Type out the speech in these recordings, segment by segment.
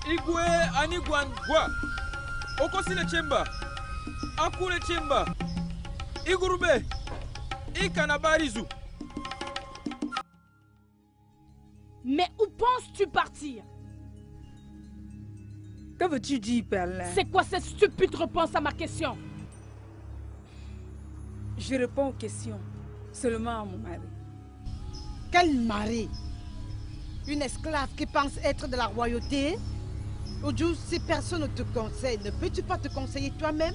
Igwe anigwangwa. Okosile chemba. Akule chemba. Igurube. Ikanabarizu. Mais où penses-tu partir? Que veux-tu dire, Perlin? C'est quoi cette stupide réponse à ma question? Je réponds aux questions seulement à mon mari. Quel mari? Une esclave qui pense être de la royauté? Aujourd'hui, si personne ne te conseille, ne peux-tu pas te conseiller toi-même?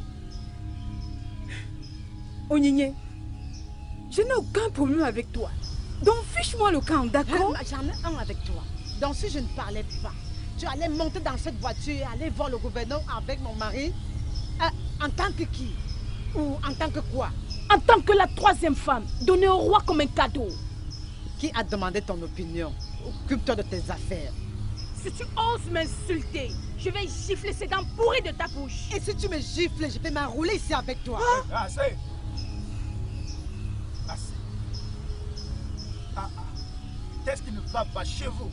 Onyinye, je n'ai aucun problème avec toi. Donc fiche-moi le camp, d'accord? J'en ai un avec toi. Donc si je ne parlais pas, tu allais monter dans cette voiture et aller voir le gouverneur avec mon mari en tant que qui? Ou en tant que quoi? En tant que la troisième femme, donnée au roi comme un cadeau. Qui a demandé ton opinion? Occupe-toi de tes affaires. Si tu oses m'insulter, je vais gifler ces dents pourries de ta bouche. Et si tu me gifles, je vais m'enrouler ici avec toi. Assez. Assez. Qu'est-ce qui ne va pas chez vous?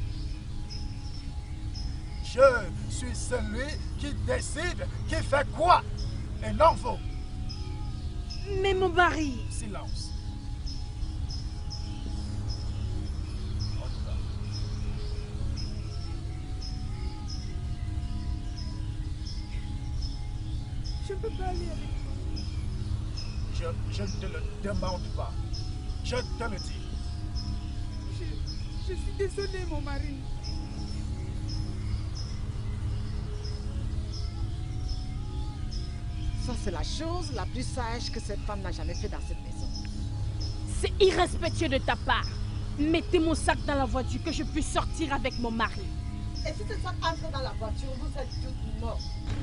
Je suis celui qui décide qui fait quoi. Et non vous. Mais mon mari... Silence. On y va. Je ne peux pas aller avec toi. Je ne te le demande pas. Je te le dis. Je suis désolée, mon mari. Ça, c'est la chose la plus sage que cette femme n'a jamais fait dans cette maison. C'est irrespectueux de ta part. Mettez mon sac dans la voiture que je puisse sortir avec mon mari. Et si ce sac entre dans la voiture, vous êtes toutes mortes.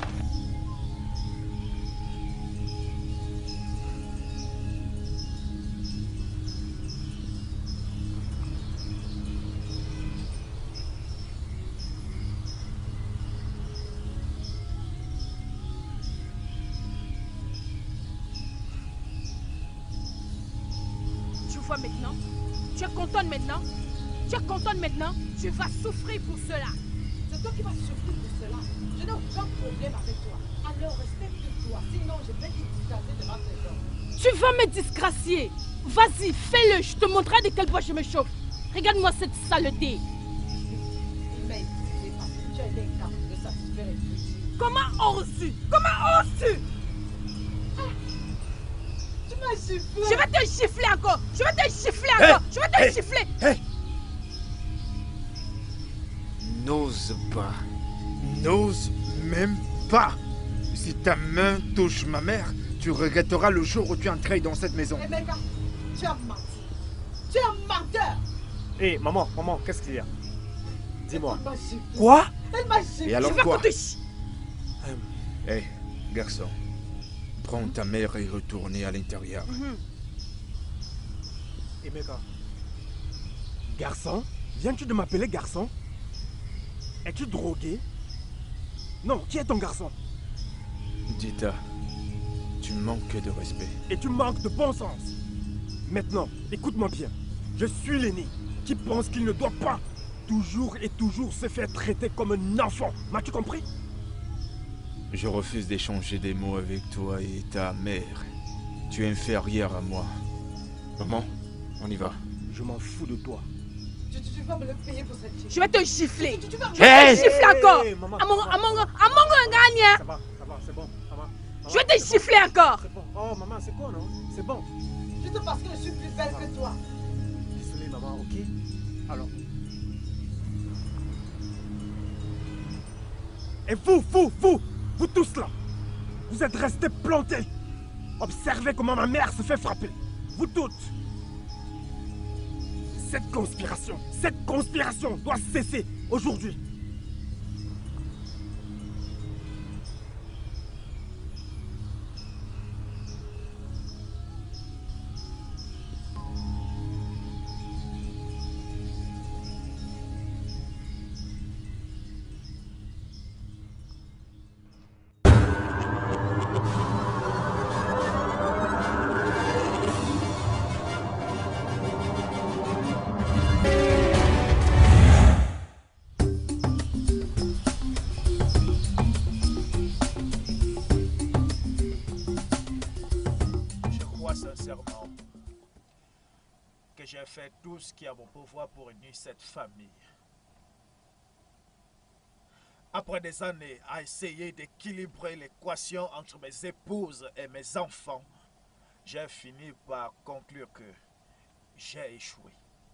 Tu vois maintenant? Tu es contente maintenant? Tu es contente maintenant? Tu vas souffrir pour cela. C'est toi qui vas souffrir pour cela. Je n'ai aucun problème avec toi. Alors respecte-toi, sinon je vais te disgracier devant tes hommes. Tu vas me disgracier. Vas-y, fais-le. Je te montrerai de quel bois je me chauffe. Regarde-moi cette saleté. Il m'a épuisé parce que tu as été incapable de satisfaire les petits. Comment oses-tu? Comment oses-tu? Tu m'as giflé. Je vais te gifler encore. Je vais te gifler encore. Je vais te gifler. Hey. N'ose pas. N'ose même pas. Si ta main touche ma mère, tu regretteras le jour où tu entreras dans cette maison. Eh mec, tu as menti. Tu es un menteur. Hé, maman, qu'est-ce qu'il y a? Dis-moi. Elle m'a giflé. Quoi? Elle m'a giflé. Et alors Je vais quoi? compter. Hé, garçon. Prends ta mère et retournez à l'intérieur. Emeka. Garçon? Viens-tu de m'appeler garçon? Es-tu drogué? Non, qui est ton garçon? Dita, tu manques de respect. Et tu manques de bon sens. Maintenant, écoute-moi bien. Je suis l'aîné qui pense qu'il ne doit pas toujours et toujours se faire traiter comme un enfant. M'as-tu compris? Je refuse d'échanger des mots avec toi et ta mère. Tu es inférieur à moi. Maman, on y va. Je m'en fous de toi. Tu vas me le payer pour cette gifle. Je vais te gifler. Tu vas me Je vais te gifler encore. Maman, À mon gagne. ça va, c'est bon. Maman, Je vais te gifler encore. c'est bon. Oh, maman, c'est quoi, non? C'est bon. Juste parce que je suis plus belle que toi. Désolé, maman, ok? Alors. Et vous tous là, vous êtes restés plantés. Observez comment ma mère se fait frapper. Vous toutes. Cette conspiration doit cesser aujourd'hui. J'ai fait tout ce qui est à mon pouvoir pour unir cette famille. Après des années à essayer d'équilibrer l'équation entre mes épouses et mes enfants, j'ai fini par conclure que j'ai échoué.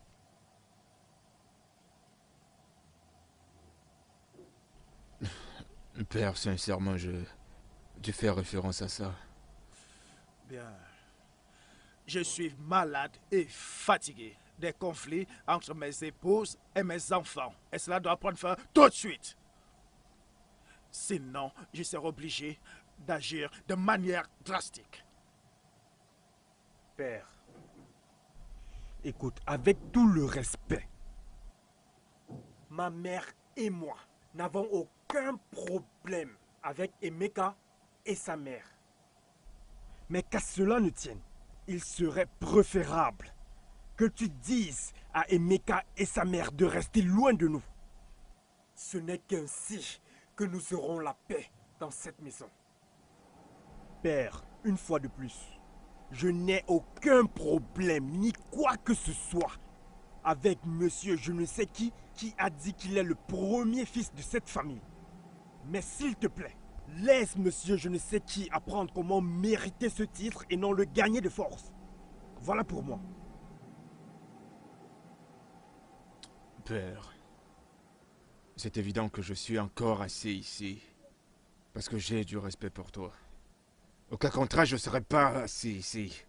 Père, sincèrement, tu fais référence à ça. Bien. Je suis malade et fatigué des conflits entre mes épouses et mes enfants. Et cela doit prendre fin tout de suite. Sinon, je serai obligé d'agir de manière drastique. Père, écoute, avec tout le respect, ma mère et moi n'avons aucun problème avec Emeka et sa mère. Mais qu'à cela ne tienne, il serait préférable que tu dises à Emeka et sa mère de rester loin de nous. Ce n'est qu'ainsi que nous aurons la paix dans cette maison. Père, une fois de plus, je n'ai aucun problème, ni quoi que ce soit, avec monsieur je ne sais qui a dit qu'il est le premier fils de cette famille. Mais s'il te plaît, laisse monsieur je ne sais qui apprendre comment mériter ce titre et non le gagner de force. Voilà pour moi. Père, c'est évident que je suis encore assis ici. Parce que j'ai du respect pour toi. Au cas contraire, je ne serais pas assis ici.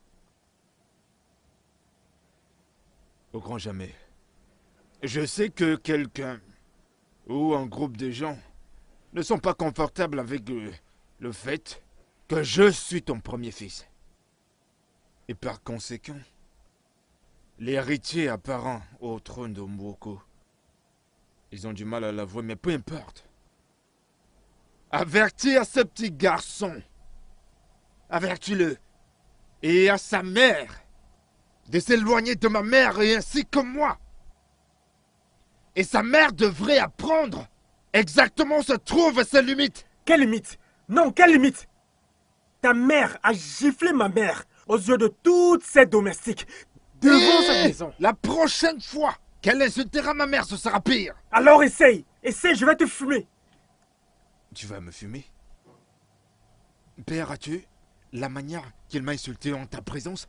Au grand jamais. Je sais que quelqu'un ou un groupe de gens ne sont pas confortables avec le fait que je suis ton premier fils. Et par conséquent, l'héritier apparent au trône de Mwoko, ils ont du mal à l'avouer, mais peu importe. Avertis à ce petit garçon, avertis-le, et à sa mère, de s'éloigner de ma mère et ainsi que moi. Et sa mère devrait apprendre exactement où se trouvent ses limites. Quelle limite? Non, quelle limite? Ta mère a giflé ma mère aux yeux de toutes ses domestiques devant cette maison. La prochaine fois qu'elle insultera ma mère, ce sera pire. Alors essaye, je vais te fumer. Tu vas me fumer? Père, as-tu la manière qu'il m'a insulté en ta présence?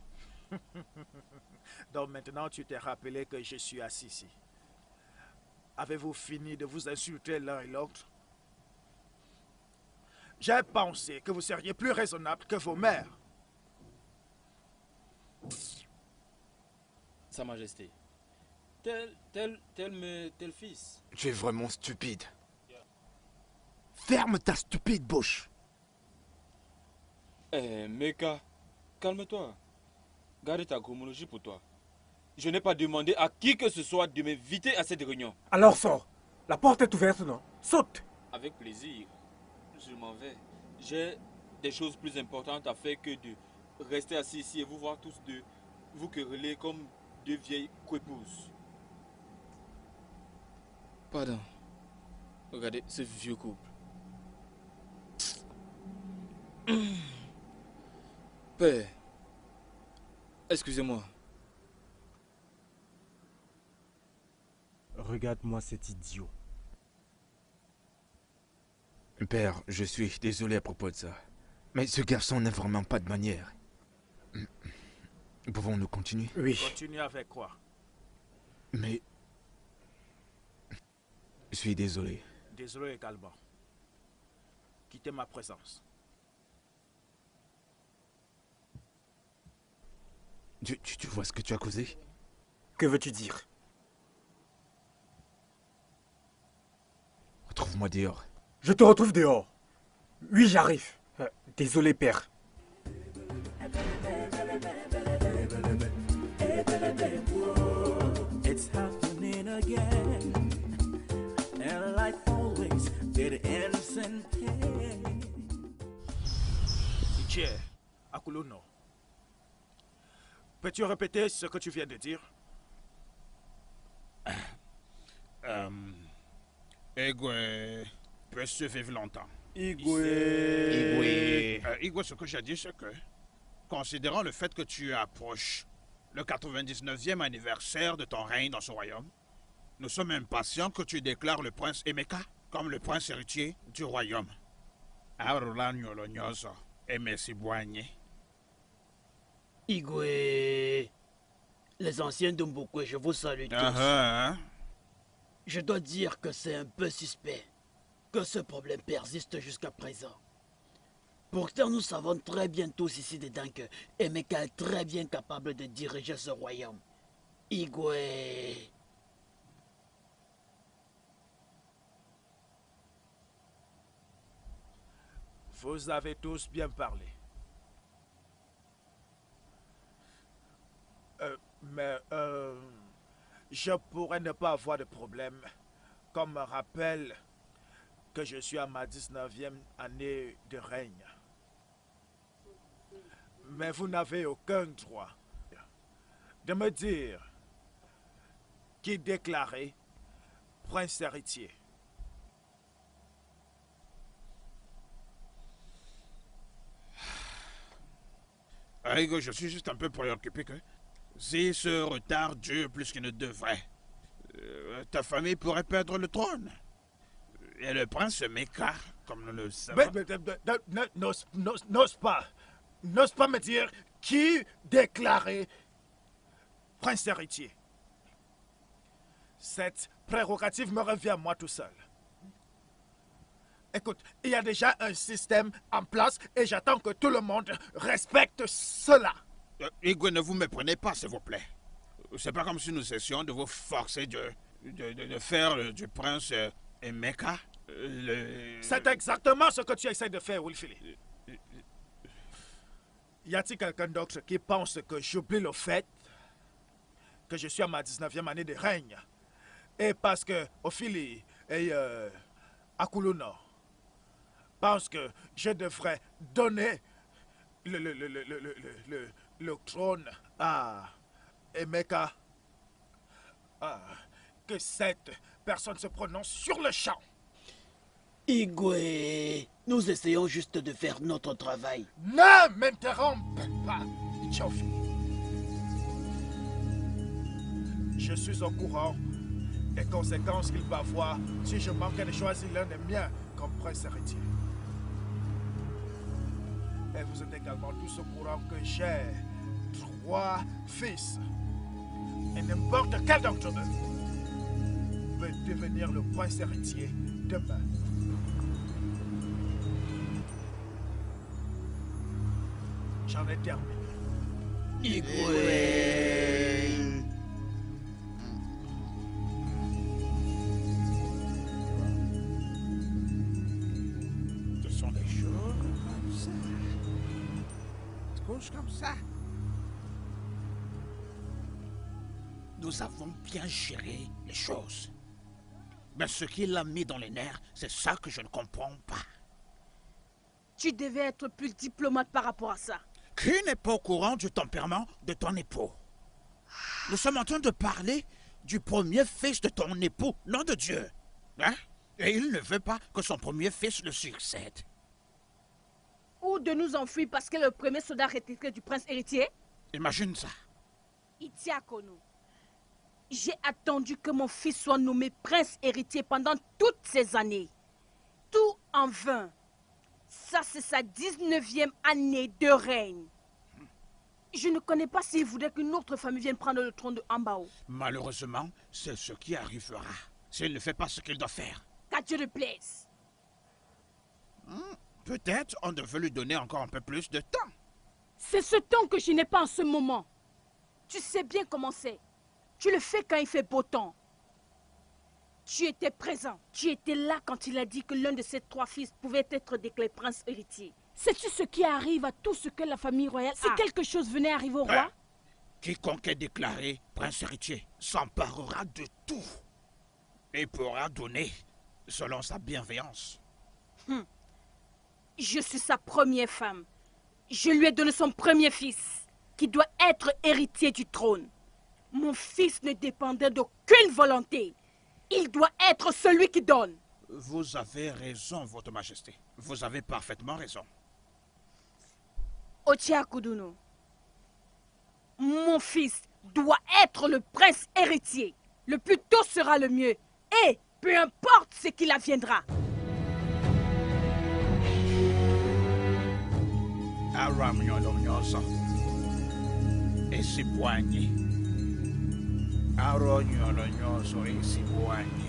Donc maintenant, tu t'es rappelé que je suis assis ici. Avez-vous fini de vous insulter l'un et l'autre? J'ai pensé que vous seriez plus raisonnable que vos mères. Sa Majesté, tel fils. Tu es vraiment stupide. Ferme ta stupide bouche. Eh, Meka, calme-toi. Garde ta gomologie pour toi. Je n'ai pas demandé à qui que ce soit de m'inviter à cette réunion. Alors sors. La porte est ouverte, non? Saute. Avec plaisir. Je m'en vais. J'ai des choses plus importantes à faire que de rester assis ici et vous voir tous deux vous quereller comme deux vieilles coépouses. Pardon. Regardez ce vieux couple. Père, excusez-moi. Regarde-moi cet idiot. Père, je suis désolé à propos de ça. Mais ce garçon n'a vraiment pas de manière. Pouvons-nous continuer? Oui. Continue avec quoi? Mais... je suis désolé. Désolé également. Quittez ma présence. Tu vois ce que tu as causé? Que veux-tu dire? Retrouve-moi dehors. Je te retrouve dehors. Oui, j'arrive. Désolé, père. It's happening again, and like always, it ends in pain. Ichie, Akuluno. Peux-tu répéter ce que tu viens de dire? Igwe peut survivre longtemps. Igwe. Igwe, ce que j'ai dit, c'est que, considérant le fait que tu approches le 99e anniversaire de ton règne dans ce royaume. Nous sommes impatients que tu déclares le prince Emeka comme le prince héritier du royaume. Igwe, les anciens d'Umbukwe, je vous salue tous. Je dois dire que c'est un peu suspect que ce problème persiste jusqu'à présent. Pourtant, nous savons très bien tous ici dedans que Emeka est très bien capable de diriger ce royaume. Igwe. Vous avez tous bien parlé. Je pourrais ne pas avoir de problème, comme me rappelle que je suis à ma 19e année de règne. Mais vous n'avez aucun droit de me dire qui déclarer prince héritier. Aigo, je suis juste un peu préoccupé que si ce retard dure plus qu'il ne devrait, ta famille pourrait perdre le trône. Et le prince Emeka, comme nous le savons... N'ose pas me dire qui déclarer prince héritier. Cette prérogative me revient à moi tout seul. Écoute, il y a déjà un système en place et j'attends que tout le monde respecte cela. Igwe, ne vous méprenez pas, s'il vous plaît. C'est pas comme si nous cessions de vous forcer de faire du prince Emeka C'est exactement ce que tu essaies de faire, Wilfili. Y a-t-il quelqu'un d'autre qui pense que j'oublie le fait que je suis à ma 19e année de règne et parce que Ophili et Akuluno pensent que je devrais donner le trône à Emeka, que cette personne se prononce sur le champ. Igwe, nous essayons juste de faire notre travail. Ne m'interromps pas, Tchofi. Je suis au courant des conséquences qu'il va avoir si je manquais de choisir l'un des miens comme prince héritier. Et vous êtes également tous au courant que j'ai 3 fils. Et n'importe quel d'entre eux peut devenir le prince héritier demain. J'en ai terminé. Igwe. Ce sont des choses comme ça. Comme ça. Nous avons bien géré les choses. Mais ce qui l'a mis dans les nerfs, c'est ça que je ne comprends pas. Tu devais être plus diplomate par rapport à ça. Qui n'est pas au courant du tempérament de ton époux? Nous sommes en train de parler du premier fils de ton époux, nom de Dieu. Hein? Et il ne veut pas que son premier fils le succède. Ou de nous enfuir parce que le premier soldat rétitré du prince héritier? Imagine ça. Itiakono, j'ai attendu que mon fils soit nommé prince héritier pendant toutes ces années. Tout en vain. Ça, c'est sa 19e année de règne. Je ne connais pas s'il voudrait qu'une autre famille vienne prendre le trône de Ambao. Malheureusement, c'est ce qui arrivera s'il ne fait pas ce qu'il doit faire. Qu'à Dieu le plaise. Peut-être on devait lui donner encore un peu plus de temps. C'est ce temps que je n'ai pas en ce moment. Tu sais bien comment c'est. Tu le fais quand il fait beau temps. Tu étais présent. Tu étais là quand il a dit que l'un de ses 3 fils pouvait être déclaré prince héritier. Sais-tu ce qui arrive à tout ce que la famille royale... Si quelque chose venait arriver au roi... Quiconque est déclaré prince héritier s'emparera de tout et pourra donner selon sa bienveillance. Je suis sa première femme. Je lui ai donné son premier fils, qui doit être héritier du trône. Mon fils ne dépendait d'aucune volonté. Il doit être celui qui donne. Vous avez raison, Votre Majesté. Vous avez parfaitement raison. Otia Kuduno, Mon fils doit être le prince héritier. Le plus tôt sera le mieux. Et peu importe ce qu'il adviendra. Aram nyolonyoso. Esibwanyi. Aro nyolonyoso esibwanyi.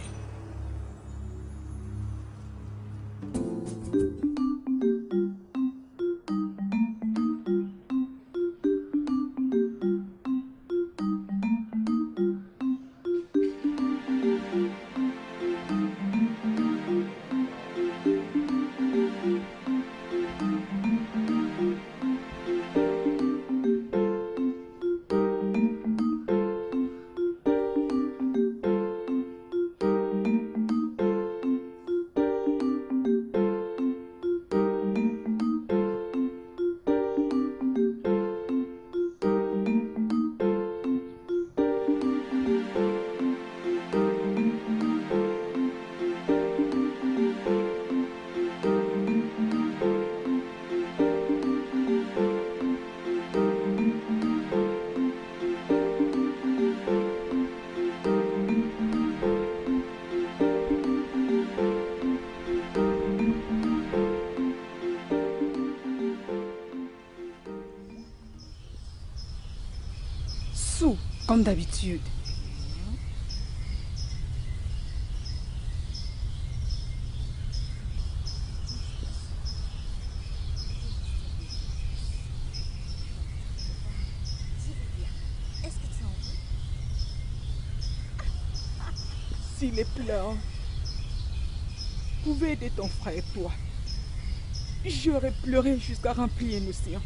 Comme d'habitude. Si les pleurs pouvaient aider ton frère et toi, j'aurais pleuré jusqu'à remplir un océan.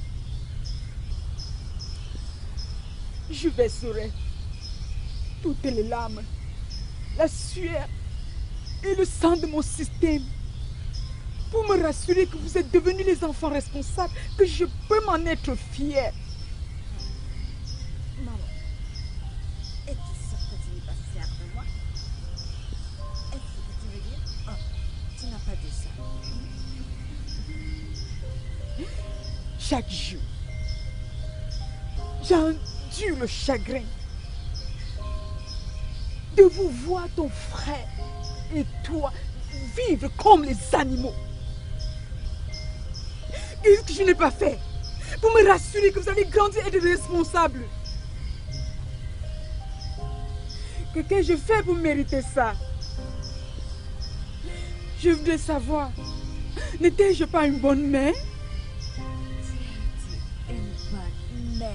Je verserai toutes les larmes, la sueur et le sang de mon système pour me rassurer que vous êtes devenus les enfants responsables, que je peux m'en être fière. Maman, es-tu sûre que tu n'es pas fière de moi? Est-ce que tu veux dire? Oh, tu n'as pas dit ça. Chaque jour, j'en le chagrin de vous voir ton frère et toi vivre comme les animaux. Qu'est-ce que je n'ai pas fait pour me rassurer que vous allez grandir et être responsable? Qu'est-ce que je fais pour mériter ça? Je voudrais savoir, n'étais-je pas une bonne mère? Tu es une bonne mère.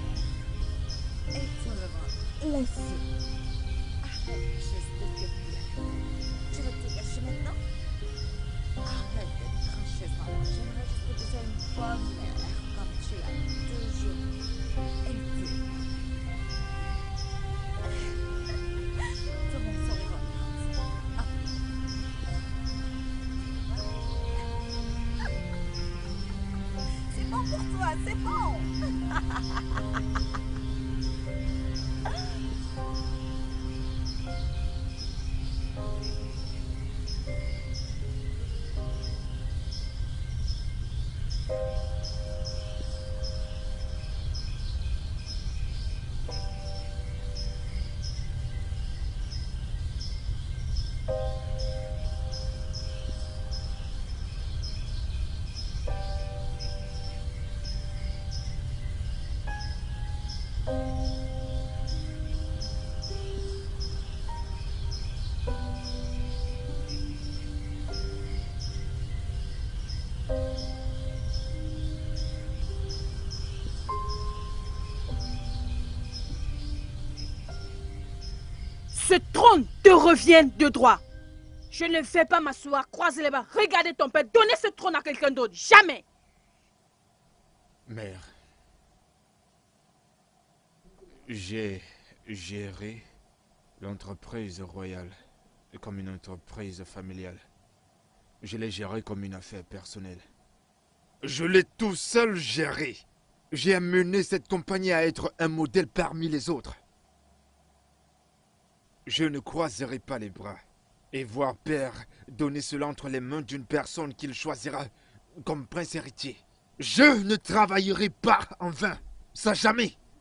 Laisse. Arrête juste de te plaindre. Tu veux te gâcher maintenant? Arrête d'être trancheuse, maman. J'aimerais juste que tu sois une bonne mère, comme tu l'as toujours été. Tout mon sourire en c'est bon pour toi, c'est bon. Ce trône te revient de droit. Je ne vais pas m'asseoir, croiser les bras, regarder ton père, donner ce trône à quelqu'un d'autre. Jamais. Mère, j'ai géré l'entreprise royale comme une entreprise familiale. Je l'ai gérée comme une affaire personnelle. Je l'ai tout seul géré. J'ai amené cette compagnie à être un modèle parmi les autres. Je ne croiserai pas les bras et voir père donner cela entre les mains d'une personne qu'il choisira comme prince héritier. Je ne travaillerai pas en vain, ça jamais.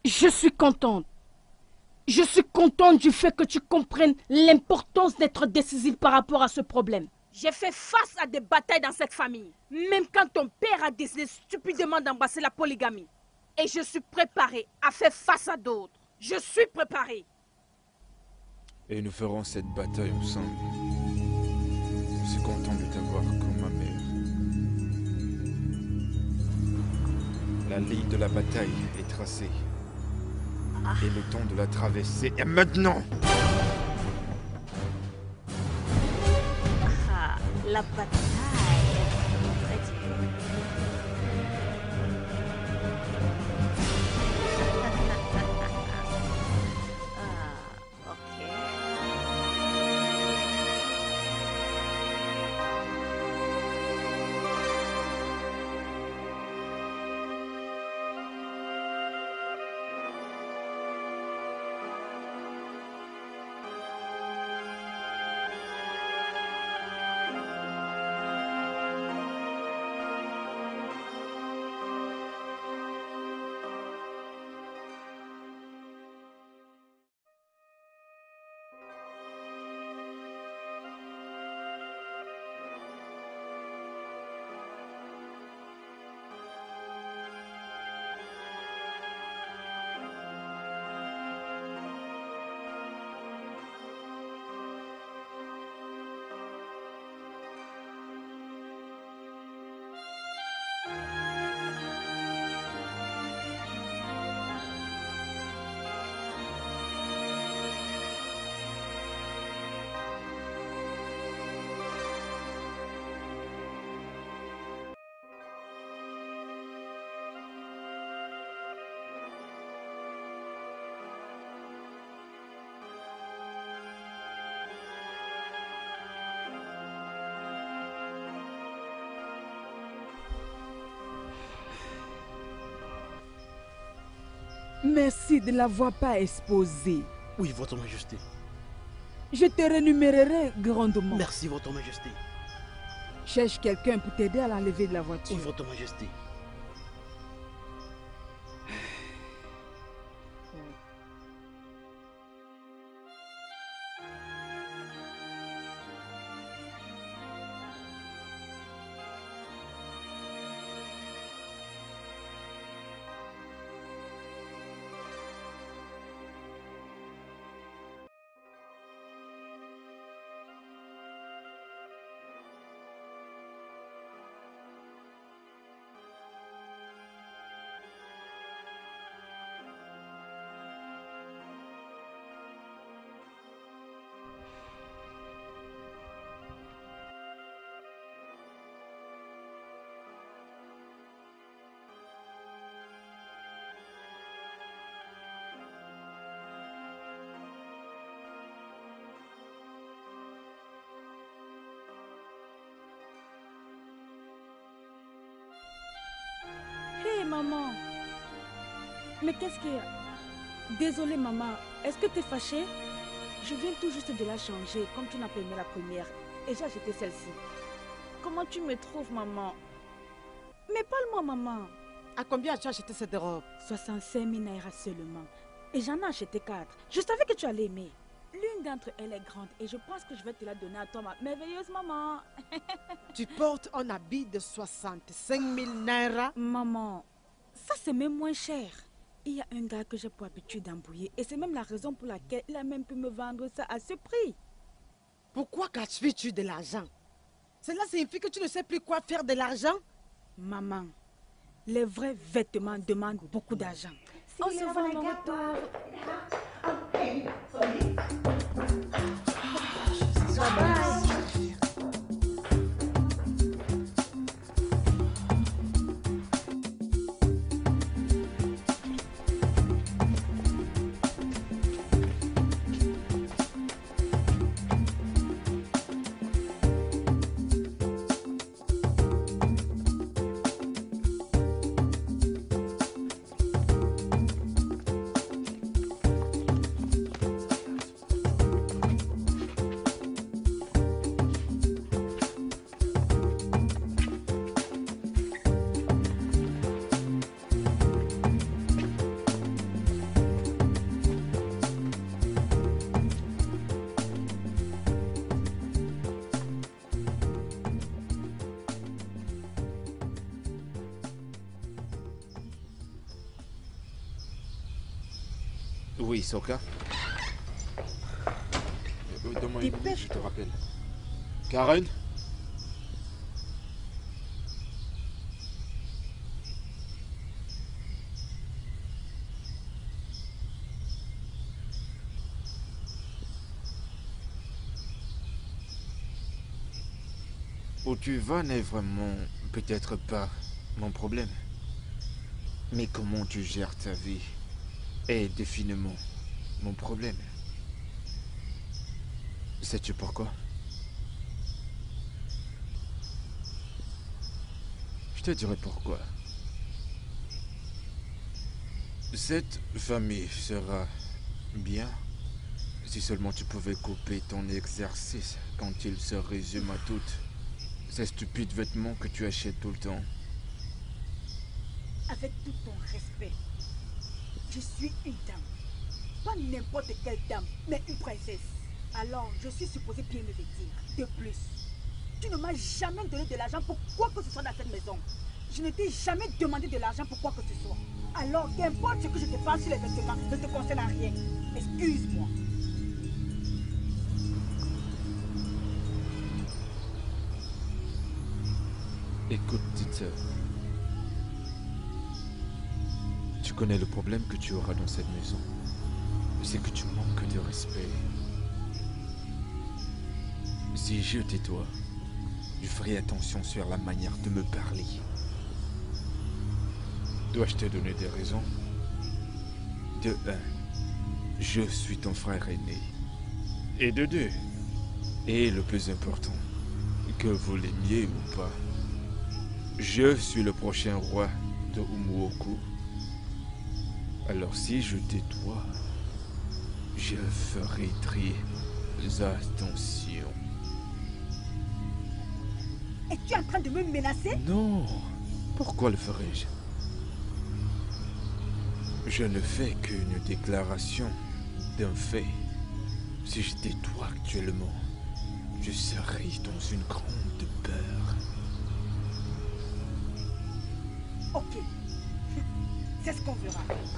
Je suis contente. Je suis contente du fait que tu comprennes l'importance d'être décisive par rapport à ce problème. J'ai fait face à des batailles dans cette famille, même quand ton père a décidé stupidement d'embrasser la polygamie. Et je suis préparée à faire face à d'autres. Je suis préparée. Et nous ferons cette bataille ensemble. Je suis content de t'avoir comme ma mère. La ligne de la bataille est tracée. Et le temps de la traverser est maintenant. Ah, la bataille. Très dur. Ah, ok. Merci de ne l'avoir pas exposé. Oui, votre majesté. Je te rémunérerai grandement. Merci, votre majesté. Cherche quelqu'un pour t'aider à l'enlever de la voiture. Oui, votre majesté. Hé, maman. Mais qu'est-ce qu'il y a? Désolée, maman. Est-ce que tu es fâchée? Je viens tout juste de la changer, comme tu n'as pas aimé la première. Et j'ai acheté celle-ci. Comment tu me trouves, maman? Mais parle-moi, maman. À combien as-tu acheté cette robe? 65 000 naira seulement. Et j'en ai acheté 4. Je savais que tu allais aimer. L'une d'entre elles est grande et je pense que je vais te la donner à toi, ma merveilleuse maman. Tu portes un habit de 65 000 naira? Maman, ça c'est même moins cher. Il y a un gars que j'ai pour habitude d'embrouiller et c'est même la raison pour laquelle il a même pu me vendre ça à ce prix. Pourquoi gaspilles-tu de l'argent? Cela signifie que tu ne sais plus quoi faire de l'argent? Maman, les vrais vêtements demandent beaucoup d'argent. On se voit en retour. Oui, Soka. Donne-moi une minute, je te rappelle. Karen? Où tu vas n'est vraiment peut-être pas mon problème. Mais comment tu gères ta vie est définitivement mon problème. Sais-tu pourquoi? Je te dirai pourquoi. Cette famille sera bien si seulement tu pouvais couper ton exercice quand il se résume à toutes ces stupides vêtements que tu achètes tout le temps. Avec tout ton respect, je suis une dame. Pas n'importe quelle dame, mais une princesse. Alors, je suis supposée bien me vêtir. De plus, tu ne m'as jamais donné de l'argent pour quoi que ce soit dans cette maison. Je ne t'ai jamais demandé de l'argent pour quoi que ce soit. Alors, qu'importe ce que je te fasse sur les vêtements, ne te concerne à rien. Excuse-moi. Écoute, petite sœur. Tu connais le problème que tu auras dans cette maison. C'est que tu manques de respect. Si j'étais toi, je ferais attention sur la manière de me parler. Dois-je te donner des raisons? De 1, je suis ton frère aîné. Et de 2, et le plus important, que vous l'aimiez ou pas, je suis le prochain roi de Umuoku. Alors si je t'étoie, je ferai très attention. Es-tu en train de me menacer? Non. Pourquoi le ferais-je? Je ne fais qu'une déclaration d'un fait. Si je t'étoie actuellement, je serai dans une grande peur. Ok. C'est ce qu'on verra.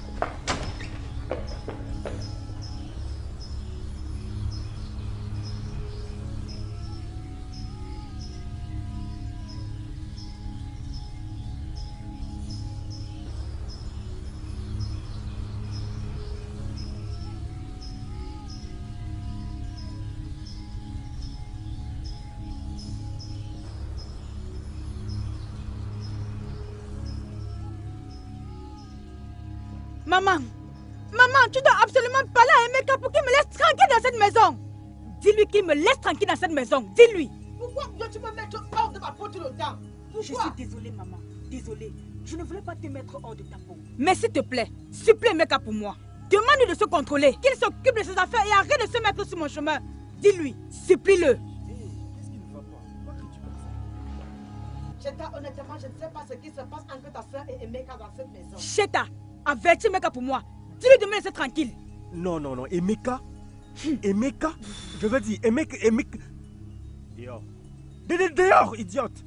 Maman, tu dois absolument parler à Emeka pour qu'il me laisse tranquille dans cette maison. Dis-lui qu'il me laisse tranquille dans cette maison. Dis-lui. Pourquoi tu me mettre hors de ma peau tout le temps? Pourquoi? Je suis désolée, maman. Désolée. Je ne voulais pas te mettre hors de ta peau. Mais s'il te plaît, supplie Emeka pour moi. Demande-lui de se contrôler, qu'il s'occupe de ses affaires et arrête de se mettre sur mon chemin. Dis-lui, supplie-le. Qu'est-ce qui ne va pas? Pourquoi cries-tu comme ça? Cheta, honnêtement, je ne sais pas ce qui se passe entre ta soeur et Emeka dans cette maison. Cheta, avertis Emeka pour moi. Dis-lui de me laisser tranquille. Non, Emeka. Emeka. Je veux dire, Emeka. Dehors. Dehors, idiote.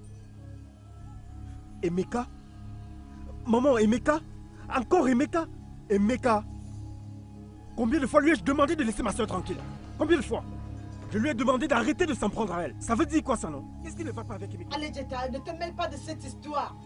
Emeka. Maman, Emeka. Encore Emeka. Emeka. Combien de fois lui ai-je demandé de laisser ma soeur tranquille? Combien de fois? Je lui ai demandé d'arrêter de s'en prendre à elle. Ça veut dire quoi ça, non? Qu'est-ce qui ne va pas avec Emeka? Allez, Jetta, ne te mêle pas de cette histoire.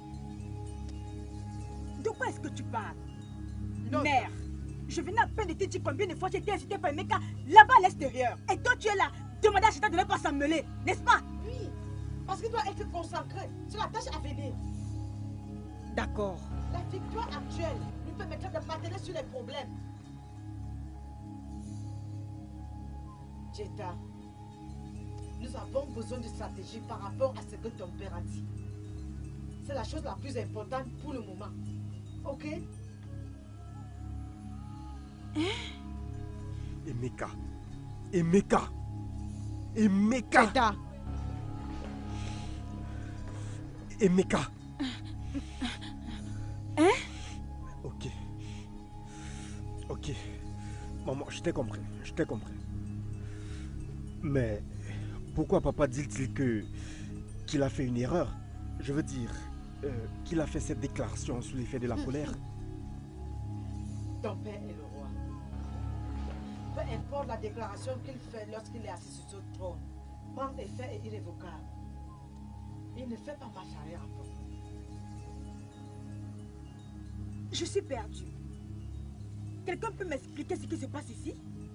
De quoi est-ce que tu parles? Non. Mère, je venais à peine de te dire combien de fois j'ai été incité par Emeka là-bas à l'extérieur. Et toi, tu es là, demander à Cheta de ne pas s'en mêler, n'est-ce pas? Oui, parce qu'il doit être concentré sur la tâche à venir. D'accord. La victoire actuelle lui permettra de m'atteler sur les problèmes. Jetta, nous avons besoin de stratégie par rapport à ce que ton père a dit. C'est la chose la plus importante pour le moment. Ok? Emeka. Emeka. Emeka. Jetta. Emeka. Hein? Ok. Ok. Maman, je t'ai compris. Je t'ai compris. Mais pourquoi papa dit-il qu'il a fait une erreur? Je veux dire, qu'il a fait cette déclaration sous l'effet de la colère. Ton père est le roi. peu importe la déclaration qu'il fait lorsqu'il est assis sur ce trône, prend effet et irrévocable. Il ne fait pas marche arrière encore. Je suis perdue. Quelqu'un peut m'expliquer ce qui se passe ici?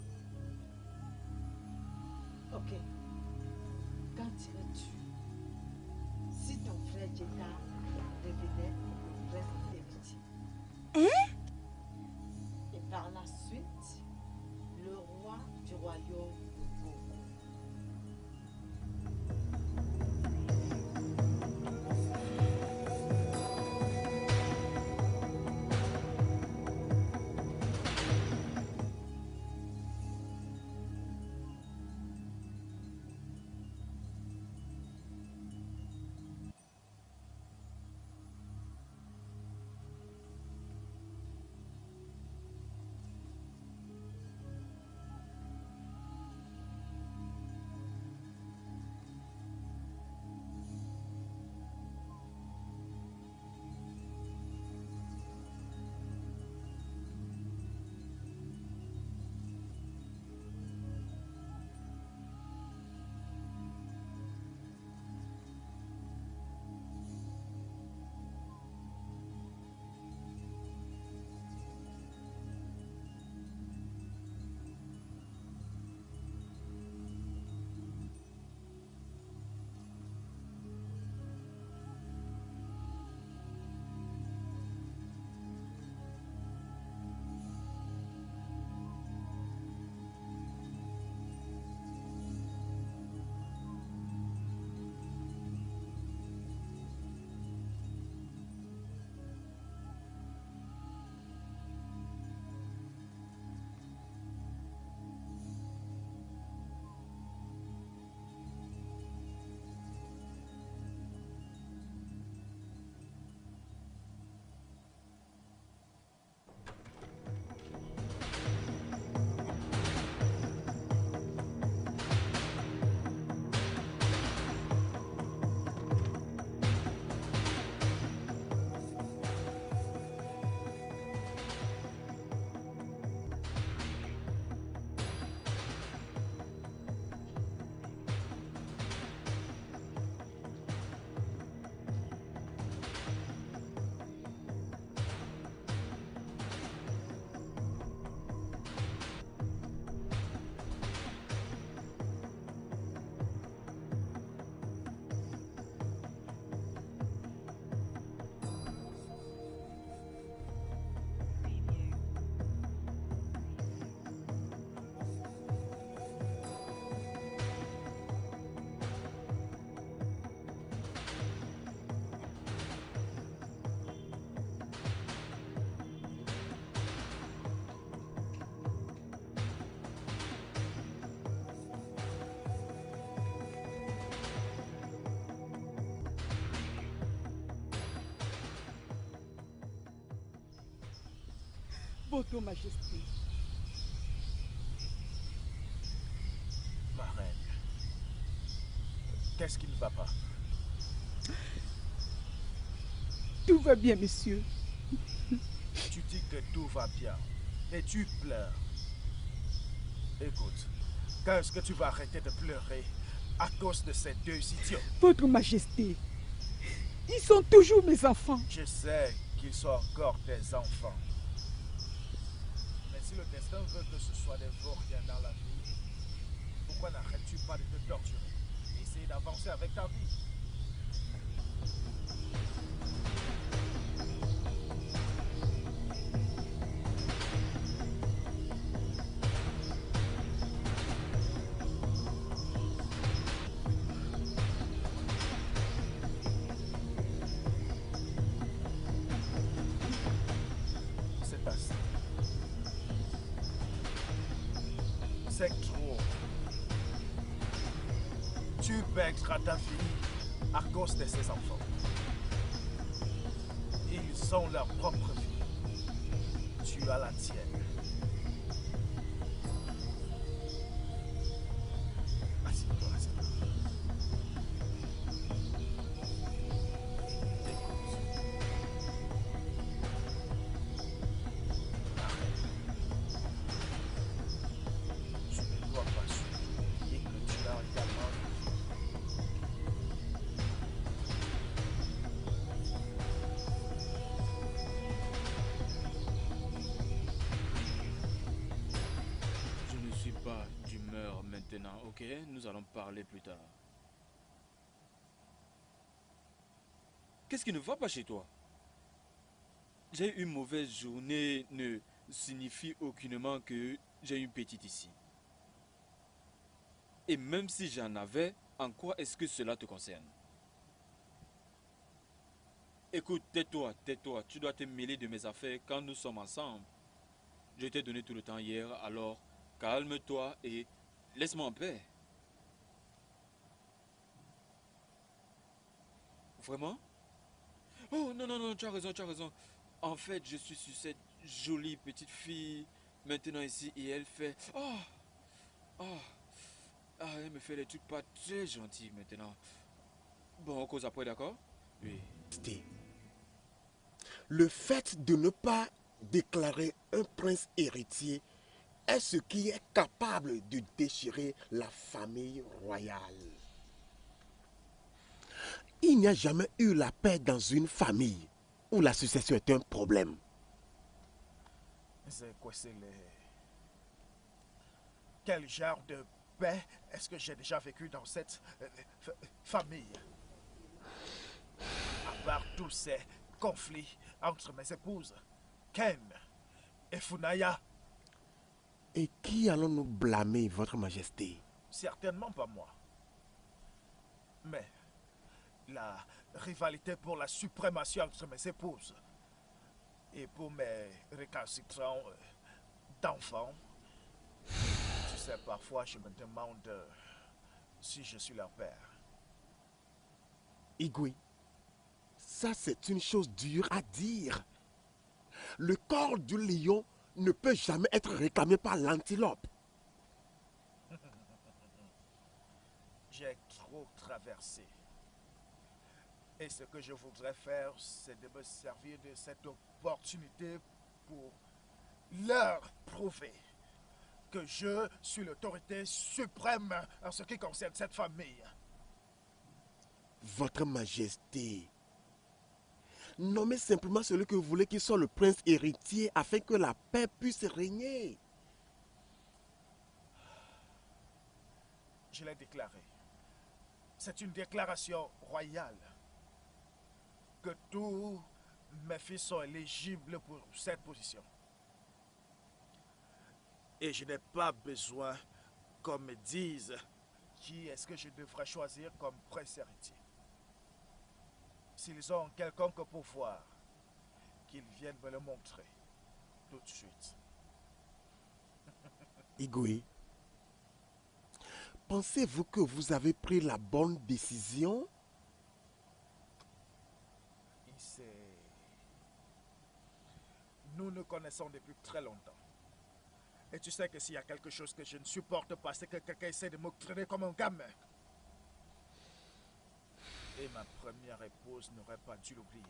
Ok. Quand dirais-tu, si ton frère Jeta devenait le prince héritier? Hein? Et par la suite, le roi du royaume de Bogo. Votre Majesté. Ma reine, qu'est-ce qui ne va pas? Tout va bien, monsieur. Tu dis que tout va bien, mais tu pleures. Écoute, quand est-ce que tu vas arrêter de pleurer à cause de ces deux idiots? Votre Majesté, ils sont toujours mes enfants. Je sais qu'ils sont encore tes enfants. Mais si le destin veut que ce soit des vauriens dans la vie, pourquoi n'arrêtes-tu pas de te torturer et essayer d'avancer avec ta vie? C'est assez. C'est trop. Tu perdras ta vie à cause de ces enfants. Ils ont leur propre vie. Tu as la tienne. Assieds-toi, assieds-toi. Écoute. Ok, nous allons parler plus tard. Qu'est-ce qui ne va pas chez toi? J'ai eu une mauvaise journée ne signifie aucunement que j'ai une petite ici. Et même si j'en avais, en quoi est-ce que cela te concerne? Écoute, tais-toi, tais-toi. Tu dois te mêler de mes affaires quand nous sommes ensemble. Je t'ai donné tout le temps hier, alors calme-toi et laisse-moi en paix. Vraiment? Oh non, non, non, tu as raison, tu as raison. En fait, je suis sur cette jolie petite fille maintenant ici et elle fait... Oh, oh, ah, elle me fait des trucs pas très gentils maintenant. Bon, on cause après, d'accord? Oui. Le fait de ne pas déclarer un prince héritier est ce qui est capable de déchirer la famille royale. Il n'y a jamais eu la paix dans une famille où la succession est un problème. C'est quoi, c'est les... Quel genre de paix est-ce que j'ai déjà vécu dans cette famille? À part tous ces conflits entre mes épouses, Ken et Funaya. Et qui allons-nous blâmer, votre majesté? Certainement pas moi. Mais la rivalité pour la suprématie entre mes épouses et pour mes récalcitrants d'enfants, tu sais, parfois je me demande si je suis leur père. Igwe, ça c'est une chose dure à dire. Le corps du lion ne peut jamais être réclamé par l'antilope. J'ai trop traversé. Et ce que je voudrais faire, c'est de me servir de cette opportunité pour leur prouver que je suis l'autorité suprême en ce qui concerne cette famille. Votre majesté, nommez simplement celui que vous voulez qu'il soit le prince héritier afin que la paix puisse régner. Je l'ai déclaré. C'est une déclaration royale que tous mes fils sont éligibles pour cette position. Et je n'ai pas besoin qu'on me dise qui est-ce que je devrais choisir comme prince héritier. S'ils ont quelconque pouvoir, qu'ils viennent me le montrer tout de suite. Igwe, pensez-vous que vous avez pris la bonne décision? Nous nous connaissons depuis très longtemps. Et tu sais que s'il y a quelque chose que je ne supporte pas, c'est que quelqu'un essaie de me traiter comme un gamin. Et ma première épouse n'aurait pas dû l'oublier.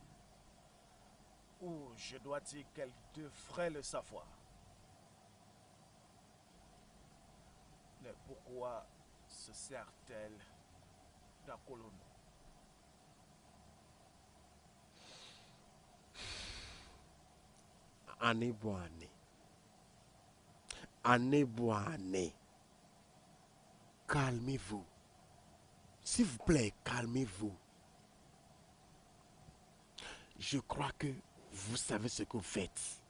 Ou je dois dire qu'elle devrait le savoir. Mais pourquoi se sert-elle d'Akolono? Aneboane. Aneboane. Calmez-vous. S'il vous plaît, calmez-vous. Je crois que vous savez ce que vous faites.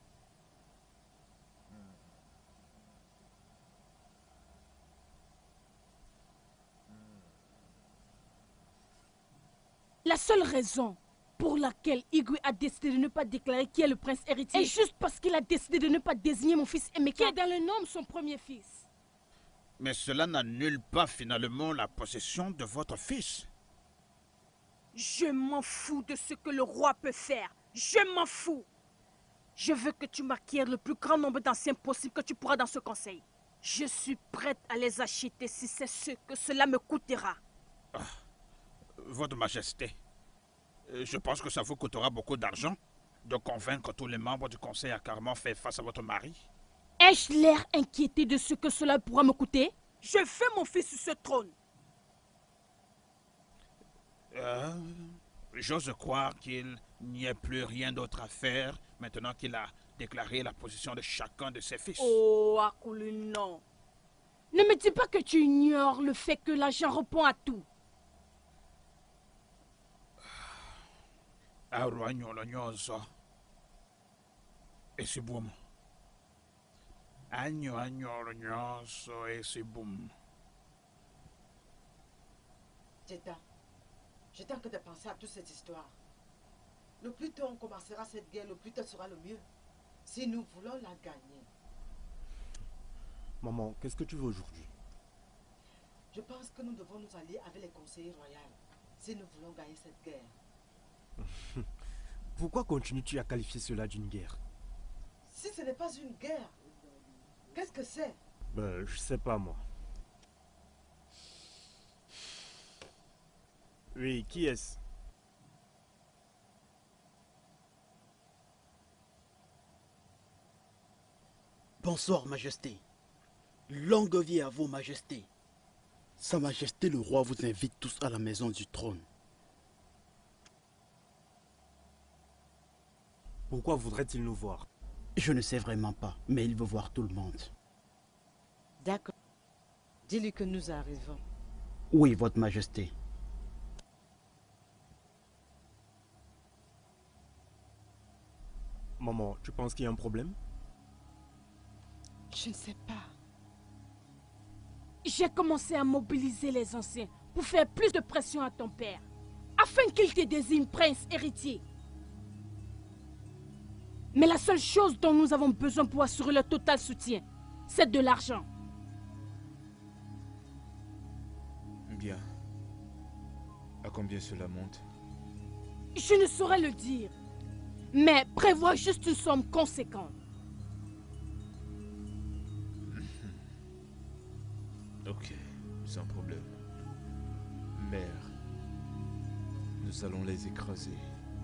La seule raison pour laquelle Igwe a décidé de ne pas déclarer qui est le prince héritier est juste parce qu'il a décidé de ne pas désigner mon fils Emeka, qui est dans le nom de son premier fils. Mais cela n'annule pas finalement la possession de votre fils. Je m'en fous de ce que le roi peut faire. Je m'en fous. Je veux que tu m'acquières le plus grand nombre d'anciens possible que tu pourras dans ce conseil. Je suis prête à les acheter si c'est ce que cela me coûtera. Ah, votre majesté, je pense que ça vous coûtera beaucoup d'argent de convaincre tous les membres du conseil à carrément faire face à votre mari. Ai-je l'air inquiété de ce que cela pourra me coûter? Je veux mon fils sur ce trône. J'ose croire qu'il n'y ait plus rien d'autre à faire maintenant qu'il a déclaré la position de chacun de ses fils. Oh, Akulu, non. Ne me dis pas que tu ignores le fait que l'argent répond à tout. Arwanyolo nyonso. Et c'est boum. Anyolo nyonso et c'est boum. Jetta, je t'en que de penser à toute cette histoire. Le plus tôt on commencera cette guerre, le plus tôt sera le mieux. Si nous voulons la gagner. Maman, qu'est-ce que tu veux aujourd'hui? Je pense que nous devons nous allier avec les conseillers royaux si nous voulons gagner cette guerre. Pourquoi continues-tu à qualifier cela d'une guerre? Si ce n'est pas une guerre, qu'est-ce que c'est? Ben, je sais pas moi. Oui, qui est-ce? Bonsoir, Majesté. Longue vie à vous, Majesté. Sa Majesté le roi vous invite tous à la maison du trône. Pourquoi voudrait-il nous voir? Je ne sais vraiment pas, mais il veut voir tout le monde. D'accord. Dis-lui que nous arrivons. Oui, Votre Majesté. Maman, tu penses qu'il y a un problème? Je ne sais pas. J'ai commencé à mobiliser les anciens pour faire plus de pression à ton père, afin qu'il te désigne prince héritier. Mais la seule chose dont nous avons besoin pour assurer le total soutien, c'est de l'argent. Bien. À combien cela monte? Je ne saurais le dire, mais prévois juste une somme conséquente. Ok, sans problème. Mère, nous allons les écraser.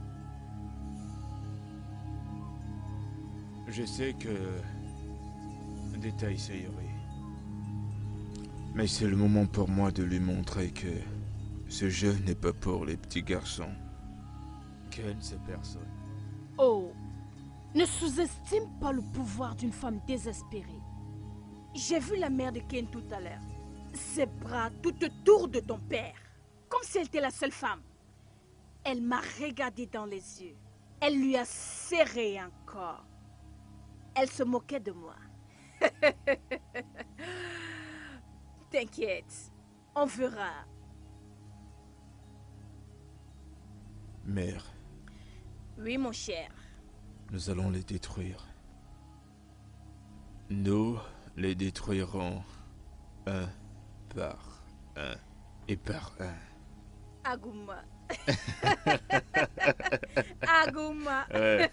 Je sais que détail ça irait. Mais c'est le moment pour moi de lui montrer que ce jeu n'est pas pour les petits garçons. Ken, c'est personne. Oh, ne sous-estime pas le pouvoir d'une femme désespérée. J'ai vu la mère de Ken tout à l'heure. Ses bras tout autour de ton père. Comme si elle était la seule femme. Elle m'a regardé dans les yeux. Elle lui a serré encore. Elle se moquait de moi. T'inquiète, on verra. Mère. Oui, mon cher. Nous allons les détruire. Nous les détruirons un par un et par un. Aguma. Aguma. Ouais.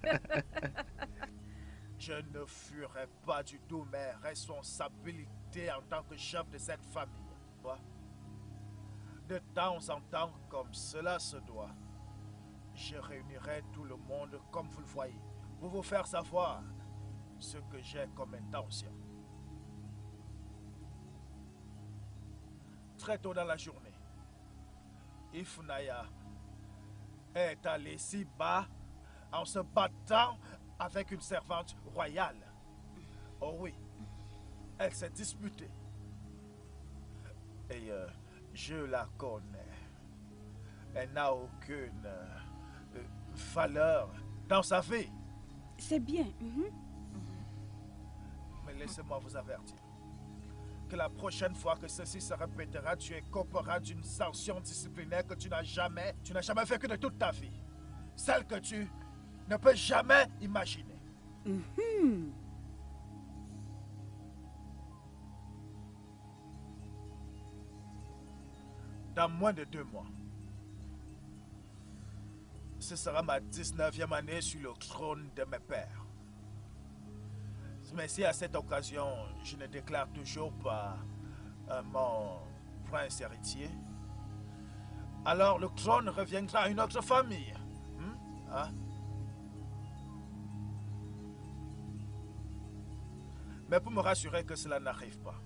Je ne fuirai pas du tout mes responsabilités en tant que chef de cette famille. Toi, de temps en temps, comme cela se doit, je réunirai tout le monde comme vous le voyez, pour vous faire savoir ce que j'ai comme intention. Très tôt dans la journée, Ifunaya est allé si bas en se battant avec une servante royale. Oh oui, elle s'est disputée. Et je la connais. Elle n'a aucune valeur dans sa vie. C'est bien. Mais laissez-moi vous avertir que la prochaine fois que ceci se répétera, tu écoperas d'une sanction disciplinaire que tu n'as jamais vécue de toute ta vie. Celle que tu ne peux jamais imaginer. Dans moins de 2 mois, ce sera ma 19e année sur le trône de mes pères. Mais si à cette occasion, je ne déclare toujours pas mon prince héritier, alors le trône reviendra à une autre famille. Hein? Mais pour me rassurer que cela n'arrive pas,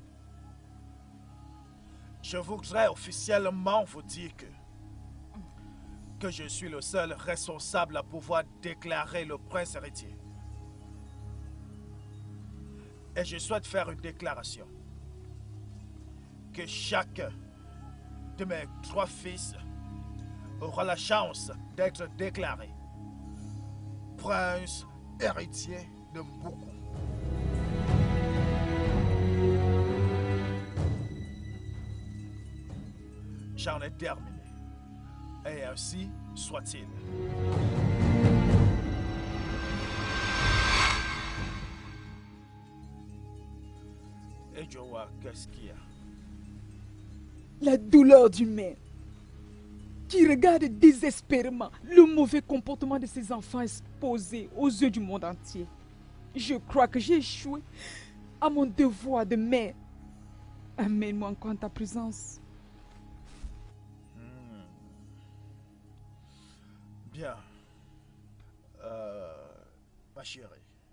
je voudrais officiellement vous dire que je suis le seul responsable à pouvoir déclarer le prince héritier. Et je souhaite faire une déclaration que chacun de mes 3 fils aura la chance d'être déclaré prince héritier de Mbuku. J'en ai terminé. Et ainsi soit-il. Et Joa, qu'est-ce qu'il y a? La douleur du mère qui regarde désespérément le mauvais comportement de ses enfants exposés aux yeux du monde entier. Je crois que j'ai échoué à mon devoir de mère. Amène-moi encore en ta présence. Bien. Ma chérie.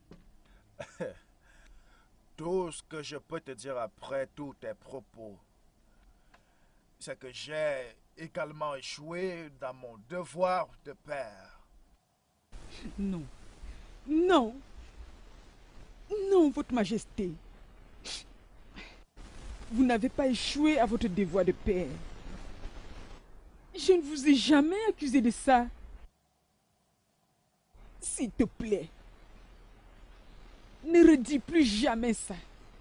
Tout ce que je peux te dire après tous tes propos, c'est que j'ai également échoué dans mon devoir de père. Non. Non. Non, Votre Majesté. Vous n'avez pas échoué à votre devoir de père. Je ne vous ai jamais accusé de ça. S'il te plaît, ne redis plus jamais ça.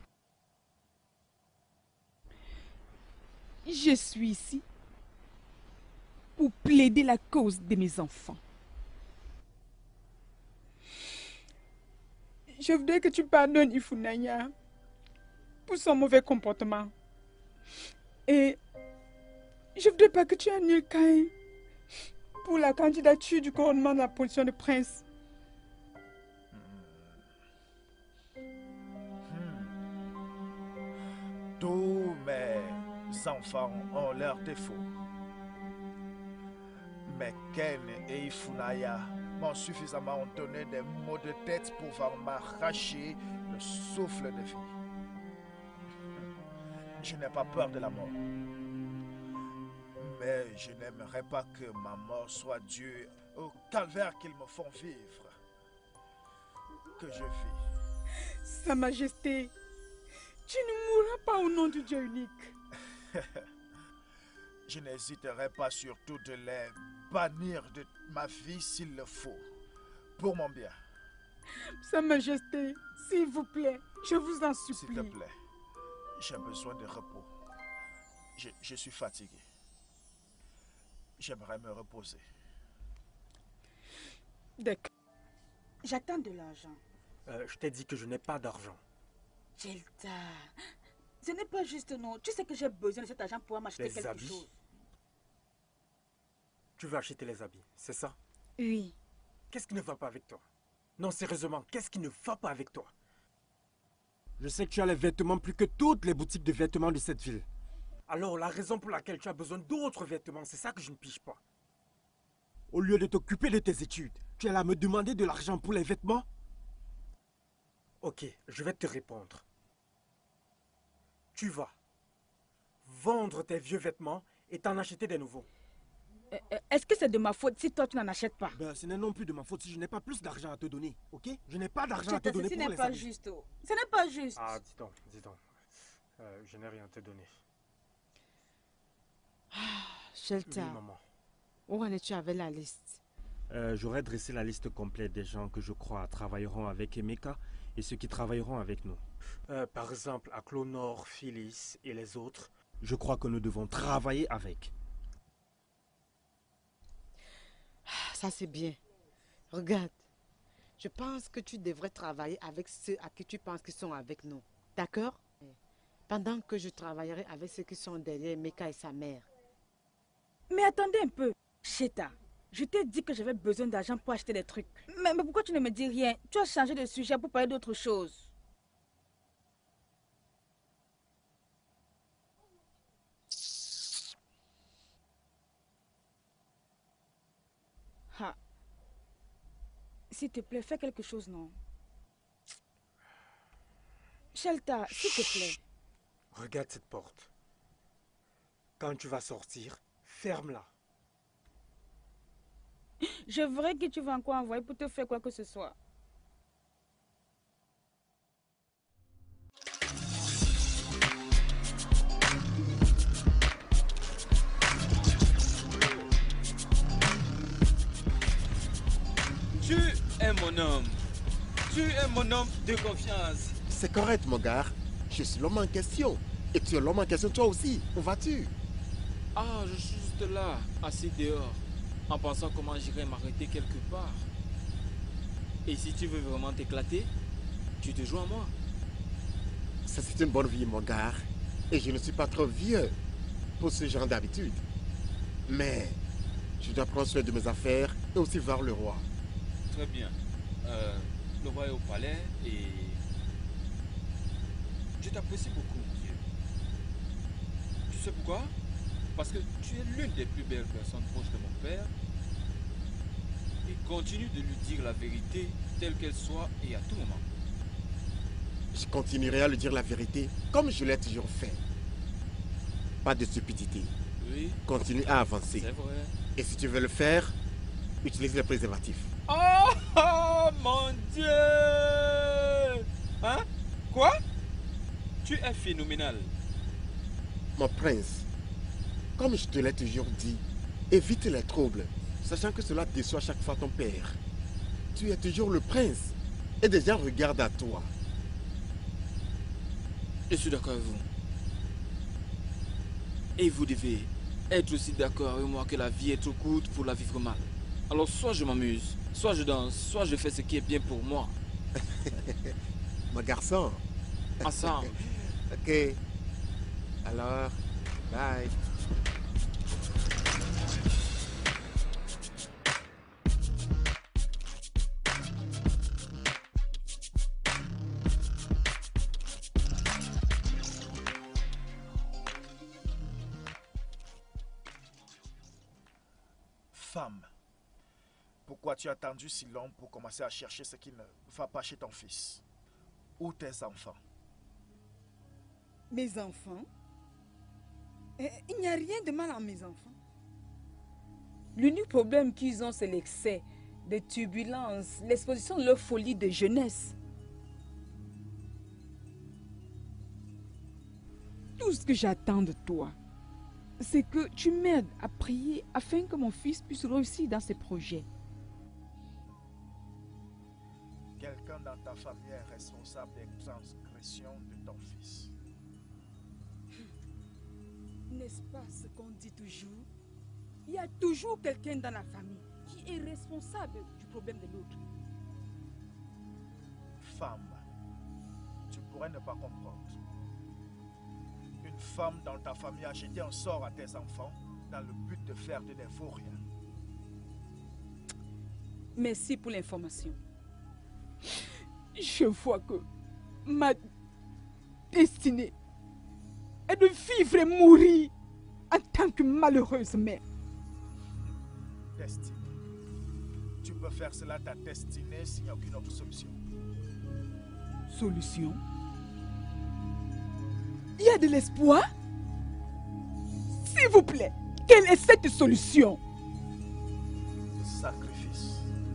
Je suis ici pour plaider la cause de mes enfants. Je voudrais que tu pardonnes Ifunanya pour son mauvais comportement. Et je ne voudrais pas que tu annules Caïn pour la candidature du couronnement de la position de prince. Tous mes enfants ont leurs défauts. Mais Ken et Ifunaya m'ont suffisamment donné des maux de tête pour pouvoir m'arracher le souffle de vie. Je n'ai pas peur de la mort. Mais je n'aimerais pas que ma mort soit due au calvaire qu'ils me font vivre. Que je vis. Sa Majesté, tu ne mourras pas au nom du Dieu unique. Je n'hésiterai pas surtout de les bannir de ma vie s'il le faut. Pour mon bien. Sa Majesté, s'il vous plaît, je vous en supplie. S'il te plaît, j'ai besoin de repos. Je suis fatigué. J'aimerais me reposer. D'accord. J'attends de l'argent. Je t'ai dit que je n'ai pas d'argent. Chelta, ce n'est pas juste non. Tu sais que j'ai besoin de cet argent pour m'acheter quelque habits? chose. Tu veux acheter les habits, c'est ça? Oui. Qu'est-ce qui ne va pas avec toi? Non, sérieusement, qu'est-ce qui ne va pas avec toi? Je sais que tu as les vêtements plus que toutes les boutiques de vêtements de cette ville. Alors, la raison pour laquelle tu as besoin d'autres vêtements, c'est ça que je ne pige pas. Au lieu de t'occuper de tes études, tu es là à me demander de l'argent pour les vêtements? Ok, je vais te répondre. Tu vas vendre tes vieux vêtements et t'en acheter des nouveaux. Est-ce que c'est de ma faute si toi tu n'en achètes pas? Ben, ce n'est non plus de ma faute si je n'ai pas plus d'argent à te donner, ok? Je n'ai pas d'argent à te donner pour les habits. Ce n'est pas juste. Ce n'est pas juste. Ah, dis donc. Je n'ai rien à te donner. Shelta, Oui, maman. où en es-tu avec la liste? J'aurais dressé la liste complète des gens que je crois travailleront avec Emeka et ceux qui travailleront avec nous. Par exemple, à Clonor, Phyllis et les autres, je crois que nous devons travailler avec. Ça c'est bien. Regarde, je pense que tu devrais travailler avec ceux à qui tu penses qu'ils sont avec nous. D'accord? Pendant que je travaillerai avec ceux qui sont derrière Emeka et sa mère. Mais attendez un peu. Cheta, je t'ai dit que j'avais besoin d'argent pour acheter des trucs. Mais pourquoi tu ne me dis rien? Tu as changé de sujet pour parler d'autre chose. Ah. S'il te plaît, fais quelque chose, non? Shelta, s'il te plaît. Regarde cette porte. Quand tu vas sortir, ferme-la. Je verrai que tu vas encore envoyer pour te faire quoi que ce soit. Tu es mon homme. Tu es mon homme de confiance. C'est correct, mon gars. Je suis l'homme en question. Et tu es l'homme en question toi aussi. Où vas-tu? Ah, je suis juste là, assis dehors, en pensant comment j'irai m'arrêter quelque part. Et si tu veux vraiment t'éclater, tu te joins à moi. Ça, c'est une bonne vie, mon gars. Et je ne suis pas trop vieux pour ce genre d'habitude. Mais je dois prendre soin de mes affaires et aussi voir le roi. Très bien. Le roi est au palais et je t'apprécie beaucoup, mon vieux. Tu sais pourquoi? Parce que tu es l'une des plus belles personnes proches de mon père. Et continue de lui dire la vérité telle qu'elle soit et à tout moment. Je continuerai à lui dire la vérité comme je l'ai toujours fait. Pas de stupidité. Oui. Continue à avancer. C'est vrai. Et si tu veux le faire, utilise le préservatif. Oh mon Dieu! Hein? Quoi? Tu es phénoménal. Mon prince, comme je te l'ai toujours dit, évite les troubles, sachant que cela déçoit chaque fois ton père. Tu es toujours le prince et des gens regardent à toi. Je suis d'accord avec vous. Et vous devez être aussi d'accord avec moi que la vie est trop courte pour la vivre mal. Alors soit je m'amuse, soit je danse, soit je fais ce qui est bien pour moi. Mon garçon. Ensemble. Ok. Alors, bye. Femme, pourquoi tu as attendu si long pour commencer à chercher ce qui ne va pas chez ton fils ou tes enfants? Mes enfants? Il n'y a rien de mal à mes enfants. L'unique problème qu'ils ont, c'est l'excès de turbulences, l'exposition de leur folie de jeunesse. Tout ce que j'attends de toi, c'est que tu m'aides à prier afin que mon fils puisse réussir dans ses projets. Quelqu'un dans ta famille est responsable des transgressions de ton fils. N'est-ce pas ce qu'on dit toujours? Il y a toujours quelqu'un dans la famille qui est responsable du problème de l'autre. Femme, tu pourrais ne pas comprendre. Une femme dans ta famille a jeté un sort à tes enfants dans le but de faire de des vauriens. Merci pour l'information. Je vois que ma destinée est de vivre et mourir en tant que malheureuse mère. Destinée. Tu peux faire cela ta destinée s'il n'y a aucune autre solution. Solution? Il y a de l'espoir? S'il vous plaît, quelle est cette solution? Le sacrifice.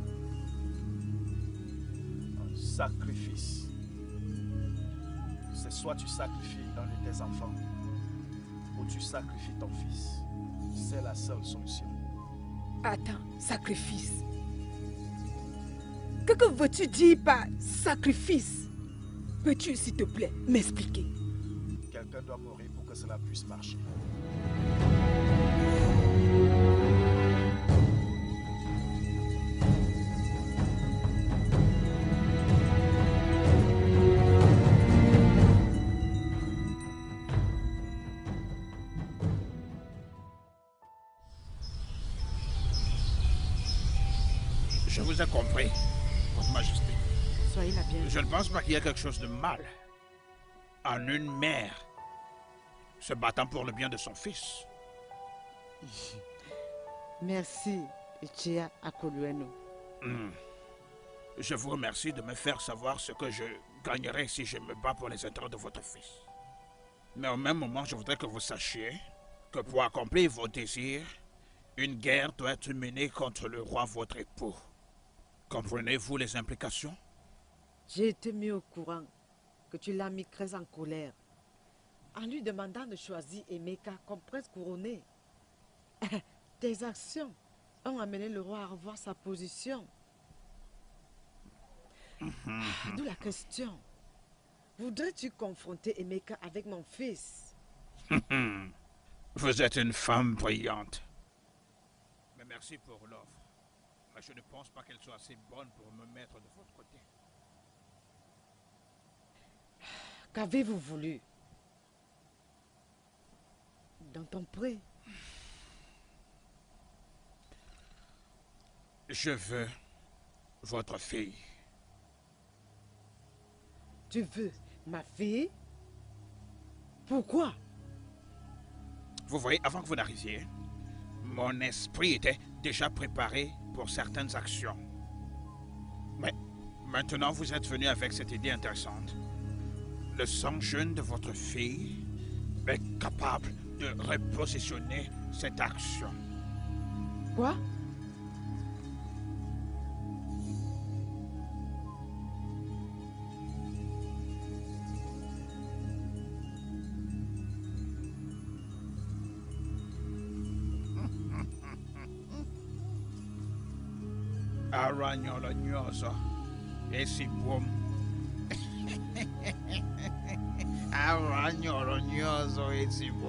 Un sacrifice. C'est soit tu sacrifies l'un de tes enfants, ou tu sacrifies ton fils. C'est la seule solution. Attends, sacrifice. Que veux-tu dire par sacrifice? Peux-tu, s'il te plaît, m'expliquer? Quelqu'un doit mourir pour que cela puisse marcher. Je vous ai compris, Votre Majesté. Soyez la bienvenue. Je ne pense pas qu'il y ait quelque chose de mal en une mère se battant pour le bien de son fils. Merci, Ichia Akolueno. Je vous remercie de me faire savoir ce que je gagnerai si je me bats pour les intérêts de votre fils. Mais au même moment, je voudrais que vous sachiez que pour accomplir vos désirs, une guerre doit être menée contre le roi votre époux. Comprenez-vous les implications? J'ai été mis au courant que tu l'as mis très en colère en lui demandant de choisir Emeka comme prince couronné. Tes actions ont amené le roi à revoir sa position. D'où la question. Voudrais-tu confronter Emeka avec mon fils? Vous êtes une femme brillante. Mais merci pour l'offre. Mais je ne pense pas qu'elle soit assez bonne pour me mettre de votre côté. Qu'avez-vous voulu? Dans ton pré. Je veux votre fille. Tu veux ma fille? Pourquoi? Vous voyez, avant que vous n'arriviez, mon esprit était déjà préparé pour certaines actions. Mais maintenant, vous êtes venu avec cette idée intéressante. Le sang jeune de votre fille est capable de repositionner cette action. Quoi? Aragnolo gnoso e si può. Aragnolo gnoso e si può.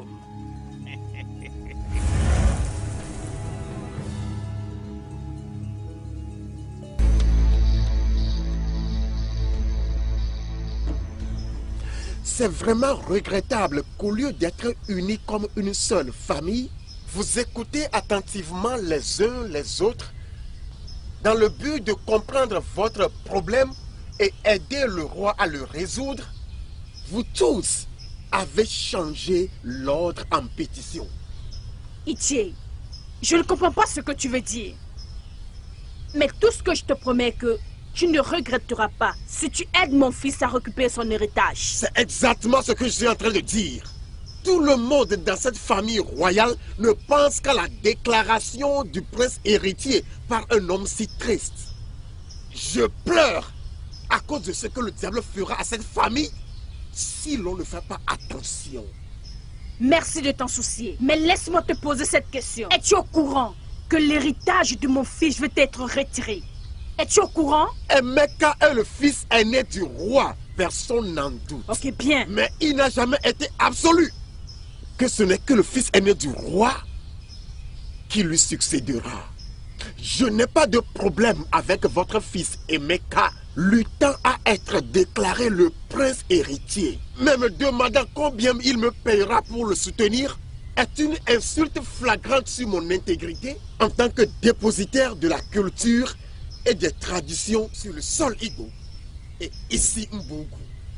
C'est vraiment regrettable qu'au lieu d'être unis comme une seule famille, vous écoutez attentivement les uns les autres dans le but de comprendre votre problème et aider le roi à le résoudre. Vous tous avez changé l'ordre en pétition. Itié, je ne comprends pas ce que tu veux dire. Mais tout ce que je te promets que tu ne regretteras pas si tu aides mon fils à récupérer son héritage. C'est exactement ce que je suis en train de dire. Tout le monde dans cette famille royale ne pense qu'à la déclaration du prince héritier par un homme si triste. Je pleure à cause de ce que le diable fera à cette famille si l'on ne fait pas attention. Merci de t'en soucier, mais laisse-moi te poser cette question. Es-tu au courant que l'héritage de mon fils veut être retiré? Es-tu au courant? Emeka est le fils aîné du roi, personne n'en doute. Ok, bien. Mais il n'a jamais été absolu. Que ce n'est que le fils aîné du roi qui lui succédera. Je n'ai pas de problème avec votre fils Emeka luttant à être déclaré le prince héritier. Mais me demandant combien il me payera pour le soutenir est une insulte flagrante sur mon intégrité en tant que dépositaire de la culture et des traditions sur le sol Igbo et ici Mbougou.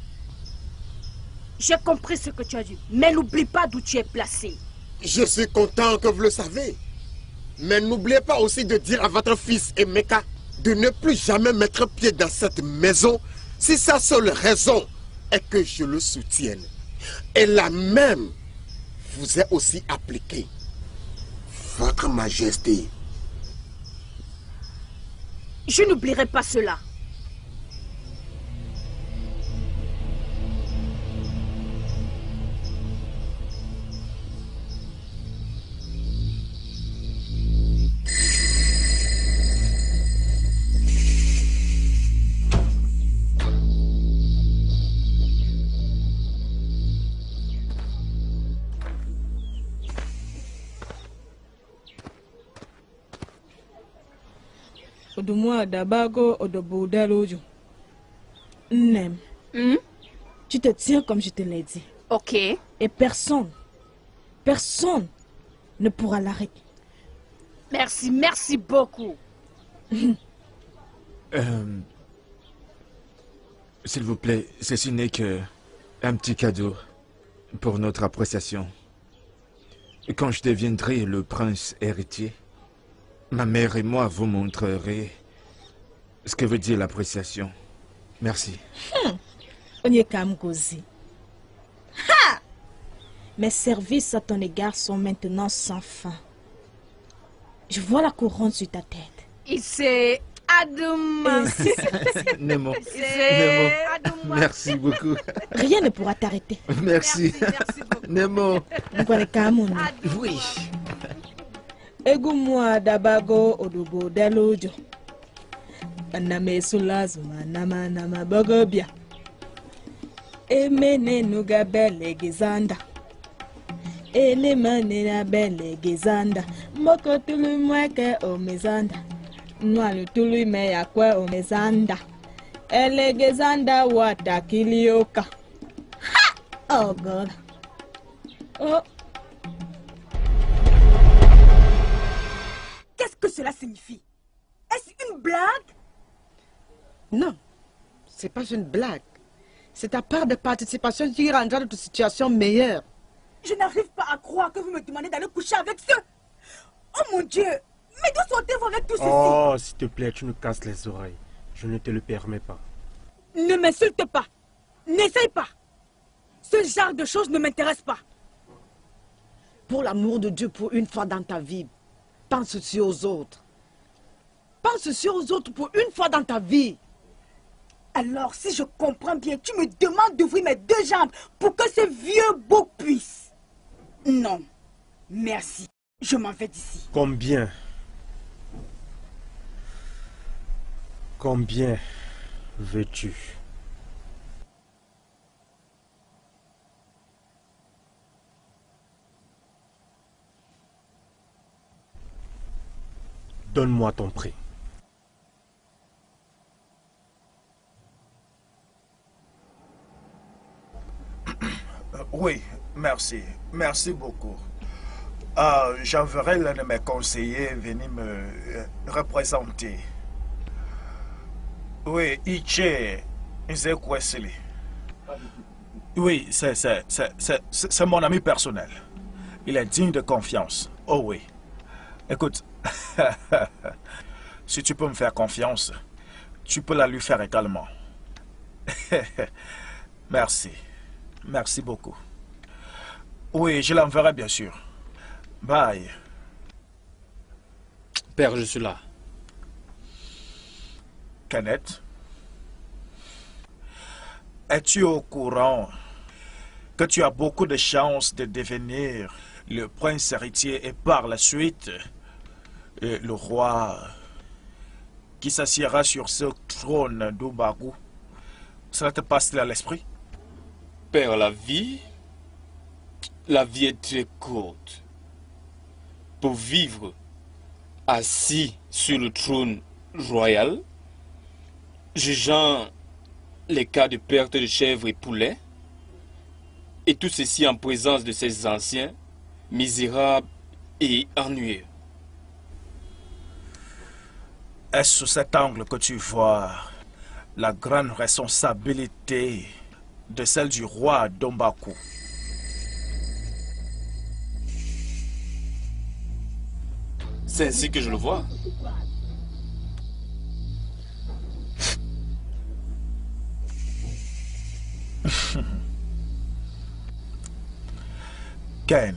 J'ai compris ce que tu as dit, mais n'oublie pas d'où tu es placé. Je suis content que vous le savez. Mais n'oubliez pas aussi de dire à votre fils Emeka de ne plus jamais mettre pied dans cette maison si sa seule raison est que je le soutienne. Et la même vous est aussi appliquée. Votre Majesté. Je n'oublierai pas cela. Odomoa Dabago Odobodalojo. Nem. Tu te tiens comme je te l'ai dit. Ok. Et personne ne pourra l'arrêter. Merci, merci beaucoup. S'il vous plaît, ceci n'est que un petit cadeau pour notre appréciation. Quand je deviendrai le prince héritier, ma mère et moi vous montrerez ce que veut dire l'appréciation. Merci. Onyekamgozi. Ha! Mes services à ton égard sont maintenant sans fin. Je vois la couronne sur ta tête. Il s'est Adouma. Nemo. C'est Nemo. Merci beaucoup. Rien ne pourra t'arrêter. Merci. Merci beaucoup. Nemo. Oui. Egumwa Dabago Odobo Dalojo. Aname sulazuma nama nama bogobia. Emene nuga bele gizanda. Ene mane na bele gizanda. Moko tulu mweke omezanda. Nwanu tulu me yakwe omezanda. Ele gizanda wata kilioka. Ha! Oh God. Oh. Qu'est-ce que cela signifie? Est-ce une blague? Non, c'est pas une blague. C'est ta part de participation qui rendra notre situation meilleure. Je n'arrive pas à croire que vous me demandez d'aller coucher avec ceux. Oh mon Dieu! Mais d'où sortez-vous avec tout ceci? Oh, s'il te plaît, tu nous casses les oreilles. Je ne te le permets pas. Ne m'insulte pas. N'essaye pas. Ce genre de choses ne m'intéresse pas. Pour l'amour de Dieu, pour une fois dans ta vie, pense aussi aux autres. Pense aussi aux autres pour une fois dans ta vie. Alors, si je comprends bien, tu me demandes d'ouvrir mes deux jambes pour que ce vieux beau puisse. Non. Merci. Je m'en vais d'ici. Combien? Combien veux-tu? Donne-moi ton prix. Oui, merci. Merci beaucoup. J'enverrai l'un de mes conseillers venir me représenter. Oui, Iche Nzekwesili. Oui, c'est mon ami personnel. Il est digne de confiance. Oh oui. Écoute, si tu peux me faire confiance, tu peux la lui faire également. Merci. Merci beaucoup. Oui, je l'enverrai bien sûr. Bye. Père, je suis là. Kenneth, es-tu au courant que tu as beaucoup de chances de devenir le prince héritier et par la suite le roi qui s'assiera sur ce trône d'Umbaku? Cela te passe-t-il à l'esprit? Père, la vie est très courte. Pour vivre assis sur le trône royal, jugeant les cas de perte de chèvres et poulets, et tout ceci en présence de ces anciens, misérables et ennuyeux. Est-ce sous cet angle que tu vois la grande responsabilité de celle du roi d'Umbaku? C'est ainsi que je le vois. Ken,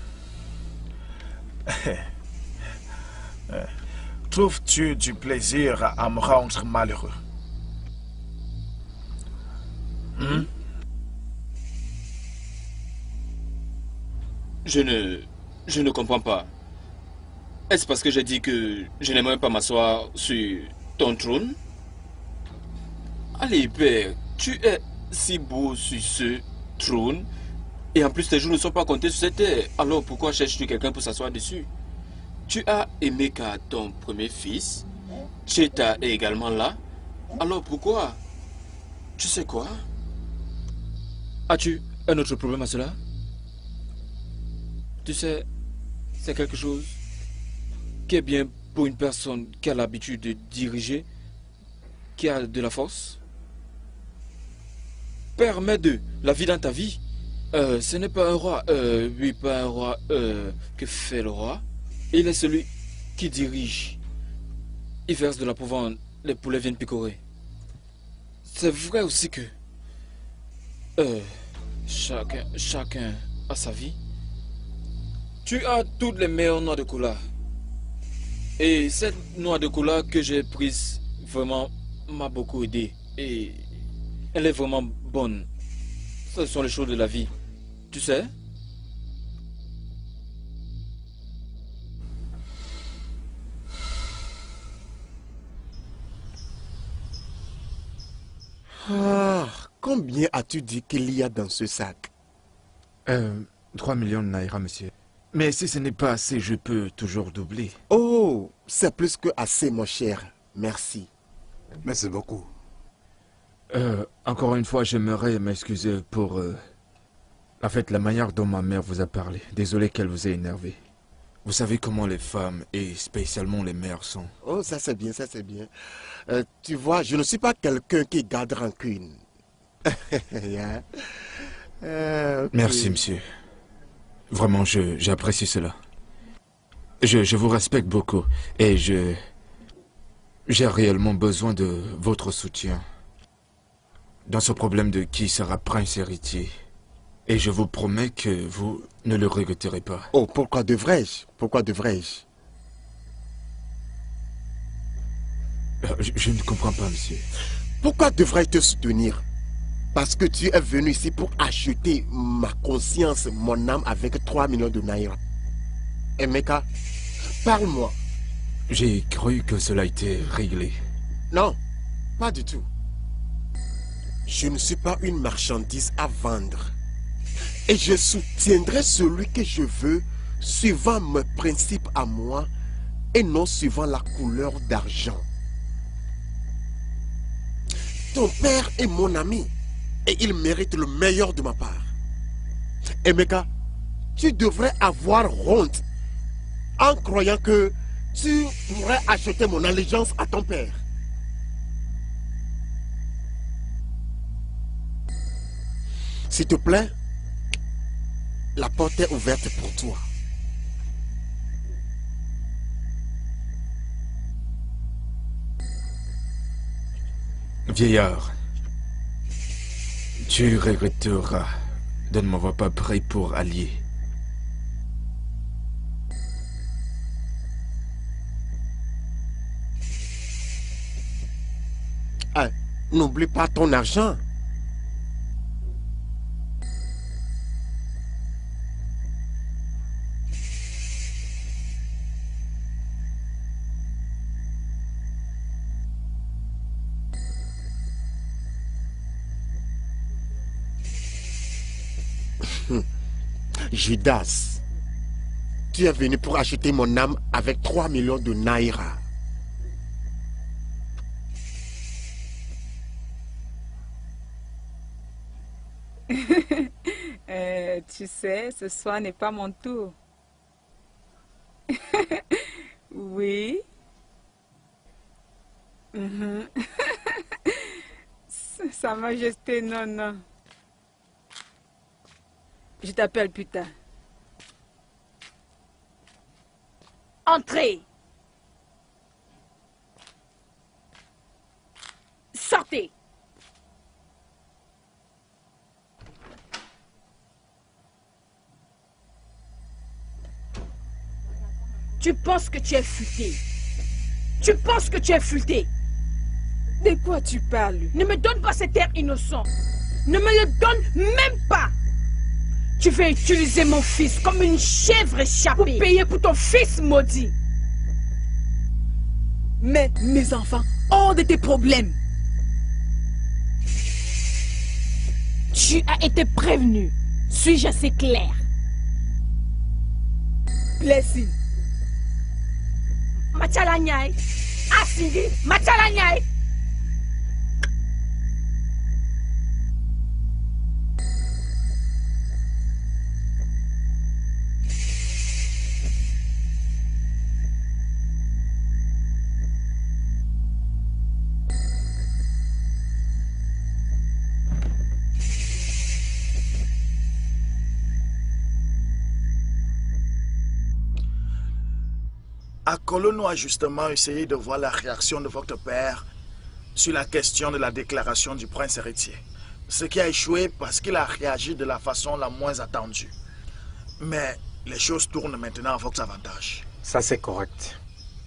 trouves-tu du plaisir à me rendre malheureux? Je ne comprends pas. Est-ce parce que j'ai dit que je n'aimerais pas m'asseoir sur ton trône? Allez, père, tu es si beau sur ce trône, et en plus tes jours ne sont pas comptés sur cette terre. Alors pourquoi cherches-tu quelqu'un pour s'asseoir dessus? Tu as Emeka, ton premier fils. Cheta est également là. Alors pourquoi? Tu sais quoi? As-tu un autre problème à cela? Tu sais, c'est quelque chose qui est bien pour une personne qui a l'habitude de diriger, qui a de la force. Permets de la vie dans ta vie. Ce n'est pas un roi. Oui, pas un roi. Que fait le roi? Il est celui qui dirige. Il verse de la pouvante, les poulets viennent picorer. C'est vrai aussi que chacun a sa vie. Tu as toutes les meilleures noix de cola. Et cette noix de cola que j'ai prise vraiment m'a beaucoup aidé. Et elle est vraiment bonne. Ce sont les choses de la vie. Tu sais? Ah, combien as-tu dit qu'il y a dans ce sac? 3 millions de naira, monsieur. Mais si ce n'est pas assez, je peux toujours doubler. Oh, c'est plus que assez, mon cher. Merci. Merci beaucoup. Encore une fois, j'aimerais m'excuser pour... en fait, la manière dont ma mère vous a parlé. Désolé qu'elle vous ait énervé. Vous savez comment les femmes, et spécialement les mères, sont. Oh, ça c'est bien, ça c'est bien. Tu vois, je ne suis pas quelqu'un qui garde rancune. Yeah. Okay. Merci, monsieur. Vraiment, j'apprécie cela. Je vous respecte beaucoup et j'ai réellement besoin de votre soutien dans ce problème de qui sera prince héritier. Et je vous promets que vous ne le regretterez pas. Oh, pourquoi devrais-je? Pourquoi devrais-je? Je ne comprends pas, monsieur. Pourquoi devrais-je te soutenir? Parce que tu es venu ici pour acheter ma conscience, mon âme avec 3 millions de naira. Emeka, parle-moi. J'ai cru que cela était réglé. Non, pas du tout. Je ne suis pas une marchandise à vendre. Et je soutiendrai celui que je veux, suivant mes principes à moi, et non suivant la couleur d'argent. Ton père est mon ami, et il mérite le meilleur de ma part. Emeka, tu devrais avoir honte en croyant que tu pourrais acheter mon allégeance à ton père. S'il te plaît, la porte est ouverte pour toi. Vieillard, tu regretteras de ne m'avoir pas pris pour allié. N'oublie pas ton argent. Judas, tu es venu pour acheter mon âme avec 3 millions de naira. Tu sais, ce soir n'est pas mon tour. Oui. Sa Majesté, non, non. Je t'appelle plus tard. Entrez. Sortez. Tu penses que tu es futé. Tu penses que tu es futé. De quoi tu parles? Ne me donne pas cet air innocent. Ne me le donne même pas. Tu veux utiliser mon fils comme une chèvre échappée pour payer pour ton fils maudit. Mais mes enfants, hors de tes problèmes. Tu as été prévenu. Suis-je assez clair? Blessing. Machalanyai. Asindi. Machalanyai. Akolono a justement essayé de voir la réaction de votre père sur la question de la déclaration du prince héritier. Ce qui a échoué parce qu'il a réagi de la façon la moins attendue. Mais les choses tournent maintenant à votre avantage. Ça, c'est correct.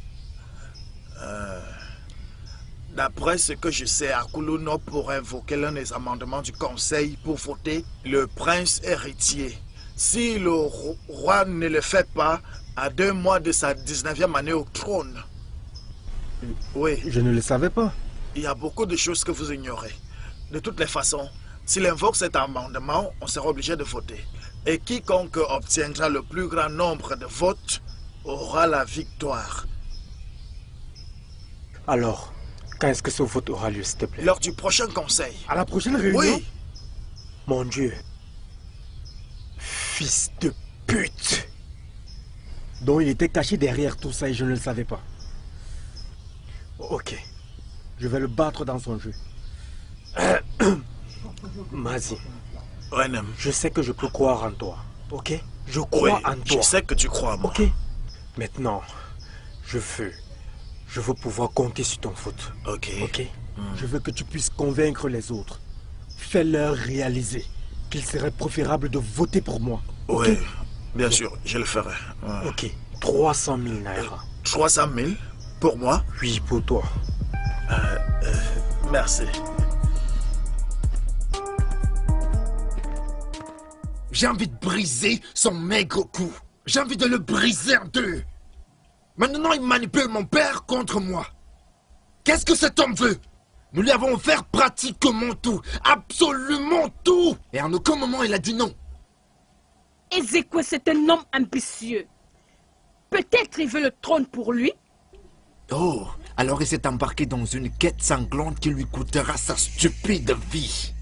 D'après ce que je sais, Akolono pourrait invoquer l'un des amendements du conseil pour voter le prince héritier. Si le roi ne le fait pas, à 2 mois de sa 19e année au trône. Oui. Je ne le savais pas. Il y a beaucoup de choses que vous ignorez. De toutes les façons, s'il invoque cet amendement, on sera obligé de voter. Et quiconque obtiendra le plus grand nombre de votes aura la victoire. Alors, quand est-ce que ce vote aura lieu, s'il te plaît? Lors du prochain conseil. À la prochaine réunion? Oui. Mon Dieu. Fils de pute. Donc il était caché derrière tout ça et je ne le savais pas. Ok. Je vais le battre dans son jeu. Mazi. Renem. Je sais que je peux croire en toi. Ok? Je crois en toi. Je sais que tu crois en moi. Ok? Maintenant, je veux pouvoir compter sur ton foot. Ok. Ok? Je veux que tu puisses convaincre les autres. Fais-leur réaliser qu'il serait préférable de voter pour moi. Oui, bien sûr, je le ferai. Ok, 300 000 naira. 300 000 pour moi? Oui, pour toi. Merci. J'ai envie de briser son maigre cou. J'ai envie de le briser en deux. Maintenant, il manipule mon père contre moi. Qu'est-ce que cet homme veut? Nous lui avons offert pratiquement tout. Absolument tout. Et en aucun moment, il a dit non. Ezekwe, c'est un homme ambitieux. Peut-être il veut le trône pour lui. Oh, alors il s'est embarqué dans une quête sanglante qui lui coûtera sa stupide vie.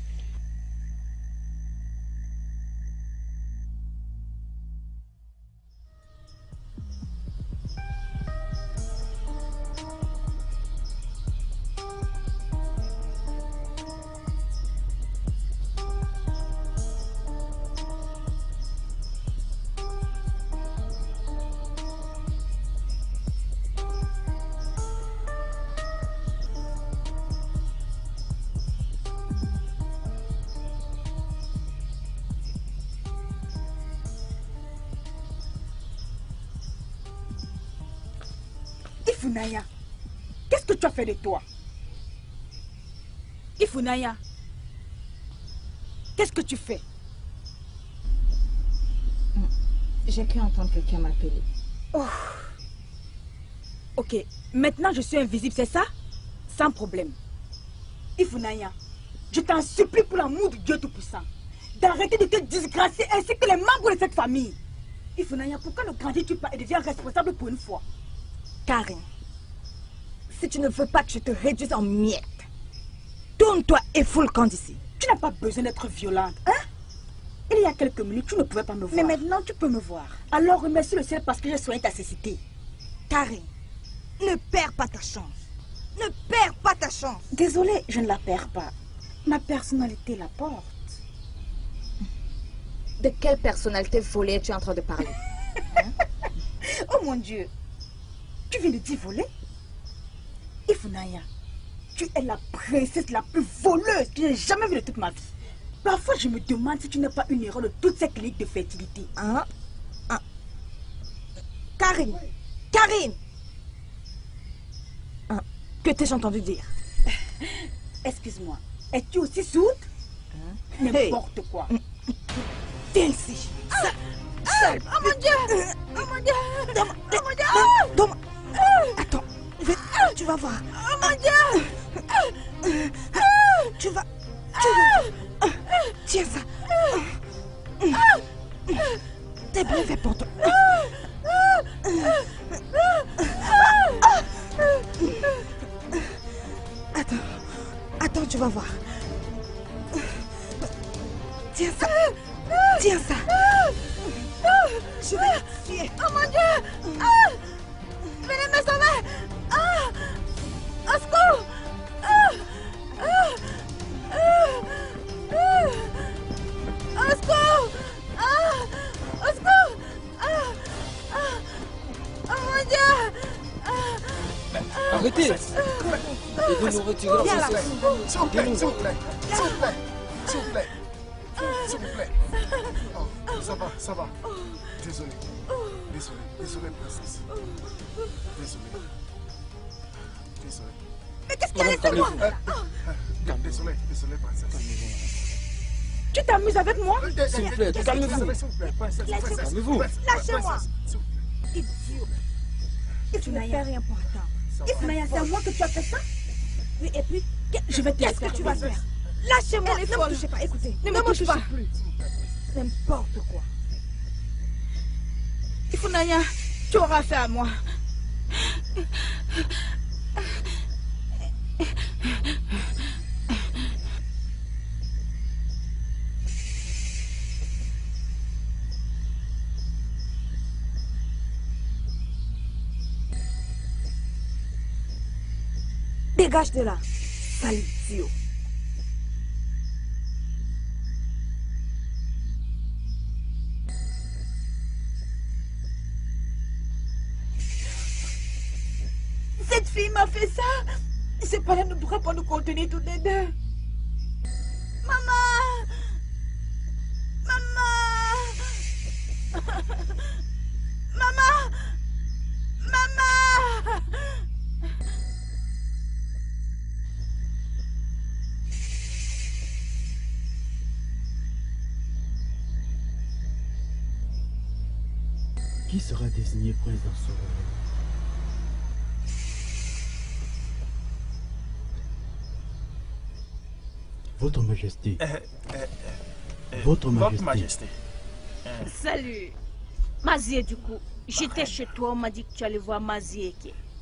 Ifunaya, qu'est-ce que tu as fait de toi? Ifunaya, qu'est-ce que tu fais? J'ai cru entendre quelqu'un m'appeler. Oh. Ok, maintenant je suis invisible, c'est ça? Sans problème. Ifunaya, je t'en supplie pour l'amour de Dieu Tout-Puissant d'arrêter de te disgracier ainsi que les membres de cette famille. Ifunaya, pourquoi ne grandis-tu pas et deviens responsable pour une fois? Karen, si tu ne veux pas que je te réduise en miettes, tourne-toi et fous le camp d'ici. Tu n'as pas besoin d'être violente, hein? Il y a quelques minutes, tu ne pouvais pas me voir. Mais maintenant, tu peux me voir. Alors remercie le ciel parce que j'ai soigné ta cécité. Karen, ne perds pas ta chance. Ne perds pas ta chance. Désolée, je ne la perds pas. Ma personnalité la porte. De quelle personnalité volée es-tu en train de parler? Oh mon Dieu! Tu viens de dire voler? Ifunaya, tu es la princesse la plus voleuse que j'ai jamais vue de toute ma vie. Parfois, je me demande si tu n'es pas une erreur de toutes ces cliniques de fertilité. Hein? Hein? Karine! Karine! Hein? Que t'ai-je entendu dire? Excuse-moi, es-tu aussi sourde? N'importe quoi. Viens ici. Oh mon Dieu! Oh mon Dieu! Oh mon Dieu! Donne-moi! Attends, tu vas voir. Oh mon Dieu! Tu vas... Tiens ça. C'est bien fait pour toi. Attends, tu vas voir. Tiens ça. Tiens ça. Je vais te tuer. Oh mon Dieu! Venez me sauver! Au secours! Au secours! Au secours! Oh mon Dieu! Arrêtez! Et vous nous retirez la princesse. S'il vous plaît, s'il vous plaît, s'il vous plaît, s'il vous plaît, s'il vous plaît. Oh, ça va. Désolé, princesse. Désolé. Mais qu'est-ce qu'il y a laissé moi? Désolé, princesse. Tu t'amuses avec moi? S'il vous plaît, calmez-vous. Calmez-vous. Lâchez-moi. Idiot. Tu n'as rien pour attendre. Ifunaya, c'est à moi que tu as fait ça? Oui, et puis, je vais te qu'est-ce que tu vas faire? Lâchez-moi. Elle est Ne me folle. touchez pas. Écoutez, Ne ne me me touche touchez pas. plus. N'importe quoi. Ifunanya, tu auras affaire à moi. Dégage de là, sale idiot. Cette fille m'a fait ça. C'est pas là, ne pourra pas nous contenir toutes les deux. Maman! Maman! Maman! Maman! Qui sera désigné prince dans ce royaume? Votre Majesté. Votre Majesté. Salut. Mazie, du coup. J'étais chez toi, on m'a dit que tu allais voir Mazie.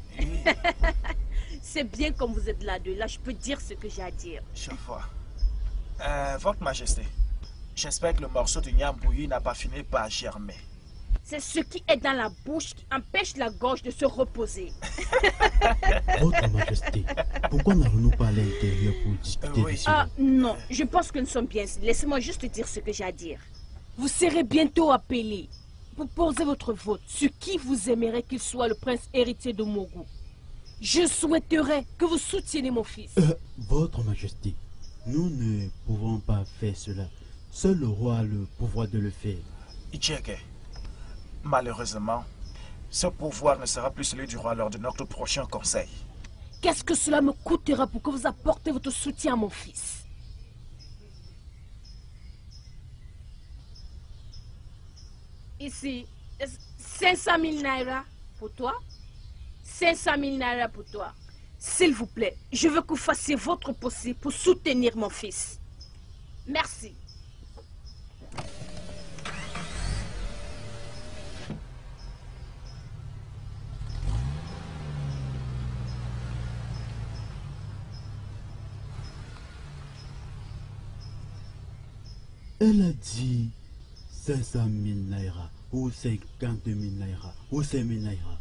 C'est bien comme vous êtes là deux. Là, je peux dire ce que j'ai à dire. Je vois. Votre Majesté, j'espère que le morceau de Niam bouilli n'a pas fini par germer. C'est ce qui est dans la bouche qui empêche la gorge de se reposer. Votre Majesté, pourquoi n'allons-nous pas à l'intérieur pour discuter de cela? Ah non, je pense que nous sommes bien. Laissez-moi juste dire ce que j'ai à dire. Vous serez bientôt appelé pour poser votre vote sur qui vous aimerez qu'il soit le prince héritier de Mogu. Je souhaiterais que vous souteniez mon fils. Votre Majesté, nous ne pouvons pas faire cela. Seul le roi a le pouvoir de le faire. Icheke, malheureusement, ce pouvoir ne sera plus celui du roi lors de notre prochain conseil. Qu'est-ce que cela me coûtera pour que vous apportez votre soutien à mon fils? Ici, 500 000 naira pour toi, 500 000 naira pour toi. S'il vous plaît, je veux que vous fassiez votre possible pour soutenir mon fils. Merci. Elle a dit 500 000 naira, ou 50 000 naira, ou 5 000 naira.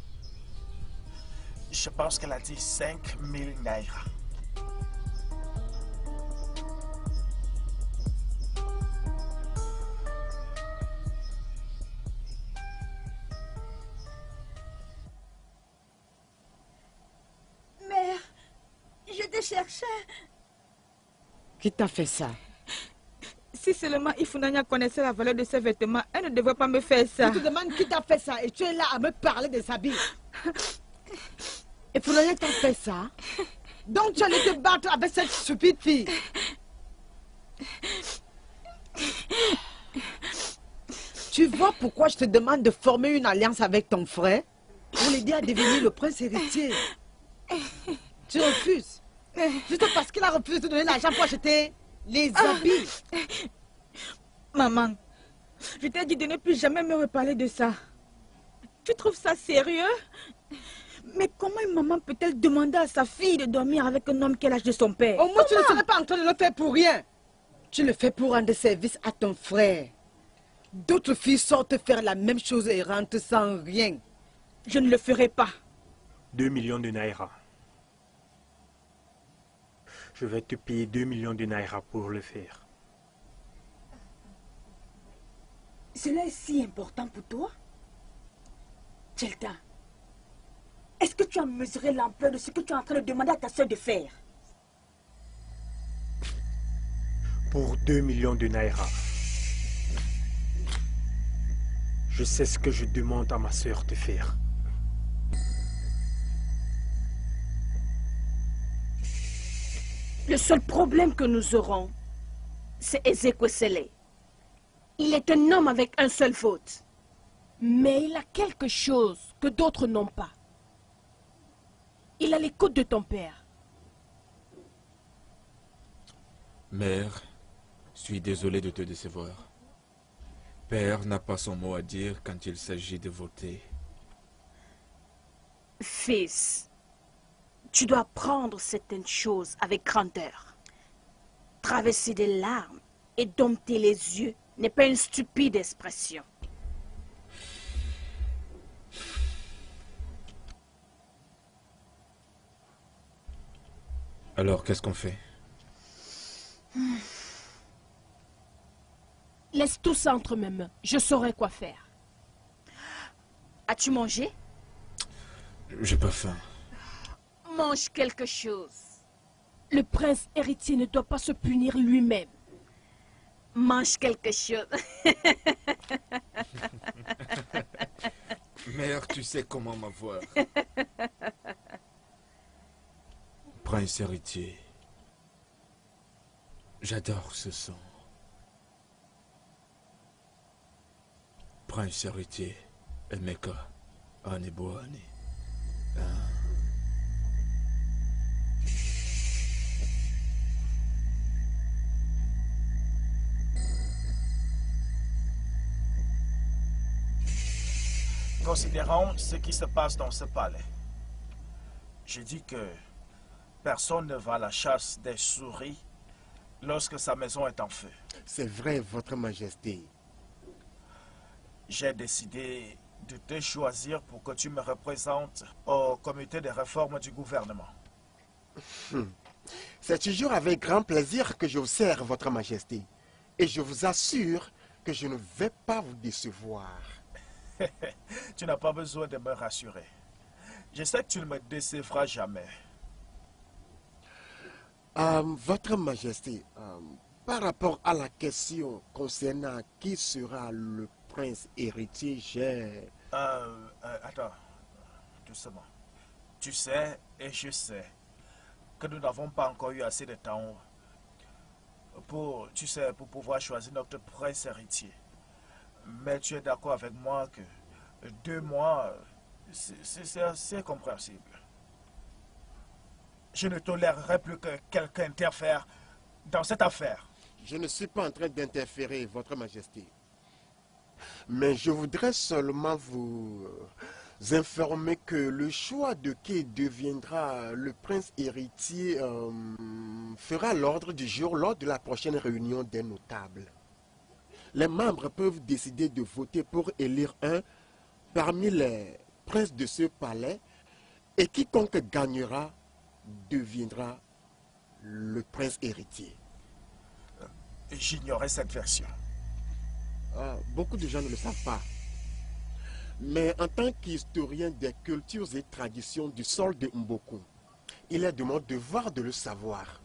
Je pense qu'elle a dit 5 000 naira. Mère, je te cherchais. Qui t'a fait ça? Si seulement Ifunanya connaissait la valeur de ses vêtements, elle ne devrait pas me faire ça. Je te demande qui t'a fait ça et tu es là à me parler de sa vie. Ifunanya t'a fait ça? Donc tu allais te battre avec cette stupide fille? Tu vois pourquoi je te demande de former une alliance avec ton frère? Pour l'aider à devenir le prince héritier. Tu refuses? Juste parce qu'il a refusé de donner l'argent pour acheter les habits. Maman, je t'ai dit de ne plus jamais me reparler de ça. Tu trouves ça sérieux? Mais comment une maman peut-elle demander à sa fille de dormir avec un homme qui est l'âge de son père? Au moins, tu ne serais pas en train de le faire pour rien. Tu le fais pour rendre service à ton frère. D'autres filles sortent faire la même chose et rentrent sans rien. Je ne le ferai pas. 2 millions de naira. Je vais te payer 2 millions de naira pour le faire. Cela est si important pour toi? Tchelta, est-ce que tu as mesuré l'ampleur de ce que tu es en train de demander à ta soeur de faire? Pour 2 millions de naira. Je sais ce que je demande à ma soeur de faire. Le seul problème que nous aurons, c'est Ezekwesele. Il est un homme avec un seul vote. Mais il a quelque chose que d'autres n'ont pas. Il a l'écoute de ton père. Mère, je suis désolé de te décevoir. Père n'a pas son mot à dire quand il s'agit de voter. Fils, tu dois prendre certaines choses avec grandeur. Traverser des larmes et dompter les yeux n'est pas une stupide expression. Alors, qu'est-ce qu'on fait? Laisse tout ça entre mes mains. Je saurai quoi faire. As-tu mangé? J'ai pas faim. Mange quelque chose. Le prince héritier ne doit pas se punir lui-même. Mange quelque chose. Mère, tu sais comment m'avoir. Prince héritier. J'adore ce son. Prince héritier. Emeka. Aneboane. Considérons ce qui se passe dans ce palais. J'ai dit que personne ne va à la chasse des souris lorsque sa maison est en feu. C'est vrai, Votre Majesté. J'ai décidé de te choisir pour que tu me représentes au comité de réforme du gouvernement. C'est toujours avec grand plaisir que je vous sers, Votre Majesté. Et je vous assure que je ne vais pas vous décevoir. Tu n'as pas besoin de me rassurer. Je sais que tu ne me décevras jamais. Votre Majesté, par rapport à la question concernant qui sera le prince héritier, j'ai... Attends, doucement. Tu sais et je sais que nous n'avons pas encore eu assez de temps pour pouvoir choisir notre prince héritier. Mais tu es d'accord avec moi que 2 mois, c'est assez compréhensible. Je ne tolérerai plus que quelqu'un interfère dans cette affaire. Je ne suis pas en train d'interférer, Votre Majesté. Mais je voudrais seulement vous informer que le choix de qui deviendra le prince héritier fera l'ordre du jour lors de la prochaine réunion des notables. Les membres peuvent décider de voter pour élire un parmi les princes de ce palais et quiconque gagnera deviendra le prince héritier. J'ignorais cette version. Beaucoup de gens ne le savent pas. Mais en tant qu'historien des cultures et traditions du sol de Mboku, il est de mon devoir de le savoir.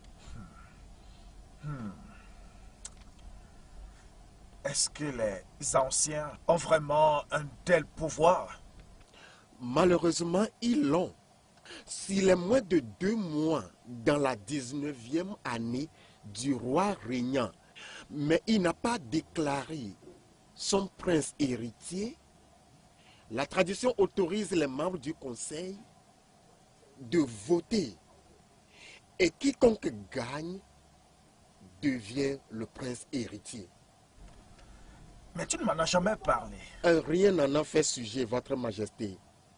Est-ce que les anciens ont vraiment un tel pouvoir? Malheureusement, ils l'ont. S'il est moins de 2 mois dans la 19e année du roi régnant, mais il n'a pas déclaré son prince héritier, la tradition autorise les membres du conseil de voter. Et quiconque gagne devient le prince héritier. Mais tu ne m'en as jamais parlé. Rien n'en a fait sujet, Votre Majesté.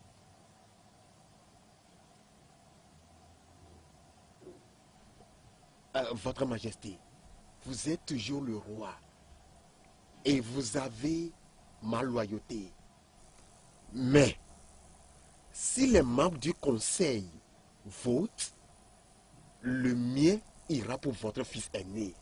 Votre Majesté, vous êtes toujours le roi. Et vous avez ma loyauté. Mais, si les membres du conseil votent, le mien ira pour votre fils aîné.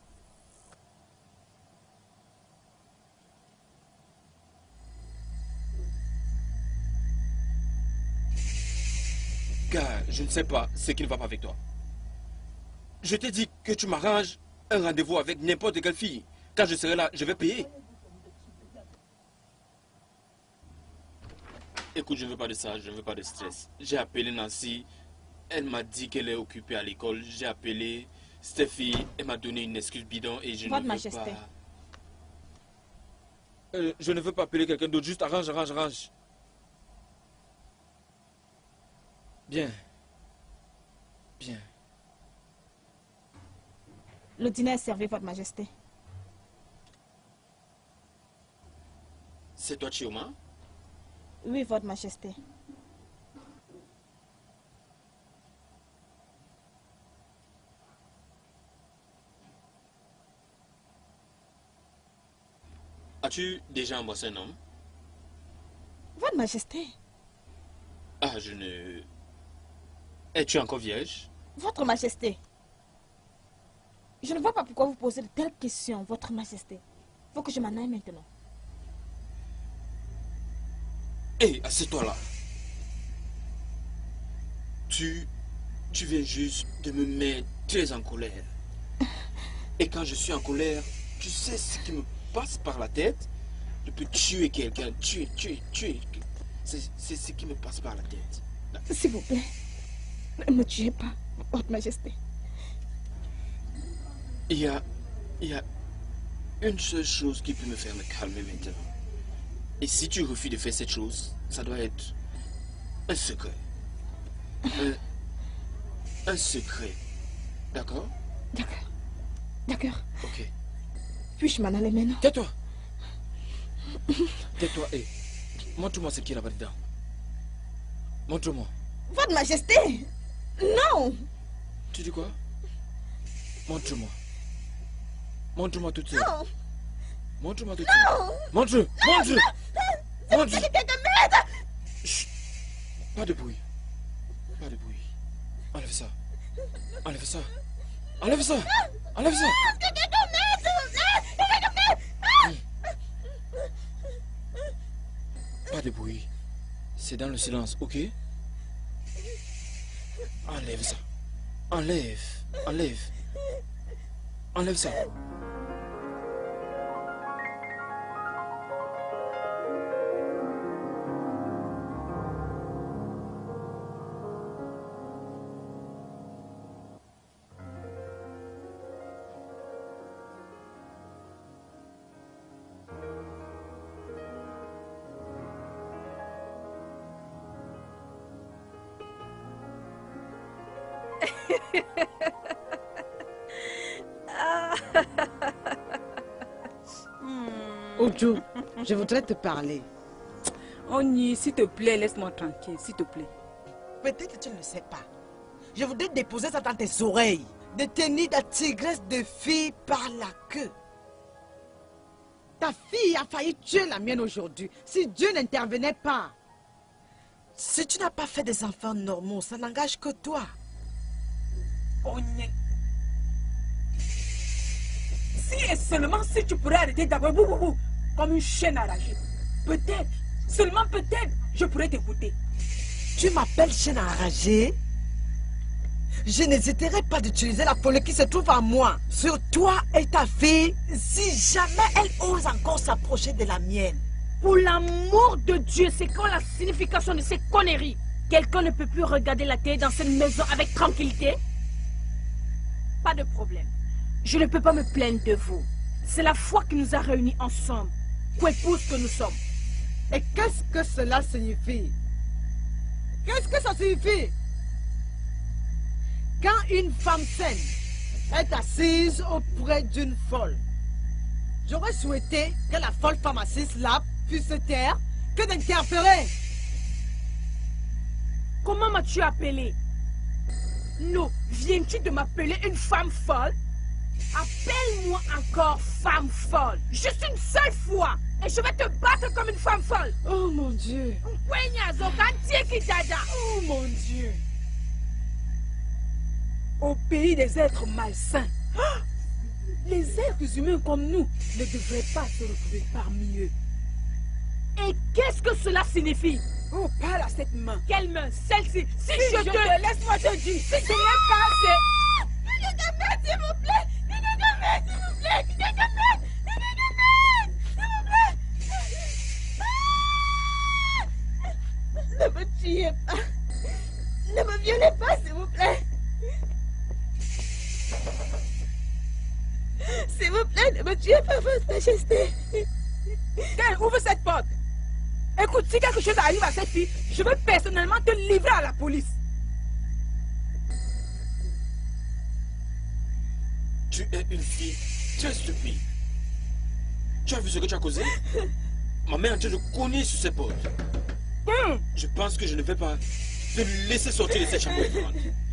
Car je ne sais pas ce qui ne va pas avec toi. Je t'ai dit que tu m'arranges un rendez-vous avec n'importe quelle fille. Quand je serai là, je vais payer. Écoute, je ne veux pas de ça, je ne veux pas de stress. J'ai appelé Nancy, elle m'a dit qu'elle est occupée à l'école. J'ai appelé Steffi, elle m'a donné une excuse bidon et je ne veux pas... je ne veux pas appeler quelqu'un d'autre, juste arrange. Bien. Le dîner est servi, Votre Majesté. C'est toi, Chioma? Oui, Votre Majesté. As-tu déjà embrassé un homme? Votre Majesté. Ah, je ne... Es-tu encore vierge? Votre Majesté. Je ne vois pas pourquoi vous posez de telles questions, Votre Majesté. Faut que je m'en aille maintenant. Hé, assieds-toi là. Tu viens juste de me mettre très en colère. Et quand je suis en colère, tu sais ce qui me passe par la tête? Je peux tuer quelqu'un, tuer. C'est ce qui me passe par la tête. S'il vous plaît, ne me tuez pas, Votre Majesté. Il y a une seule chose qui peut me faire me calmer maintenant. Et si tu refuses de faire cette chose, ça doit être un secret. Un secret. D'accord? D'accord. D'accord. Ok. Puis-je m'en aller maintenant? Tais-toi. Tais-toi et montre-moi ce qu'il y a là-bas dedans. Montre-moi. Votre Majesté! Non! Tu dis quoi? Montre-moi. Montre-moi tout de suite. Non! Montre-moi tout de suite. Montre! Montre! Montre! Chut. Pas de bruit. Pas de bruit. Enlève ça. Enlève ça. Enlève ça. Enlève ça. Pas de bruit. C'est dans le silence, ok? Enlève ça. Enlève. Enlève. Enlève ça. Ojo, je voudrais te parler. Oni, s'il te plaît, laisse-moi tranquille, s'il te plaît. Peut-être que tu ne le sais pas. Je voudrais déposer ça dans tes oreilles. De tenir la tigresse de fille par la queue. Ta fille a failli tuer la mienne aujourd'hui. Si Dieu n'intervenait pas. Si tu n'as pas fait des enfants normaux, ça n'engage que toi. Oni. Si et seulement si tu pourrais arrêter d'avoir bou comme une chaîne arrachée. Peut-être, seulement peut-être, je pourrais t'écouter. Tu m'appelles chaîne enragée? Je n'hésiterai pas d'utiliser la folie qui se trouve en moi sur toi et ta fille si jamais elle ose encore s'approcher de la mienne. Pour l'amour de Dieu, c'est quoi la signification de ces conneries? Quelqu'un ne peut plus regarder la télé dans cette maison avec tranquillité? Pas de problème. Je ne peux pas me plaindre de vous. C'est la foi qui nous a réunis ensemble, qu'épouses que nous sommes. Et qu'est-ce que cela signifie? Qu'est-ce que ça signifie? Quand une femme saine est assise auprès d'une folle, j'aurais souhaité que la folle femme assise là puisse se taire que d'interférer. Comment m'as-tu appelé? Non, viens-tu de m'appeler une femme folle? Appelle-moi encore femme folle. Juste une seule fois. Et je vais te battre comme une femme folle. Oh mon Dieu. Oh mon Dieu. Au pays des êtres malsains, les êtres humains comme nous ne devraient pas se retrouver parmi eux. Et qu'est-ce que cela signifie? Oh, parle à cette main. Quelle main? Celle-ci. Si je te... Laisse-moi te dire. Si ce n'est pas assez... S'il vous plaît. S'il vous plaît. Ne me tuez pas. Ne me violez pas, s'il vous plaît. S'il vous plaît, ne me tuez pas, Votre Majesté. Ouvre cette porte. Écoute, si quelque chose arrive à cette fille, je vais personnellement te livrer à la police. Tu es une fille très stupide. Tu as vu ce que tu as causé? Ma mère est en train de cogner sur ses potes. Je pense que je ne vais pas te laisser sortir de cette chambre effrayante.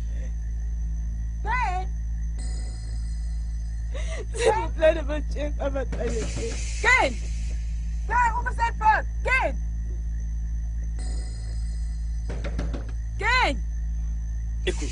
S'il vous plaît, ne me tuez pas, ma Traïoté. Ken! Ken, ouvre cette porte! Ken! Ken! Écoute,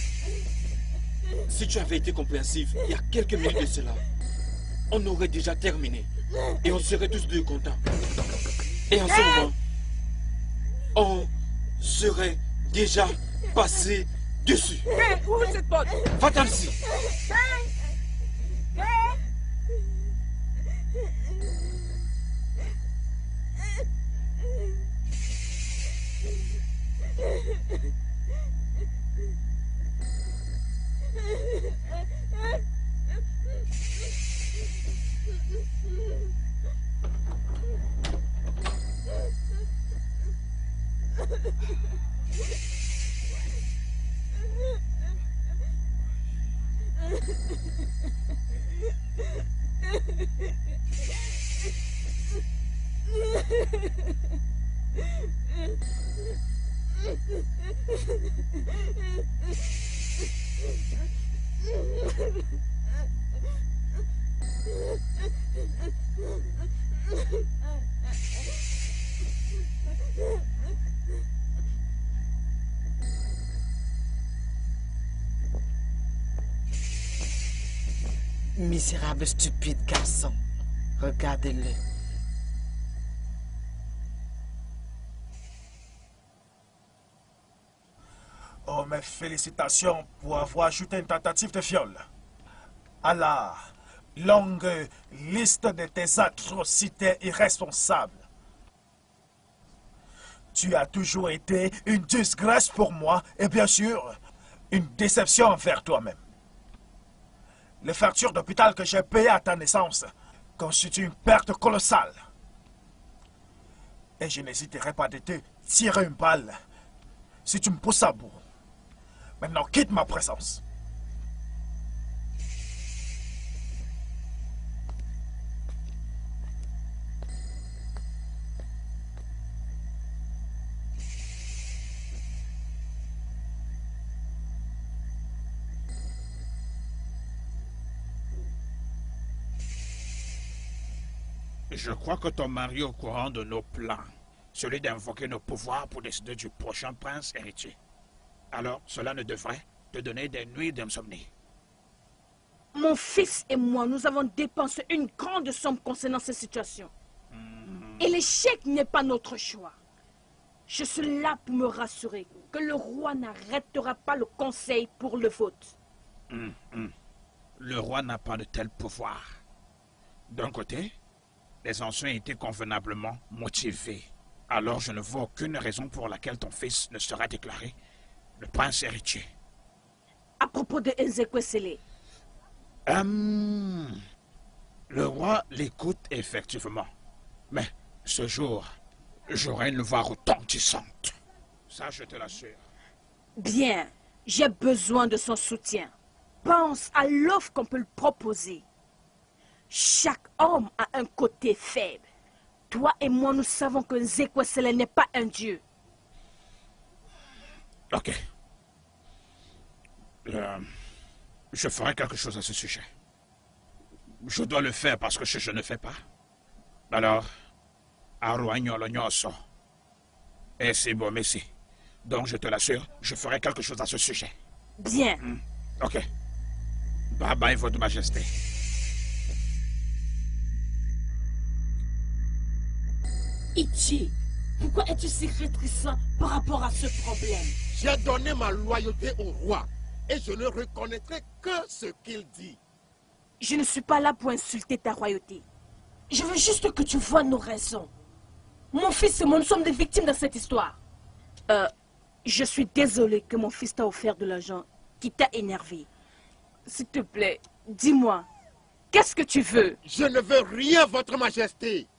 si tu avais été compréhensif il y a quelques minutes de cela, on aurait déjà terminé. Et on serait tous deux contents. Et en ce moment, on serait déjà passé dessus. Ken, ouvre cette porte! Va-t'en d'ici. Ken! Ken! Misérable, stupide garçon. Regardez-le. Oh, mes félicitations pour avoir ajouté une tentative de viol à la longue liste de tes atrocités irresponsables. Tu as toujours été une disgrâce pour moi et bien sûr, une déception envers toi-même. Les factures d'hôpital que j'ai payées à ta naissance constituent une perte colossale. Et je n'hésiterai pas de te tirer une balle si tu me pousses à bout. Maintenant, quitte ma présence. Je crois que ton mari est au courant de nos plans, celui d'invoquer nos pouvoirs pour décider du prochain prince héritier. Alors, cela ne devrait te donner des nuits d'insomnie. Mon fils et moi, nous avons dépensé une grande somme concernant cette situation. Et l'échec n'est pas notre choix. Je suis là pour me rassurer que le roi n'arrêtera pas le conseil pour le vote. Le roi n'a pas de tel pouvoir. D'un côté, les anciens étaient convenablement motivés. Alors je ne vois aucune raison pour laquelle ton fils ne sera déclaré le prince héritier. À propos de Nzekwesele. Le roi l'écoute effectivement. Mais ce jour, j'aurai une voix retentissante. Ça, je te l'assure. Bien, j'ai besoin de son soutien. Pense à l'offre qu'on peut lui proposer. Chaque homme a un côté faible. Toi et moi, nous savons que Nzekwesele n'est pas un dieu. Ok. Je ferai quelque chose à ce sujet. Je dois le faire parce que je ne fais pas. Alors, Arouagnolo Nyoso. Et c'est bon, merci. Donc, je te l'assure, je ferai quelque chose à ce sujet. Bien. Ok. Bye bye, Votre Majesté. Ichi, pourquoi es-tu si réticent par rapport à ce problème? J'ai donné ma loyauté au roi et je ne reconnaîtrai que ce qu'il dit. Je ne suis pas là pour insulter ta royauté. Je veux juste que tu vois nos raisons. Mon fils et moi, nous sommes des victimes dans cette histoire. Je suis désolée que mon fils t'a offert de l'argent qui t'a énervé. S'il te plaît, dis-moi, qu'est-ce que tu veux? Je ne veux rien, Votre Majesté.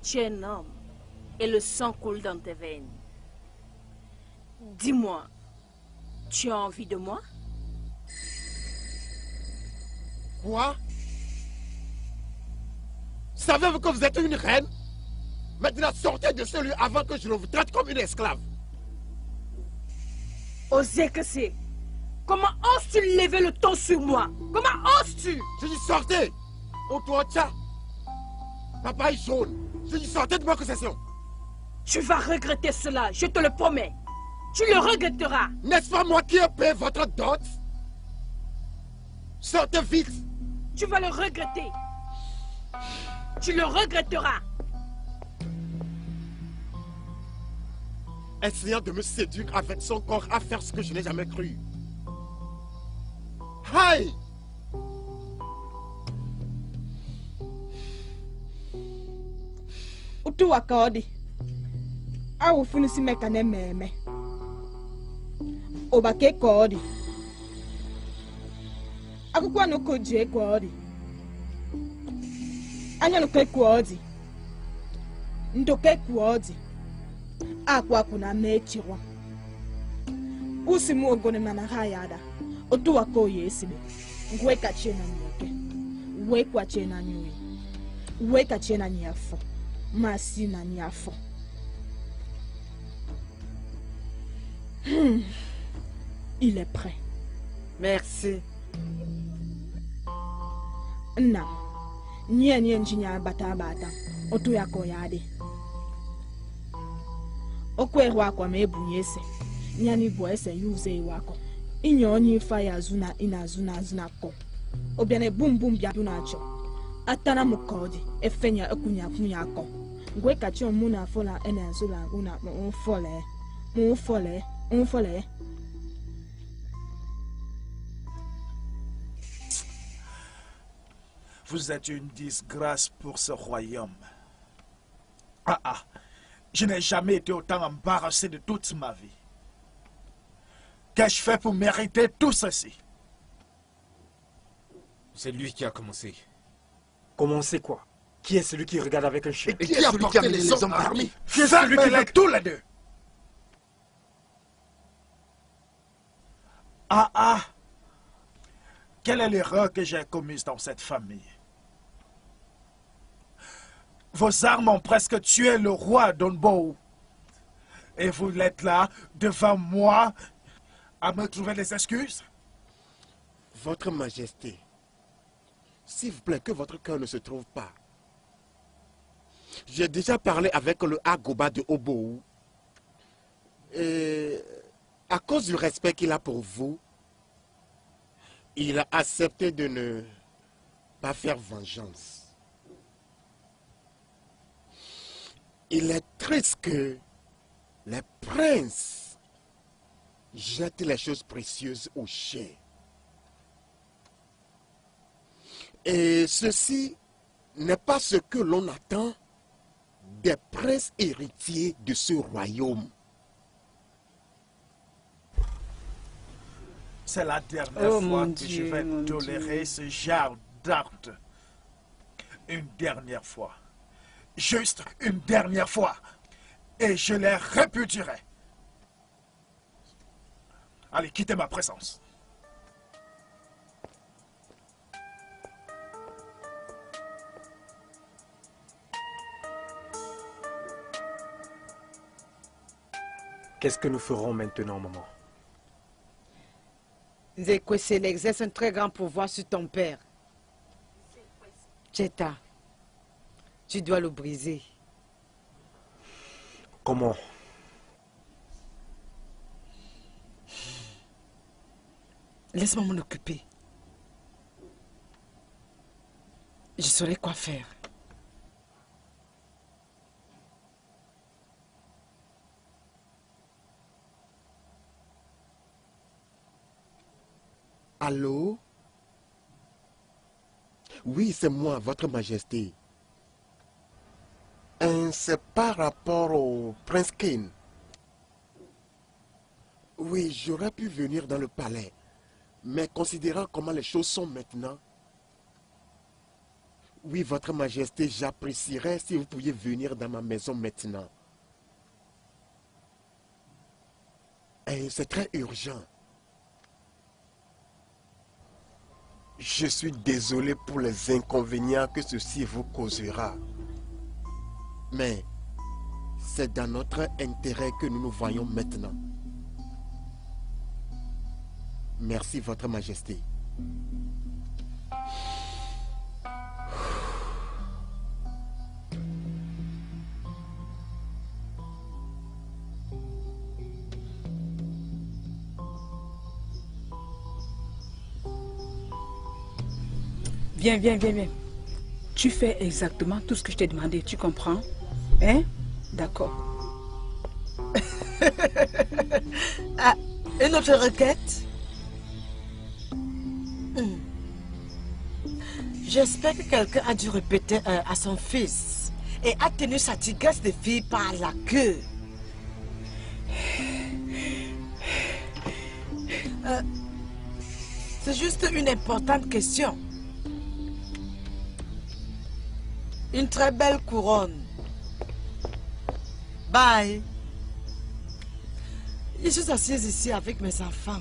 Tu es un homme et le sang coule dans tes veines. Dis-moi, tu as envie de moi? Quoi? Savez-vous que vous êtes une reine? Maintenant, sortez de ce lieu avant que je ne vous traite comme une esclave. Osez que c'est. Comment oses-tu lever le ton sur moi? Comment oses-tu? Je dis sortez! Otoacha! Papaye jaune! Je dis sortez de ma possession! Tu vas regretter cela, je te le promets. Tu le regretteras. N'est-ce pas moi qui ai payé votre dot? Sortez vite! Tu vas le regretter. Tu le regretteras. Essayant de me séduire avec son corps à faire ce que je n'ai jamais cru. Aïe! Utu wakodi. Awu funisi mekane meme. Obake kodi. Akukwa no koje kodi. Anya no ke kodi. Ndoke kodi. Akwa kuna mechirwa. Usimu ogone mana hayada. Otu wako yesibe. Ngweka chena nyoke. Wekwa chena nyui. Weka chena nyafo. Masi na nyafo. Il est prêt. Merci. Na. Nye njinya bata bata. Otu yako yade. Okwe wako mebunyese. Nyani boese yuze wako. Inyo onye fire zuna zuna ko. Obiane bum bum bia dunacho. Atana mukodi efenya ekunya ko. Ngwe kachi omuna fola enazula una mo fole. Vous êtes une disgrâce pour ce royaume. Je n'ai jamais été autant embarrassé de toute ma vie. Qu'ai-je fait pour mériter tout ceci? C'est lui qui a commencé. Commencé quoi? Qui est celui qui regarde avec un chien? Et qui a porté les hommes armés? Qui est celui qui les tous les deux? Quelle est l'erreur que j'ai commise dans cette famille? Vos armes ont presque tué le roi d'Onbo. Et vous êtes là, devant moi, à me trouver des excuses? Votre Majesté, s'il vous plaît, que votre cœur ne se trouve pas. J'ai déjà parlé avec le Agoba de Obo. Et à cause du respect qu'il a pour vous, il a accepté de ne pas faire vengeance. Il est triste que les princes jettent les choses précieuses aux chiens. Et ceci n'est pas ce que l'on attend des princes héritiers de ce royaume. C'est la dernière fois que je vais tolérer ce genre d'acte. Une dernière fois. Juste une dernière fois. Et je les répudierai. Allez, quittez ma présence. Qu'est-ce que nous ferons maintenant, maman? Zekwesele exerce un très grand pouvoir sur ton père. Cheta, tu dois le briser. Comment? Laisse-moi m'en occuper. Je saurai quoi faire. Allô? Oui, c'est moi, votre Majesté. C'est par rapport au prince Kane. Oui, j'aurais pu venir dans le palais. Mais considérant comment les choses sont maintenant, Oui, Votre Majesté, j'apprécierais si vous pouviez venir dans ma maison maintenant. Et c'est très urgent. Je suis désolé pour les inconvénients que ceci vous causera. Mais c'est dans notre intérêt que nous nous voyons maintenant. Merci, Votre Majesté. Viens, viens, viens, viens. Tu fais exactement tout ce que je t'ai demandé, tu comprends? Hein? D'accord. Ah, une autre requête? J'espère que quelqu'un a dû répéter à son fils et a tenu sa tigresse de fille par la queue. C'est juste une importante question. Une très belle couronne. Bye. Je suis assise ici avec mes enfants.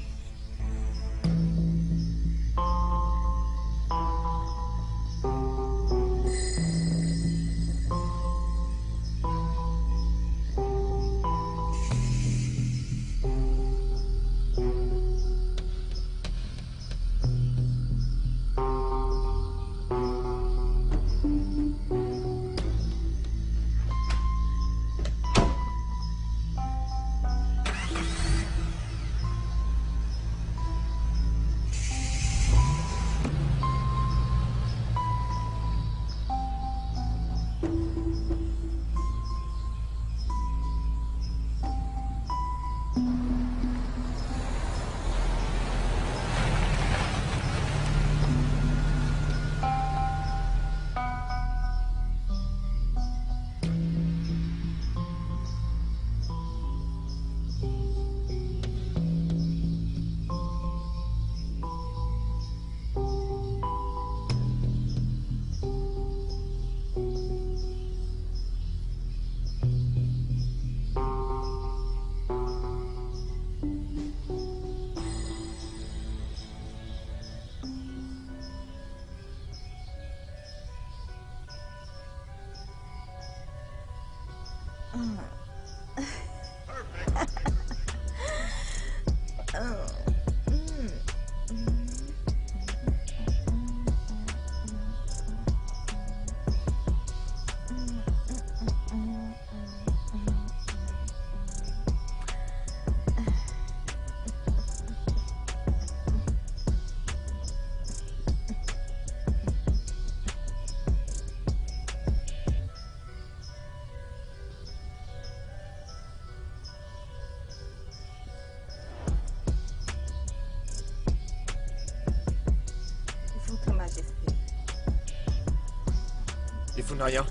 Ifunaya,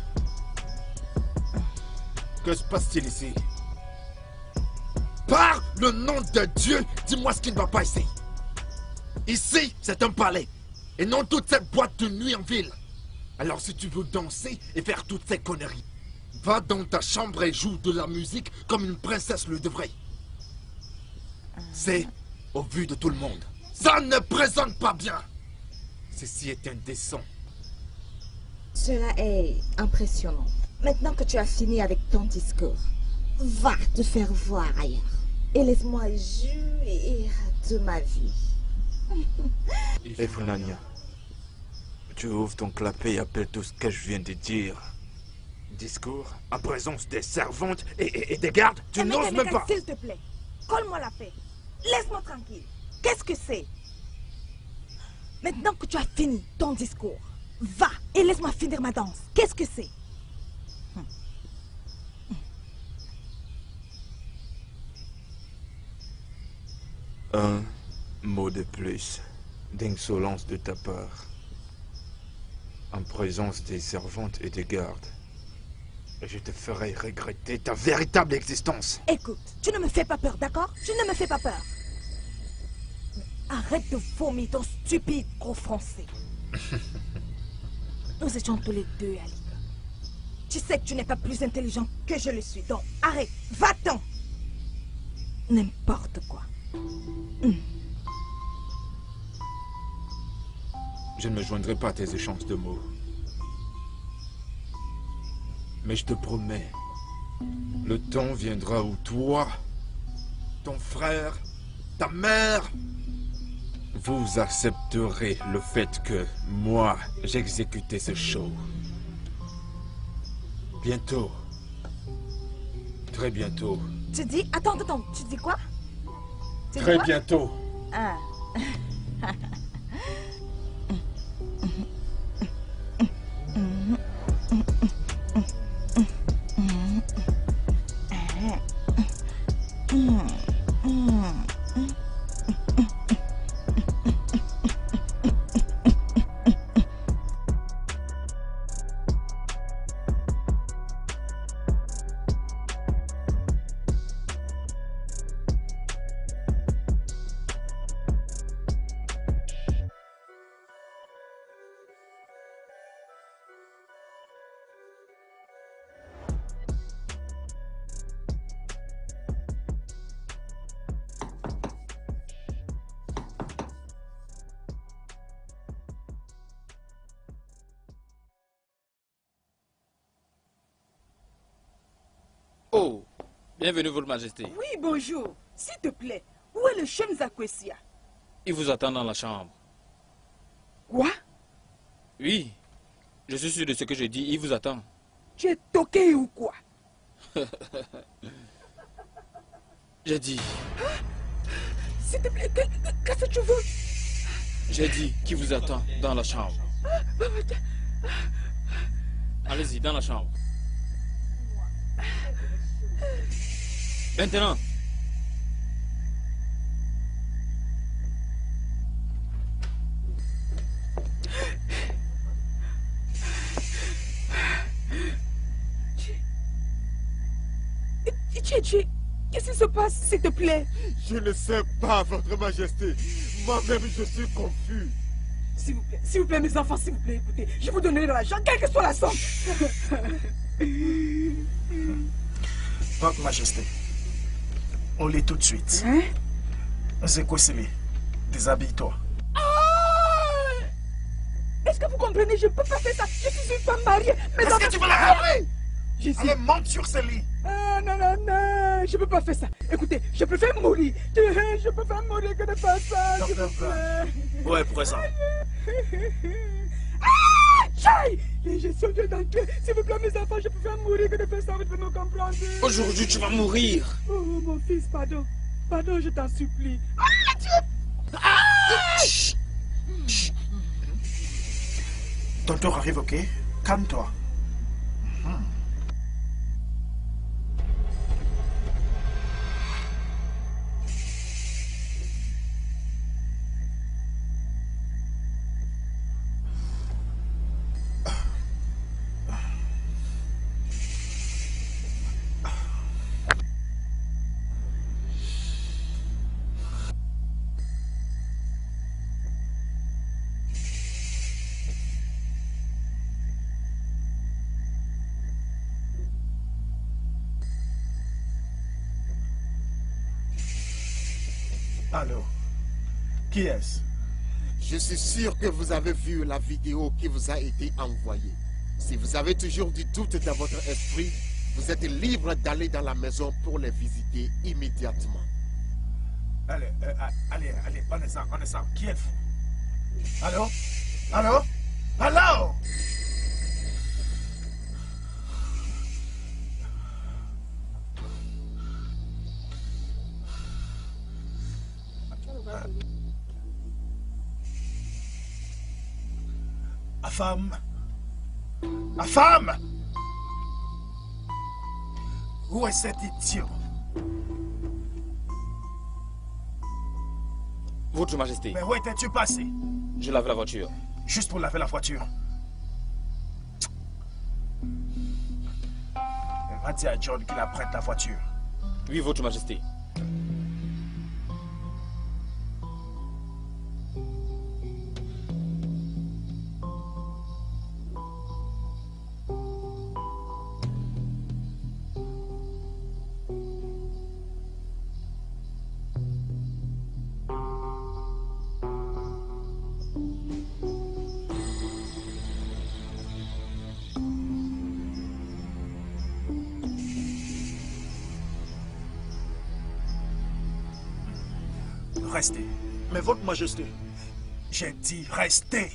que se passe-t-il ici? Par le nom de Dieu, dis-moi ce qui ne va pas ici. Ici, c'est un palais, et non toute cette boîte de nuit en ville. Alors si tu veux danser et faire toutes ces conneries, va dans ta chambre et joue de la musique comme une princesse le devrait. C'est au vu de tout le monde. Ça ne présente pas bien. Ceci est indécent. Cela est impressionnant. Maintenant que tu as fini avec ton discours, va te faire voir ailleurs. Et laisse-moi jouir de ma vie. Ifunanya, tu ouvres ton clapet et appelles tout ce que je viens de dire. Discours en présence des servantes et des gardes, tu n'oses même pas. S'il te plaît, colle-moi la paix. Laisse-moi tranquille. Qu'est-ce que c'est? Maintenant que tu as fini ton discours, va et laisse-moi finir ma danse. Qu'est-ce que c'est? Un mot de plus d'insolence de ta part. En présence des servantes et des gardes. Et je te ferai regretter ta véritable existence. Écoute, tu ne me fais pas peur, d'accord? Tu ne me fais pas peur. Arrête de vomir ton stupide gros français. Nous étions tous les deux à l'école. Tu sais que tu n'es pas plus intelligent que je le suis. Donc, arrête, va-t'en. N'importe quoi. Je ne me joindrai pas à tes échanges de mots. Mais je te promets, le temps viendra où toi, ton frère, ta mère, vous accepterez le fait que moi, j'ai exécuté ce show. Bientôt. Très bientôt. Tu dis... Attends, tu dis quoi? Très bientôt. Ah. Oh, bienvenue, Votre Majesté. Oui, bonjour. S'il te plaît, où est le chef Zakwesia? Il vous attend dans la chambre. Quoi? Oui, je suis sûr de ce que je dis, il vous attend. Tu es toqué ou quoi? J'ai dit. S'il te plaît, qu'est-ce que tu veux? J'ai dit qu'il vous attend dans la chambre. Allez-y, dans la chambre. Maintenant. Qu'est-ce qui se passe, s'il te plaît? Je ne sais pas, Votre Majesté. Moi-même, je suis confus. S'il vous plaît, mes enfants, s'il vous plaît, écoutez. Je vous donnerai de l'argent, quelle que soit la somme. Votre Majesté, on lit tout de suite. Hein? Zekosili, déshabille-toi. Est-ce que vous comprenez? Je ne peux pas faire ça. Je suis une femme mariée. Est-ce que tu veux la rappeler? Elle monte sur ce lit. Non, je ne peux pas faire ça. Écoutez, je préfère mourir. Je préfère mourir que de faire ça. S'il vous plaît. Où est présent? Chai! Je suis Dieu d'entrée. S'il vous plaît, mes enfants, je préfère mourir que de faire ça. Vous devez me comprendre. Aujourd'hui, tu vas mourir. Oh, mon fils, pardon. Pardon, je t'en supplie. Ton tour arrive, ok? Calme-toi. Allô? Qui est-ce? Je suis sûr que vous avez vu la vidéo qui vous a été envoyée. Si vous avez toujours du doute dans votre esprit, vous êtes libre d'aller dans la maison pour les visiter immédiatement. Allez, on est ensemble. Qui êtes-vous? Allô? Allô? Allô? Femme! Où est cet idiot? Votre Majesté. Mais où étais-tu passé? Je lave la voiture. Juste pour laver la voiture. Elle va dire à John qu'il apprête la voiture. Oui, Votre Majesté. Restez. Mais votre majesté, j'ai dit restez.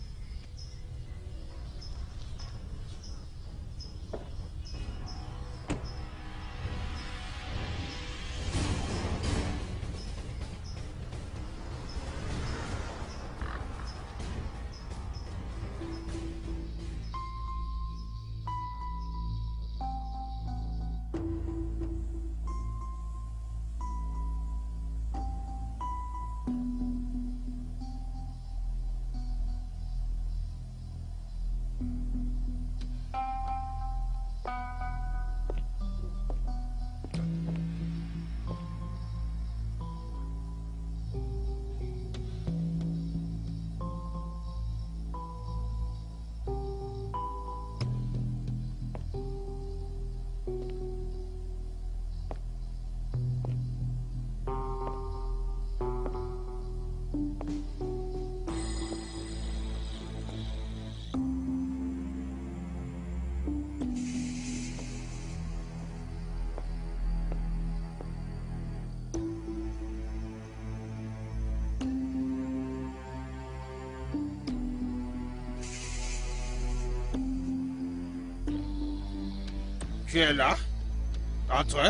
Tu es là? Entrez.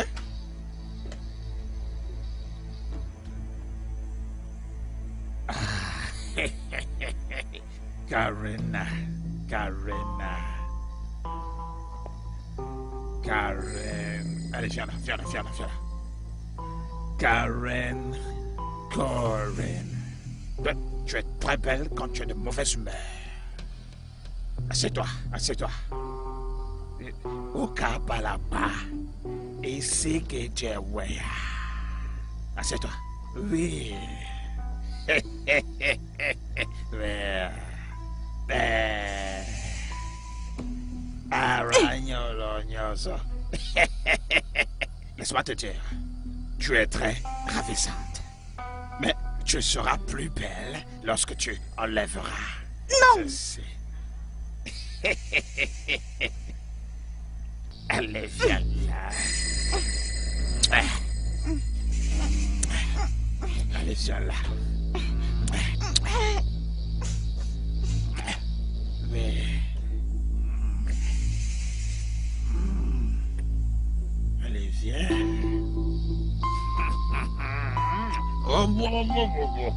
Karina. Karen. Allez, viens là. Karen. Tu es très belle quand tu es de mauvaise humeur. Assieds-toi. Uka palapa. Ici que tu es ouais. Assieds-toi. Oui. Aragnolognoso. Laisse-moi te dire, tu es très ravissante. Mais tu seras plus belle lorsque tu enlèveras. Non! Ceci. Allez, viens là. Allez, viens là. Mais... Allez, viens. Oh, bon.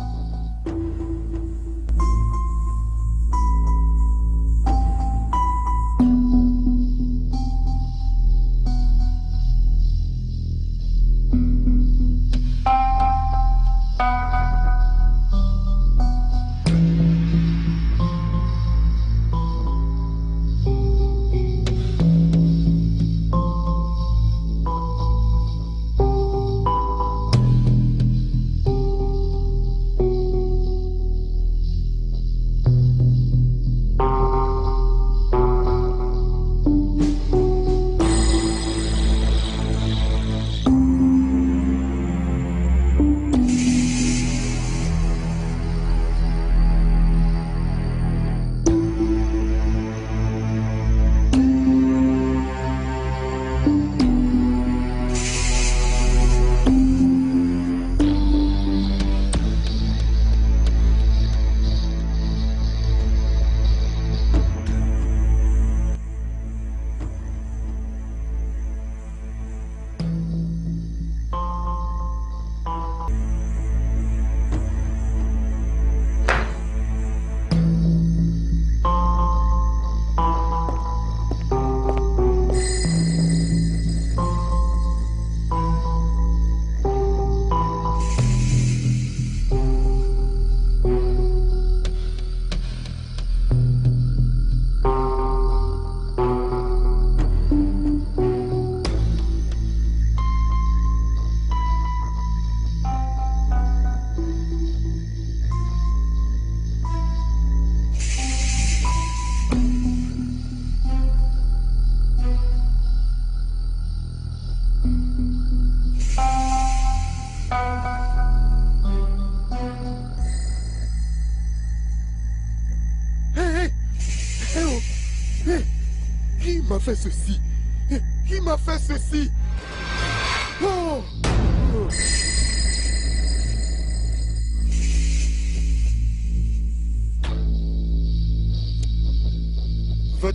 fait ceci? Qui m'a fait ceci? Oh!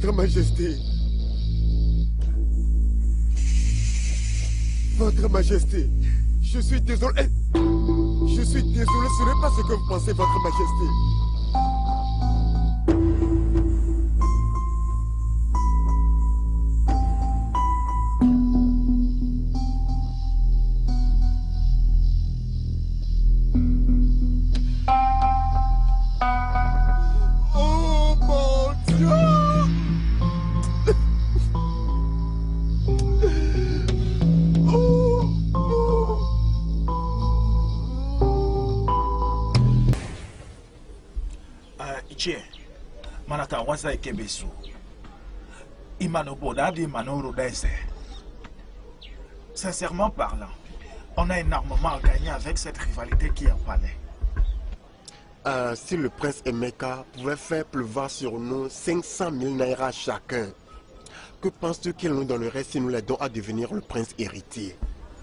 Votre Majesté. Votre Majesté, je suis désolé. Je suis désolé, ce n'est pas ce que vous pensez, Votre Majesté. Oh mon Dieu! Ichie, manata wasa ekebesu. Imano Bodad, Imano Rodese. Sincèrement parlant, on a énormément à gagner avec cette rivalité qui est en palais. Si le prince Emeka pouvait faire pleuvoir sur nous 500 000 naira chacun, que penses-tu qu'il nous donnerait si nous l'aidons à devenir le prince héritier?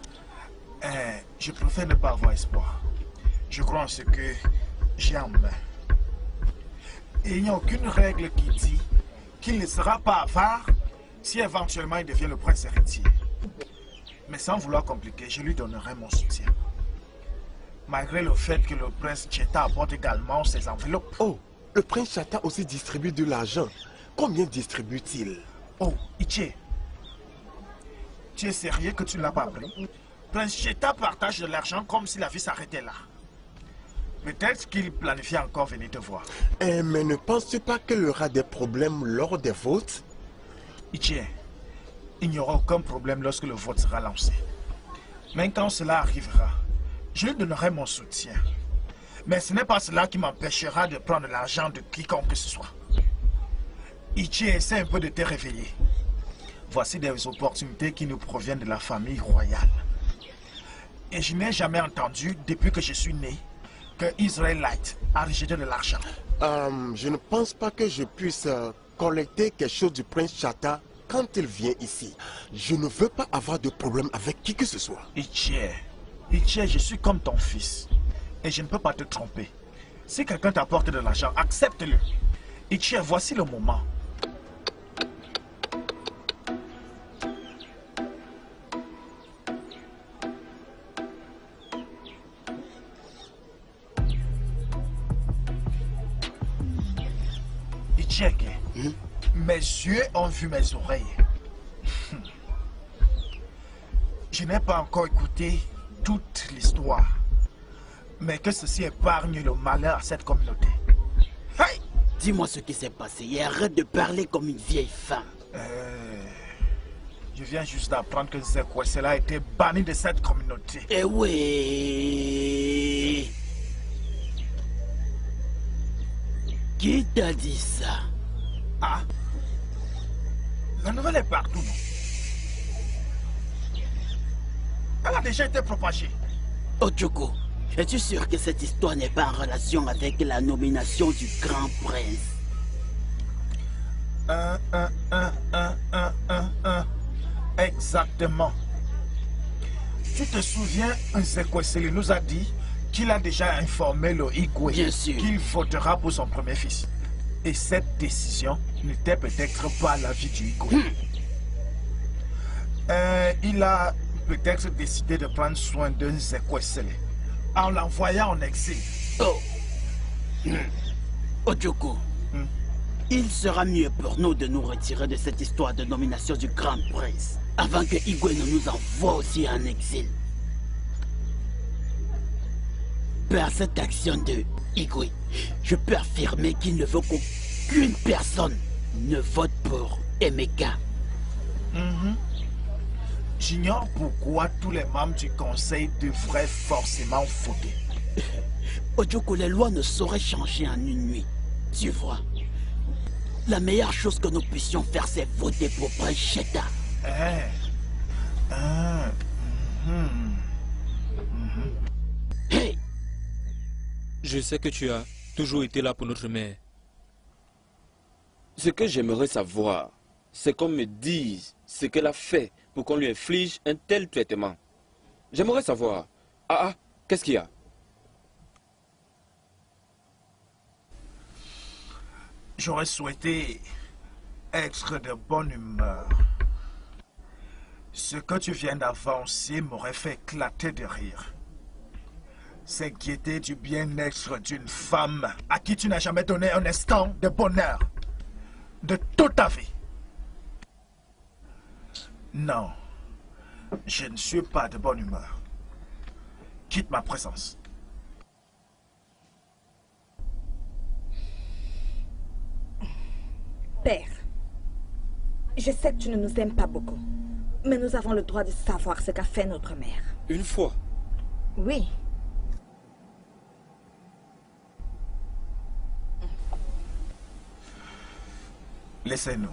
Je préfère ne pas avoir espoir. Je crois en ce que j'ai en main. Et il n'y a aucune règle qui dit qu'il ne sera pas avare si éventuellement il devient le prince héritier. Mais sans vouloir compliquer, je lui donnerai mon soutien. Malgré le fait que le prince Cheta apporte également ses enveloppes. Oh, le prince Cheta aussi distribue de l'argent. Combien distribue-t-il? Oh, Ichie, tu es sérieux que tu ne l'as pas appris? Prince Cheta partage de l'argent comme si la vie s'arrêtait là. Peut-être qu'il planifie encore venir te voir. Mais ne penses-tu pas qu'il y aura des problèmes lors des votes? Ichie, il n'y aura aucun problème lorsque le vote sera lancé. Mais quand cela arrivera, je lui donnerai mon soutien. Mais ce n'est pas cela qui m'empêchera de prendre l'argent de quiconque que ce soit. Ichie, essaie un peu de te réveiller. Voici des opportunités qui nous proviennent de la famille royale. Et je n'ai jamais entendu, depuis que je suis né, que Israelite a rejeté de l'argent. Je ne pense pas que je puisse collecter quelque chose du prince Chata quand il vient ici. Je ne veux pas avoir de problème avec qui que ce soit. Ichie, je suis comme ton fils. Et je ne peux pas te tromper. Si quelqu'un t'apporte de l'argent, accepte-le. Ichie, voici le moment. Ichie, mes yeux ont vu mes oreilles. Je n'ai pas encore écouté toute l'histoire. Mais que ceci épargne le malheur à cette communauté. Hey! Dis-moi ce qui s'est passé et arrête de parler comme une vieille femme. Je viens juste d'apprendre que Zekwesela a été banni de cette communauté. Eh oui! Qui t'a dit ça? Ah? La nouvelle est partout, non? Elle a déjà été propagée. Ojoko, es-tu sûr que cette histoire n'est pas en relation avec la nomination du grand prince? Exactement. Tu te souviens, Nzekwesili nous a dit qu'il a déjà informé le Igwe qu'il votera pour son premier fils. Et cette décision n'était peut-être pas l'avis du Igwe. Il a peut-être décidé de prendre soin de Nzekwesili en l'envoyant en exil. Oh. Ojoko, il sera mieux pour nous de nous retirer de cette histoire de nomination du grand prince avant que Igwe ne nous envoie aussi en exil. Par cette action de Igwe, je peux affirmer qu'il ne veut qu'aucune personne ne vote pour Emeka. J'ignore pourquoi tous les membres du conseil devraient forcément voter. Ojoko, les lois ne sauraient changer en une nuit. Tu vois, la meilleure chose que nous puissions faire, c'est voter pour Prince Cheta. Hey! Je sais que tu as toujours été là pour notre mère. Ce que j'aimerais savoir, c'est qu'on me dise ce qu'elle a fait pour qu'on lui inflige un tel traitement. J'aimerais savoir. Qu'est-ce qu'il y a? J'aurais souhaité être de bonne humeur. Ce que tu viens d'avancer m'aurait fait éclater de rire. S'inquiéter du bien-être d'une femme à qui tu n'as jamais donné un instant de bonheur de toute ta vie. Non, je ne suis pas de bonne humeur. Quitte ma présence. Père, je sais que tu ne nous aimes pas beaucoup, mais nous avons le droit de savoir ce qu'a fait notre mère. Une fois. Oui. Laissez-nous.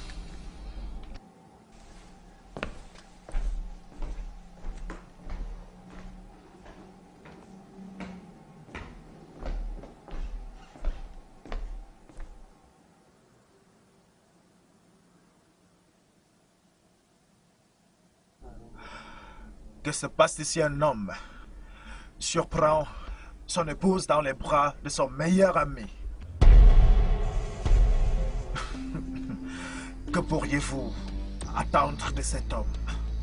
Que se passe si un homme surprend son épouse dans les bras de son meilleur ami? Que pourriez-vous attendre de cet homme?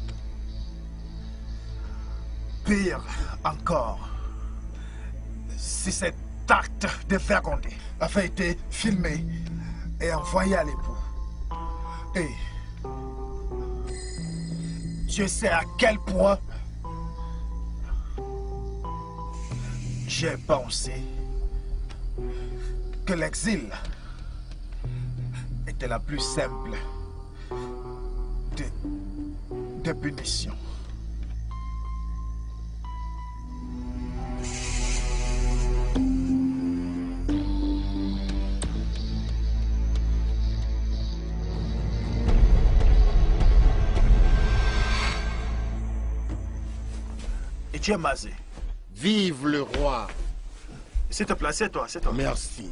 Pire encore, si cet acte de fécondité avait été filmé et envoyé à l'époux. Et je sais à quel point j'ai pensé que l'exil était la plus simple de punitions. Et tu es Mazé. Vive le roi. S'il te plaît, c'est toi, c'est toi. Merci.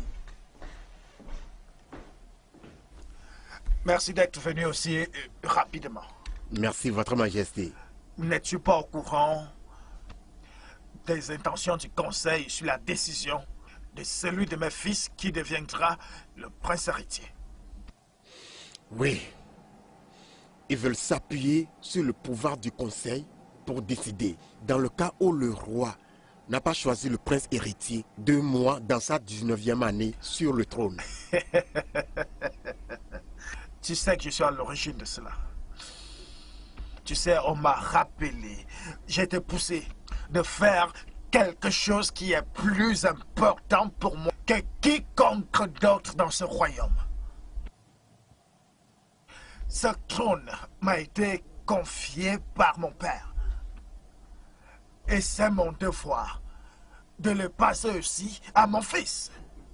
Merci d'être venu aussi rapidement. Merci, Votre Majesté. N'es-tu pas au courant des intentions du Conseil sur la décision de celui de mes fils qui deviendra le prince héritier? Oui. Ils veulent s'appuyer sur le pouvoir du Conseil pour décider. Dans le cas où le roi n'a pas choisi le prince héritier 2 mois dans sa 19e année sur le trône. Tu sais que je suis à l'origine de cela. Tu sais, on m'a rappelé, j'ai été poussé de faire quelque chose qui est plus important pour moi que quiconque d'autre dans ce royaume. Ce trône m'a été confié par mon père. Et c'est mon devoir de le passer aussi à mon fils.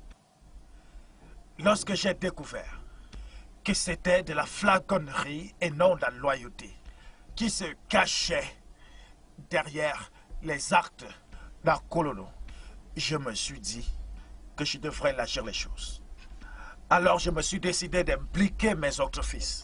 Lorsque j'ai découvert que c'était de la flagornerie et non de la loyauté qui se cachait derrière les actes d'un colono, je me suis dit que je devrais lâcher les choses. Alors je me suis décidé d'impliquer mes autres fils.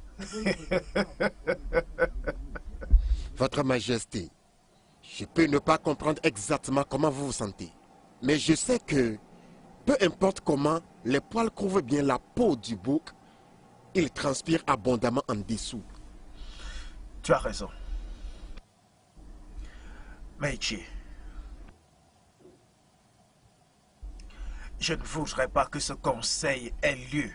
Votre Majesté, je peux ne pas comprendre exactement comment vous vous sentez. Mais je sais que, peu importe comment les poils couvrent bien la peau du bouc, il transpire abondamment en dessous. Tu as raison. Meiji, je ne voudrais pas que ce conseil ait lieu.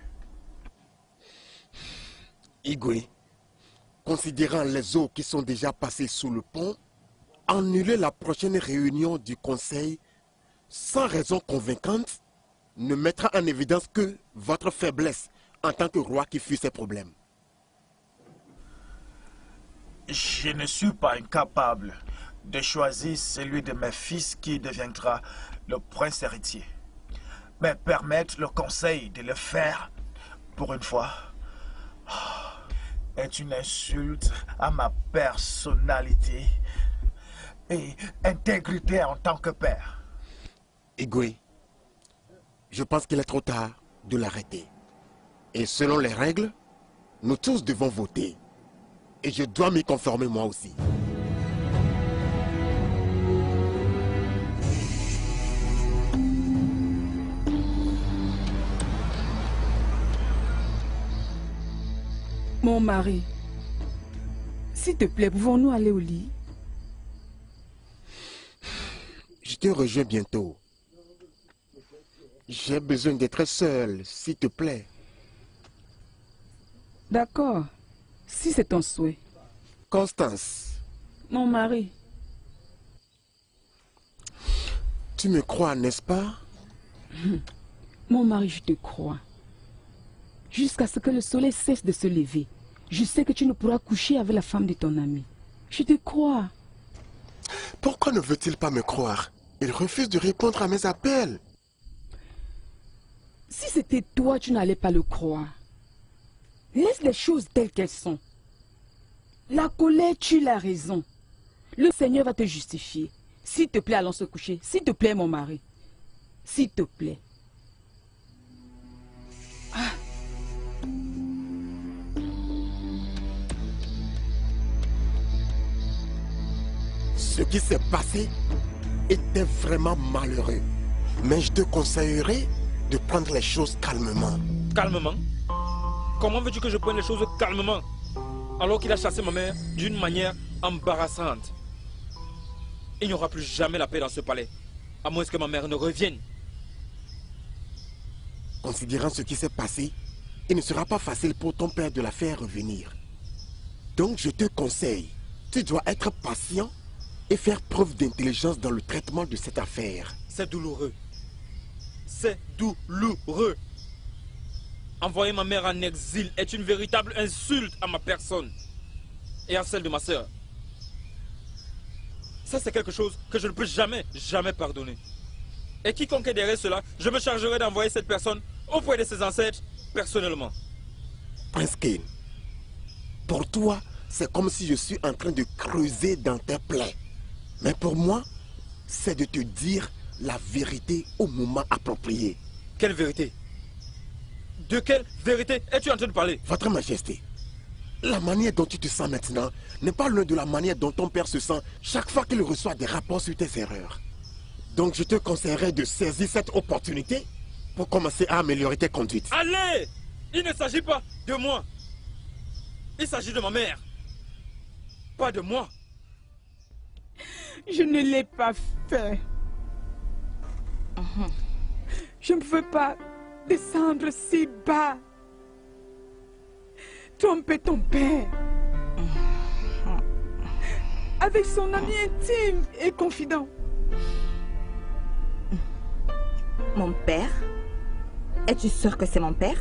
Igwe, considérant les eaux qui sont déjà passées sous le pont, annuler la prochaine réunion du conseil sans raison convaincante ne mettra en évidence que votre faiblesse en tant que roi qui fuit ses problèmes. Je ne suis pas incapable de choisir celui de mes fils qui deviendra le prince héritier. Mais permettre le conseil de le faire, pour une fois, est une insulte à ma personnalité et intégrité en tant que père. Igwe, je pense qu'il est trop tard de l'arrêter. Et selon les règles, nous tous devons voter. Et je dois m'y conformer moi aussi. Mon mari, s'il te plaît, pouvons-nous aller au lit? Je te rejoins bientôt. J'ai besoin d'être seul, s'il te plaît. D'accord, si c'est ton souhait. Constance. Mon mari. Tu me crois, n'est-ce pas? Mon mari, je te crois. Jusqu'à ce que le soleil cesse de se lever. Je sais que tu ne pourras coucher avec la femme de ton ami. Je te crois. Pourquoi ne veut-il pas me croire? Il refuse de répondre à mes appels. Si c'était toi, tu n'allais pas le croire. Laisse les choses telles qu'elles sont. La colère tue la raison. Le Seigneur va te justifier. S'il te plaît, allons se coucher. S'il te plaît, mon mari. S'il te plaît. Ce qui s'est passé était vraiment malheureux. Mais je te conseillerais de prendre les choses calmement. Calmement? Comment veux-tu que je prenne les choses calmement alors qu'il a chassé ma mère d'une manière embarrassante? Il n'y aura plus jamais la paix dans ce palais, à moins que ma mère ne revienne. Considérant ce qui s'est passé, il ne sera pas facile pour ton père de la faire revenir. Donc je te conseille, tu dois être patient et faire preuve d'intelligence dans le traitement de cette affaire. C'est douloureux. C'est douloureux. Envoyer ma mère en exil est une véritable insulte à ma personne et à celle de ma sœur. Ça, c'est quelque chose que je ne peux jamais pardonner. Et quiconque est derrière cela, je me chargerai d'envoyer cette personne auprès de ses ancêtres personnellement. Prince Kane, pour toi, c'est comme si je suis en train de creuser dans tes plaies. Mais pour moi, c'est de te dire la vérité au moment approprié. Quelle vérité? De quelle vérité es-tu en train de parler? Votre Majesté, la manière dont tu te sens maintenant n'est pas loin de la manière dont ton père se sent chaque fois qu'il reçoit des rapports sur tes erreurs. Donc je te conseillerais de saisir cette opportunité pour commencer à améliorer tes conduites. Allez! Il ne s'agit pas de moi. Il s'agit de ma mère. Pas de moi. Je ne l'ai pas fait. Je ne pouvais pas descendre si bas. Tromper ton père. Avec son ami intime et confident. Mon père? Es-tu sûr que c'est mon père?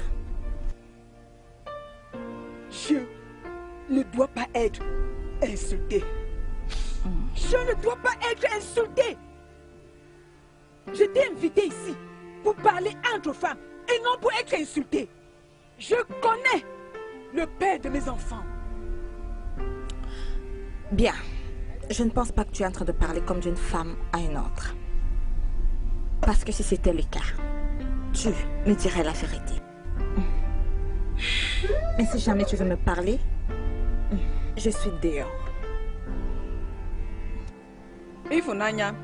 Je ne dois pas être insulté. Je ne dois pas être insulté. Je t'ai invité ici pour parler entre femmes et non pour être insulté. Je connais le père de mes enfants. Bien. Je ne pense pas que tu es en train de parler comme d'une femme à une autre. Parce que si c'était le cas, tu me dirais la vérité. Mais si jamais tu veux me parler, je suis dehors. Ifonanya.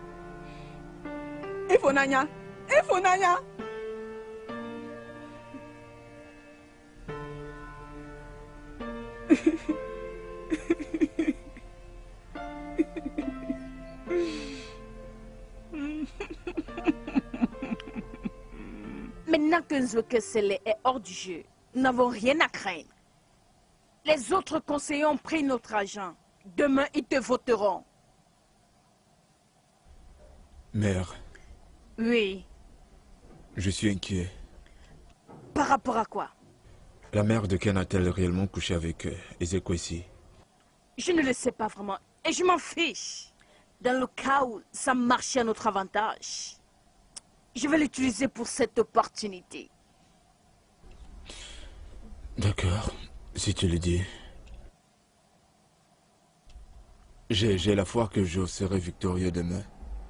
Ifonanya. Ifonanya. Maintenant que Nzokesele est hors du jeu, nous n'avons rien à craindre. Les autres conseillers ont pris notre argent. Demain, ils te voteront. Mère, Oui. je suis inquiet. Par rapport à quoi? La mère de Ken a-t-elle réellement couché avec Ezekwessi? Je ne le sais pas vraiment. Et je m'en fiche. Dans le cas où ça marchait à notre avantage, je vais l'utiliser pour cette opportunité. D'accord, si tu le dis. J'ai la foi que je serai victorieux demain.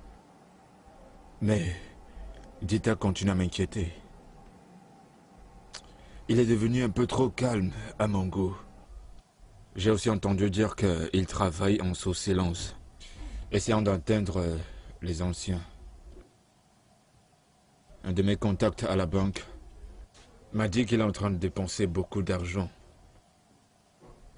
Mais Dita continue à m'inquiéter. Il est devenu un peu trop calme à mon goût. J'ai aussi entendu dire qu'il travaille en sous silence, essayant d'atteindre les anciens. Un de mes contacts à la banque m'a dit qu'il est en train de dépenser beaucoup d'argent.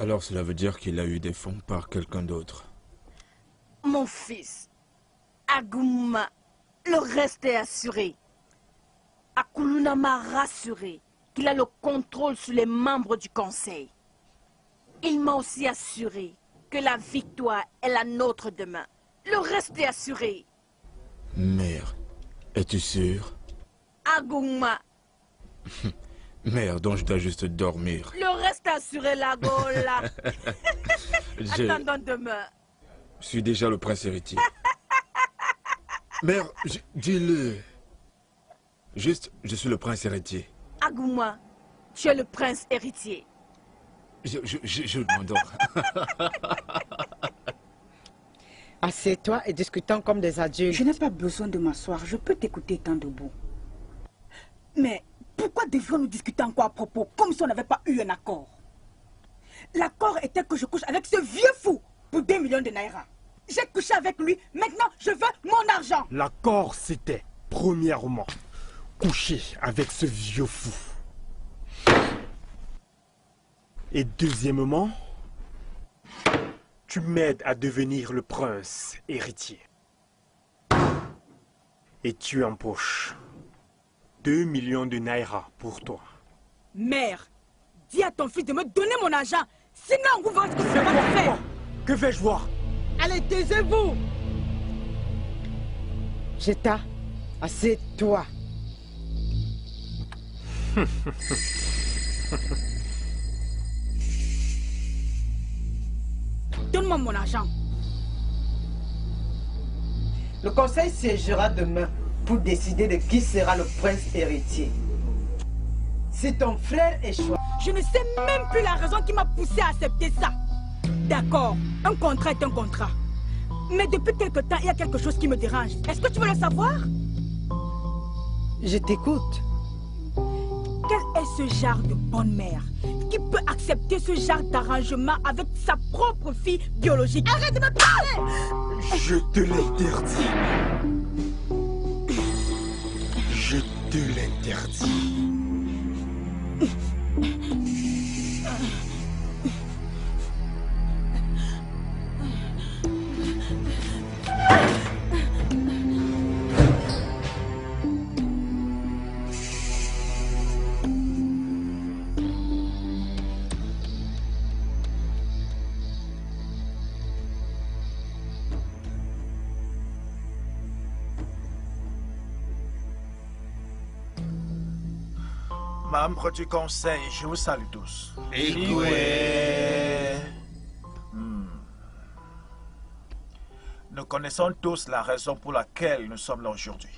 Alors cela veut dire qu'il a eu des fonds par quelqu'un d'autre. Mon fils, Agouma, le reste est assuré. Akuluna m'a rassuré qu'il a le contrôle sur les membres du conseil. Il m'a aussi assuré que la victoire est la nôtre demain. Le reste est assuré. Mère, es-tu sûr? Agouma, Mère, donc je dois juste dormir. le reste est assuré, la gola. Attendons demain. Je suis déjà le prince héritier. Mère, dis-le. Juste, je suis le prince héritier. Agouma, tu es le prince héritier. Je m'endors. Assieds-toi et discutons comme des adultes. Je n'ai pas besoin de m'asseoir, je peux t'écouter étant debout. Mais pourquoi devrions-nous discuter encore à propos, comme si on n'avait pas eu un accord? L'accord était que je couche avec ce vieux fou pour 2 millions de naira. J'ai couché avec lui, maintenant je veux mon argent. L'accord c'était, premièrement, coucher avec ce vieux fou. Et deuxièmement, tu m'aides à devenir le prince héritier. Et tu empoches 2 millions de naira pour toi. Mère, dis à ton fils de me donner mon argent, sinon vous verrez ce que ça va te faire. Que vais-je voir? Allez, taisez-vous. Jeta, assieds-toi. Donne-moi mon argent. Le conseil siégera demain pour décider de qui sera le prince héritier. Si ton frère échoue... Je ne sais même plus la raison qui m'a poussé à accepter ça. D'accord, un contrat est un contrat. Mais depuis quelque temps, il y a quelque chose qui me dérange. Est-ce que tu veux le savoir? Je t'écoute. Quel est ce genre de bonne mère qui peut accepter ce genre d'arrangement avec sa propre fille biologique? Arrête de me parler! Je te l'interdis. Je te l'interdis. Membres du conseil, je vous salue tous. Nous connaissons tous la raison pour laquelle nous sommes là aujourd'hui.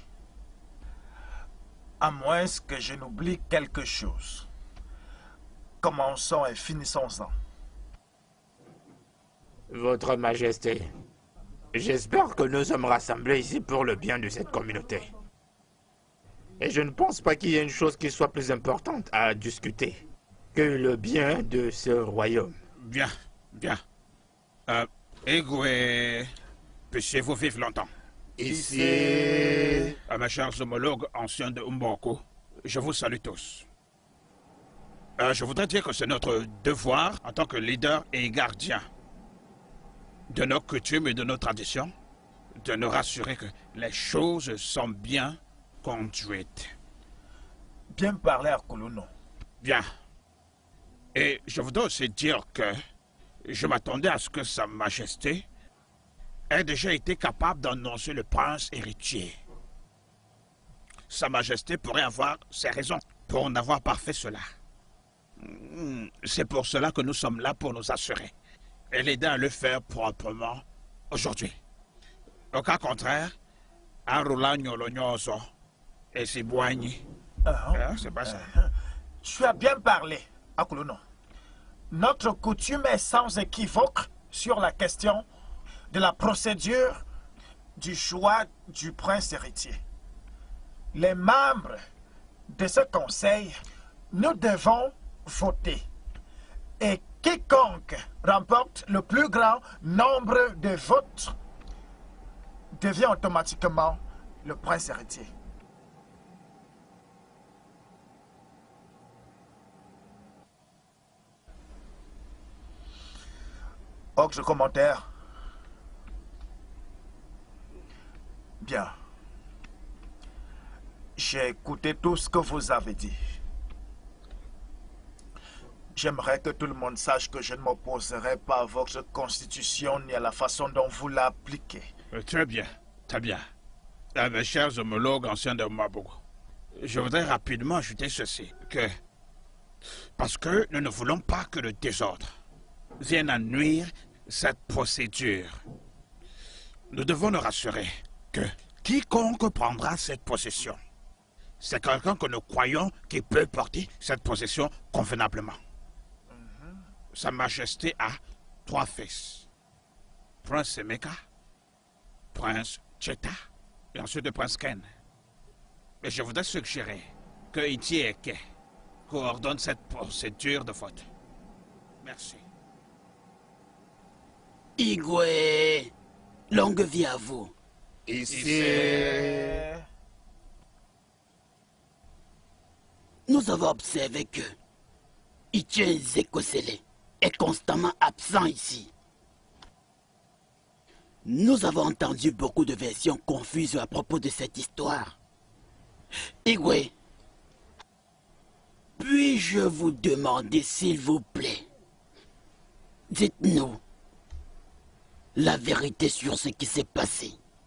À moins que je n'oublie quelque chose. Commençons et finissons-en. Votre Majesté, j'espère que nous sommes rassemblés ici pour le bien de cette communauté. Et je ne pense pas qu'il y ait une chose qui soit plus importante à discuter que le bien de ce royaume. Bien, bien. Egwe, puissiez-vous vivre longtemps. Ici. À mes chers homologues anciens de Mboko, je vous salue tous. Je voudrais dire que c'est notre devoir, en tant que leader et gardien de nos coutumes et de nos traditions, de nous rassurer que les choses sont bien conduites. Bien parlé à Koulouno. Bien. Et je voudrais aussi dire que je m'attendais à ce que Sa Majesté ait déjà été capable d'annoncer le prince héritier. Sa Majesté pourrait avoir ses raisons pour n'avoir pas fait cela. C'est pour cela que nous sommes là, pour nous assurer et l'aider à le faire proprement aujourd'hui. Au cas contraire, Arula Nyolonyoso et Sibouani. C'est pas ça. Tu as bien parlé, Akuluno. Notre coutume est sans équivoque sur la question de la procédure du choix du prince héritier. Les membres de ce conseil, nous devons voter. Et quiconque remporte le plus grand nombre de votes devient automatiquement le prince héritier. Autre commentaire? Bien. J'ai écouté tout ce que vous avez dit. J'aimerais que tout le monde sache que je ne m'opposerai pas à votre constitution ni à la façon dont vous l'appliquez. Très bien, très bien. Mes chers homologues anciens de Mabogo, je voudrais rapidement ajouter ceci, que... Parce que nous ne voulons pas que le désordre vienne à nuire cette procédure. Nous devons nous rassurer que quiconque prendra cette possession, c'est quelqu'un que nous croyons qui peut porter cette possession convenablement. Sa Majesté a 3 fils. Prince Emeka, Prince Cheta et ensuite le Prince Ken. Et je voudrais suggérer que Iti Eke coordonne cette procédure de vote. Merci. Igwe, longue vie à vous. Ici. Nous avons observé que Itienne Zekosele est constamment absent ici. Nous avons entendu beaucoup de versions confuses à propos de cette histoire. Igwe, puis-je vous demander, s'il vous plaît, dites-nous la vérité sur ce qui s'est passé.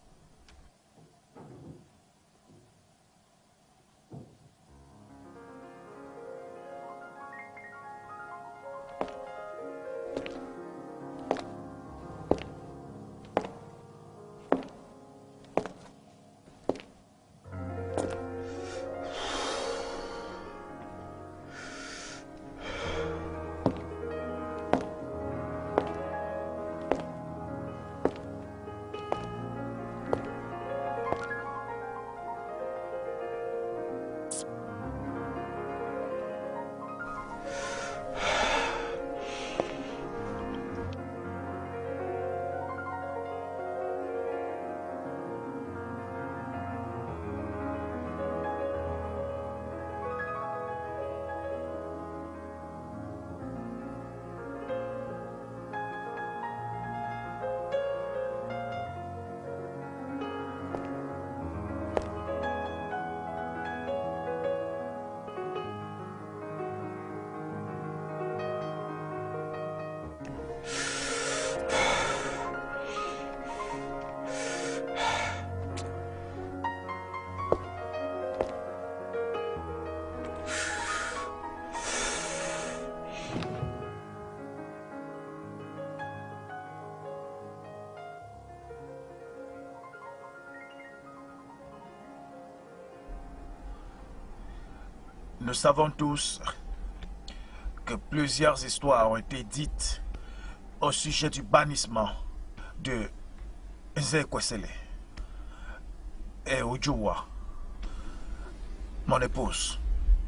Nous savons tous que plusieurs histoires ont été dites au sujet du bannissement de Nzekwesele et Ojuwa, mon épouse.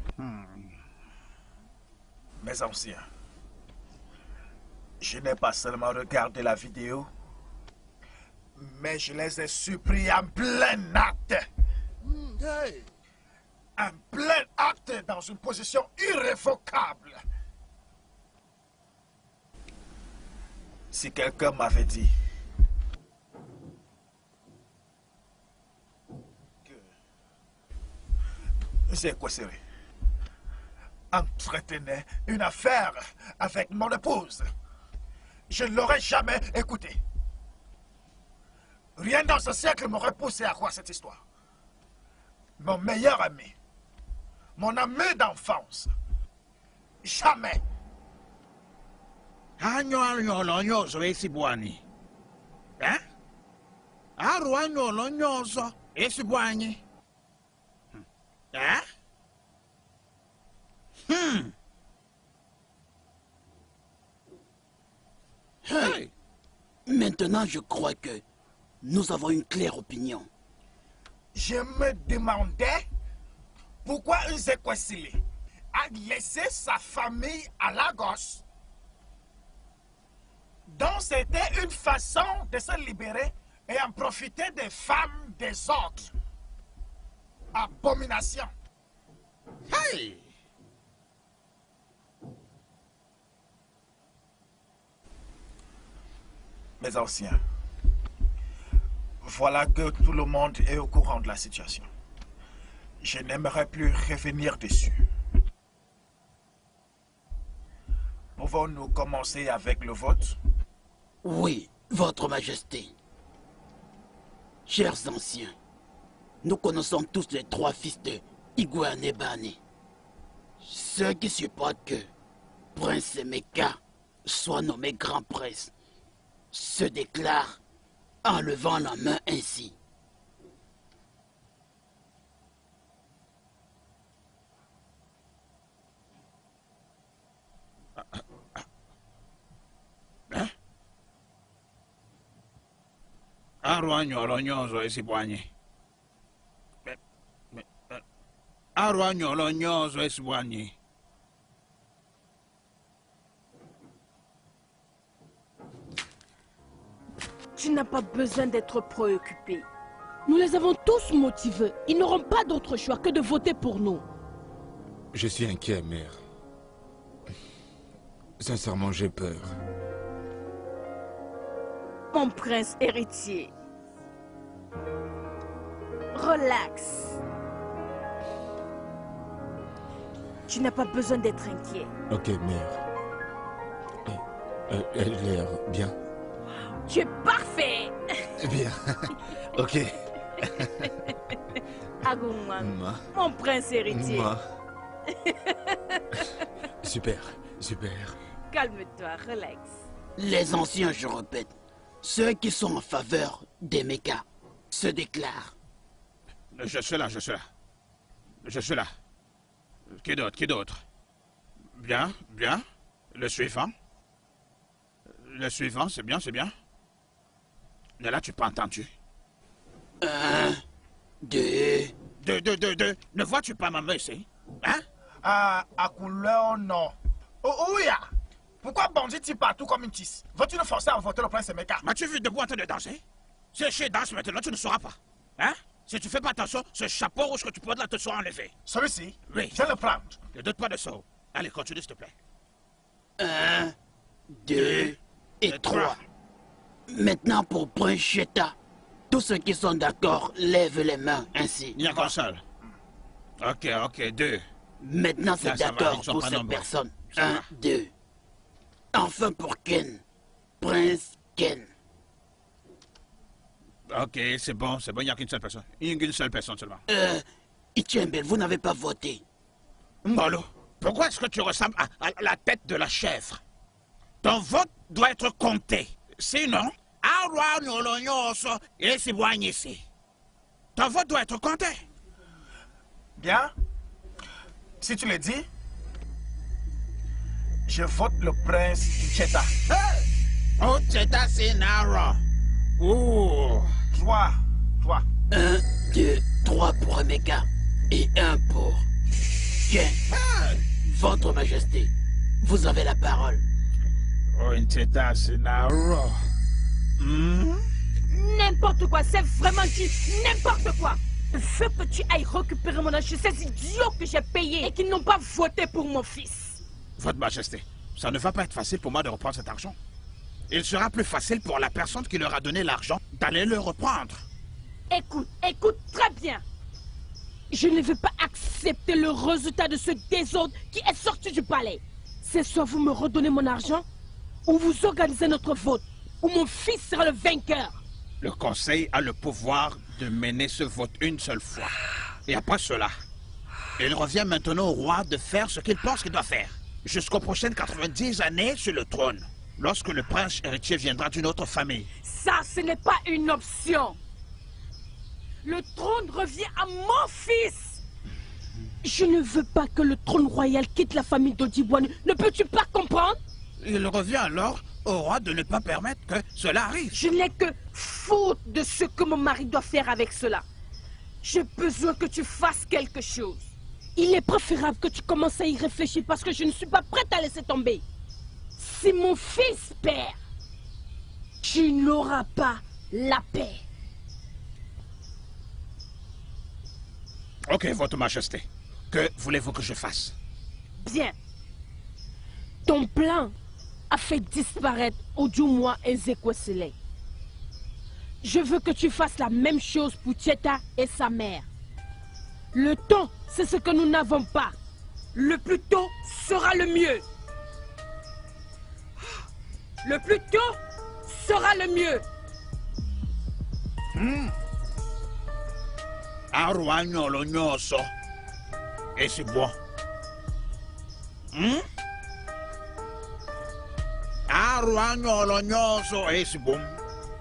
Mes anciens, je n'ai pas seulement regardé la vidéo, mais je les ai surpris en plein acte. En plein acte dans une position irrévocable. Si quelqu'un m'avait dit que Nzekwesele entretenait une affaire avec mon épouse, je ne l'aurais jamais écouté. Rien dans ce siècle m'aurait poussé à croire cette histoire. Mon meilleur ami, mon ami d'enfance, jamais. Hein? Hein? Hey. Maintenant, je crois que nous avons une claire opinion. Je me demandais pourquoi Nzekwesele a laissé sa famille à Lagos. Donc c'était une façon de se libérer et en profiter des femmes des autres. Abomination. Hey! Mes anciens, voilà que tout le monde est au courant de la situation. Je n'aimerais plus revenir dessus. Pouvons-nous commencer avec le vote? Oui, Votre Majesté. Chers anciens, nous connaissons tous les 3 fils de Iguanebane. Ceux qui supportent que Prince Emeka soit nommé grand prince se déclarent en levant la main ainsi. Arwanyolo nyozo esibwanye. Arwanyolo nyozo esibwanye. Tu n'as pas besoin d'être préoccupé. Nous les avons tous motivés. Ils n'auront pas d'autre choix que de voter pour nous. Je suis inquiet, mère. Sincèrement, j'ai peur. Mon prince héritier. Relax. Tu n'as pas besoin d'être inquiet. Ok, mère. Elle a l'air bien. Tu es parfait. Bien. Ok. Agouma, mon prince héritier. Super, super. Calme-toi, relax. Les anciens, je répète, ceux qui sont en faveur d'Emeka se déclarent. Je suis là, je suis là. Je suis là. Qui d'autre, qui d'autre? Bien, bien. Le suivant. Le suivant, c'est bien, c'est bien. Mais là, tu pas entendu. 1, 2... 2. Ne vois-tu pas ma main ici? Hein? Ah, à couleur, non. Oh, oui, pourquoi bandit-il partout comme une tisse? Veux-tu nous forcer à voter le prince Emeka? M'as-tu vu debout en train de danser? Si je danse maintenant, tu ne sauras pas. Hein? Si tu fais pas attention, ce chapeau rouge que tu portes là te sera enlevé. Celui-ci? Oui. Je le prends. Ne doute pas de ça. Allez, continue, s'il te plaît. 1, 2 et 3. Maintenant, pour Prince Cheta, tous ceux qui sont d'accord lèvent les mains ainsi. Il n'y a qu'un seul. Ok, 2. Maintenant, c'est Ça va, d'accord ils sont pour pas ces nombreux. personnes. Ça 1, va. 2. Enfin pour Ken. Prince Ken. Ok, c'est bon, il n'y a qu'une seule personne. Il n'y a qu'une seule personne seulement. Ichembel, vous n'avez pas voté. Mbolo, pourquoi est-ce que tu ressembles à la tête de la chèvre? Ton vote doit être compté. Sinon, ton vote doit être compté. Bien. Si tu le dis, je vote le prince Cheta. Oh, Cheta, c'est Nara. Oh. 3. 1, 2, 3 pour Emeka et 1 pour Ken. Votre Majesté, vous avez la parole. Oh, Cheta, c'est Nara. N'importe quoi, c'est vraiment dit n'importe quoi. Je veux que tu ailles récupérer mon argent, ces idiots que j'ai payés et qui n'ont pas voté pour mon fils. Votre Majesté, ça ne va pas être facile pour moi de reprendre cet argent. Il sera plus facile pour la personne qui leur a donné l'argent d'aller le reprendre. Écoute très bien. Je ne veux pas accepter le résultat de ce désordre qui est sorti du palais. C'est soit vous me redonnez mon argent, ou vous organisez notre vote, ou mon fils sera le vainqueur. Le conseil a le pouvoir de mener ce vote une seule fois. Et après cela, il revient maintenant au roi de faire ce qu'il pense qu'il doit faire. Jusqu'aux prochaines 90 années sur le trône. Lorsque le prince héritier viendra d'une autre famille. Ça, ce n'est pas une option. Le trône revient à mon fils. Je ne veux pas que le trône royal quitte la famille d'Odibouane. Ne peux-tu pas comprendre? Il revient alors au roi de ne pas permettre que cela arrive. Je n'ai que faute de ce que mon mari doit faire avec cela. J'ai besoin que tu fasses quelque chose. Il est préférable que tu commences à y réfléchir parce que je ne suis pas prête à laisser tomber. Si mon fils perd, tu n'auras pas la paix. Ok, Votre Majesté. Que voulez-vous que je fasse? Bien. Ton plan a fait disparaître Ojumwa et Zekwesele. Je veux que tu fasses la même chose pour Tcheta et sa mère. Le temps, c'est ce que nous n'avons pas. Le plus tôt sera le mieux. Le plus tôt sera le mieux. Aruagnolo gnoso. Et c'est bon. Aruagnolo gnoso. Et c'est bon.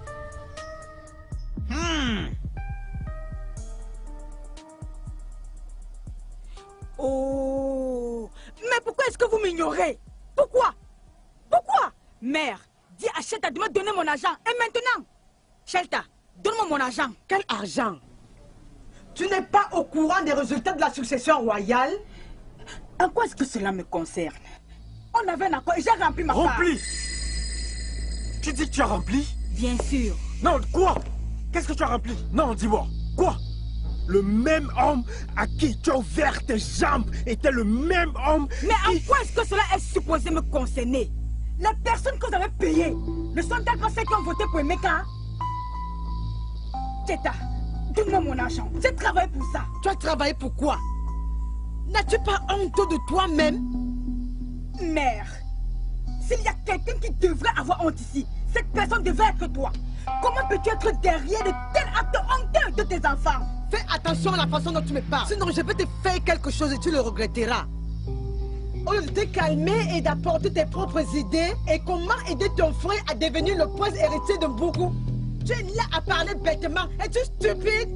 Oh, mais pourquoi est-ce que vous m'ignorez? Pourquoi? Pourquoi? Mère, dis à Shelta de me donner mon argent. Et maintenant, Shelta, donne-moi mon argent. Quel argent? Tu n'es pas au courant des résultats de la succession royale? En quoi est-ce que cela me concerne? On avait un accord et j'ai rempli ma part. Rempli? Tu dis que tu as rempli? Bien sûr. Non, quoi? Qu'est-ce que tu as rempli? Non, dis-moi. Quoi? Le même homme à qui tu as ouvert tes jambes était le même homme. Mais en quoi est-ce que cela est supposé me concerner? Les personnes que vous avez payées ne sont-elles pas celles qui ont voté pour Emeka? Tcheta, donne-moi mon argent. J'ai travaillé pour ça. Tu as travaillé pour quoi? N'as-tu pas honte de toi-même? Mère, s'il y a quelqu'un qui devrait avoir honte ici, cette personne devait être toi. Comment peux-tu être derrière de tels actes honteux de tes enfants? Fais attention à la façon dont tu me parles. Sinon, je vais te faire quelque chose et tu le regretteras. Au lieu de te calmer et d'apporter tes propres idées et comment aider ton frère à devenir le prince héritier de Mbuku, tu es là à parler bêtement. Es-tu stupide?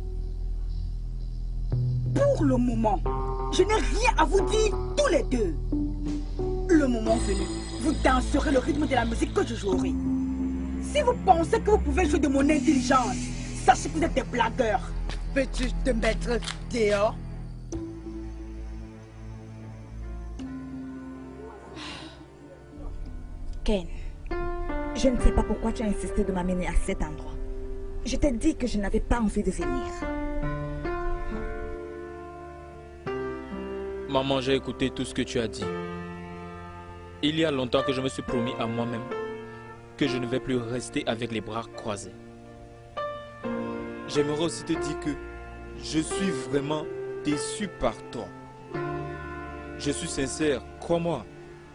Pour le moment, je n'ai rien à vous dire tous les deux. Le moment venu, vous danserez le rythme de la musique que je jouerai. Si vous pensez que vous pouvez jouer de mon intelligence, sachez que vous êtes des blagueurs. Peux-tu te mettre dehors? Ken, je ne sais pas pourquoi tu as insisté de m'amener à cet endroit. Je t'ai dit que je n'avais pas envie de venir. Maman, j'ai écouté tout ce que tu as dit. Il y a longtemps que je me suis promis à moi-même que je ne vais plus rester avec les bras croisés. J'aimerais aussi te dire que je suis vraiment déçu par toi. Je suis sincère, crois-moi.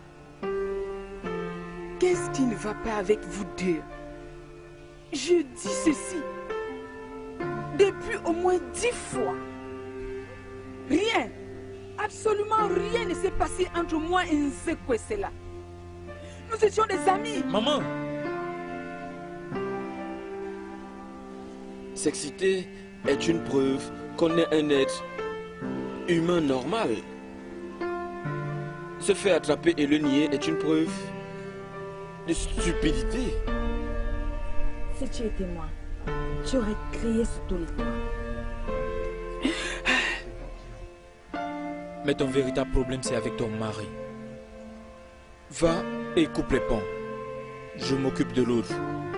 Qu'est-ce qui ne va pas avec vous deux? Je dis ceci depuis au moins 10 fois. Rien, absolument rien ne s'est passé entre moi et Nzekwesela. Nous étions des amis. Maman! S'exciter est une preuve qu'on est un être humain normal. Se faire attraper et le nier est une preuve de stupidité. Si tu étais moi, tu aurais crié sur tous les toits. Mais ton véritable problème, c'est avec ton mari. Va et coupe les ponts. Je m'occupe de l'autre.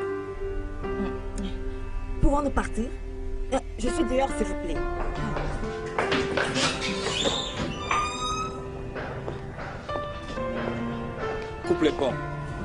Pouvons-nous partir? Je suis dehors, s'il vous plaît. Coupe les ponts.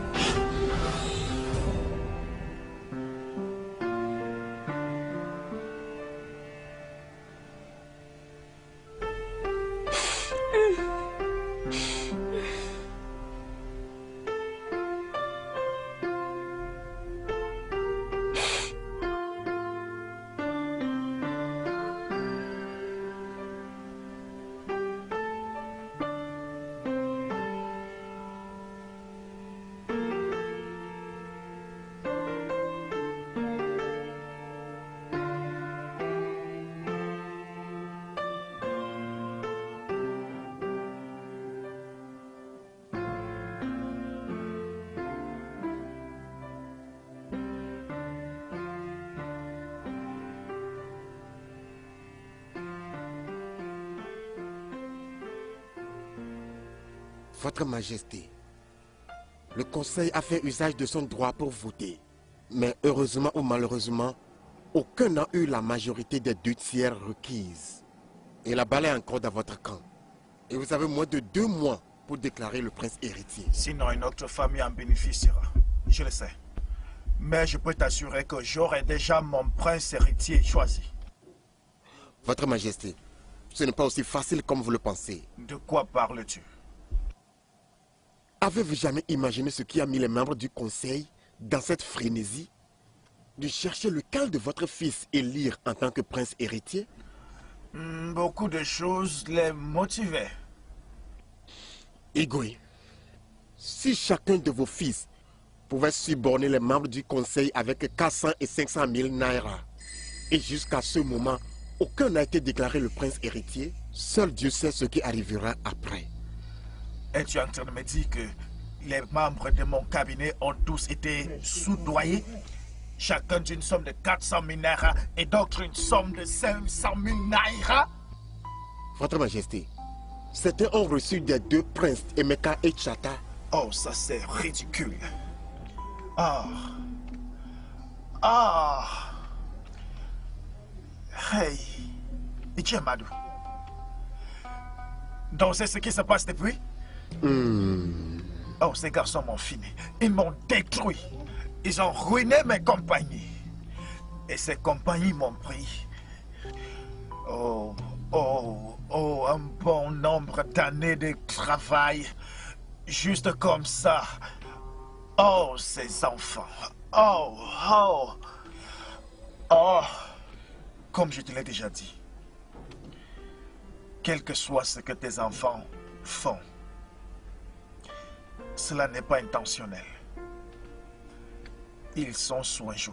Votre Majesté, le Conseil a fait usage de son droit pour voter. Mais heureusement ou malheureusement, aucun n'a eu la majorité des 2/3 requises. Et la balle est encore dans votre camp. Et vous avez moins de 2 mois pour déclarer le prince héritier. Sinon, une autre famille en bénéficiera. Je le sais. Mais je peux t'assurer que j'aurai déjà mon prince héritier choisi. Votre Majesté, ce n'est pas aussi facile comme vous le pensez. De quoi parles-tu? Avez-vous jamais imaginé ce qui a mis les membres du conseil dans cette frénésie de chercher lequel de votre fils élire en tant que prince héritier? Beaucoup de choses les motivaient. Igwe, si chacun de vos fils pouvait suborner les membres du conseil avec 400 et 500 000 naira, et jusqu'à ce moment, aucun n'a été déclaré le prince héritier, seul Dieu sait ce qui arrivera après. Es-tu en train de me dire que les membres de mon cabinet ont tous été soudoyés? Chacun d'une somme de 400 000 naira et d'autres une somme de 500 000 naira? Votre Majesté, certains ont reçu des deux princes, Emeka et Chata. Oh, ça c'est ridicule. Hey, Ichiamadou. Donc c'est ce qui se passe depuis? Oh, ces garçons m'ont fini. Ils m'ont détruit. Ils ont ruiné mes compagnies. Et ces compagnies m'ont pris. Un bon nombre d'années de travail. Juste comme ça. Oh, ces enfants. Comme je te l'ai déjà dit. Quel que soit ce que tes enfants font, cela n'est pas intentionnel. Ils sont sous un joug.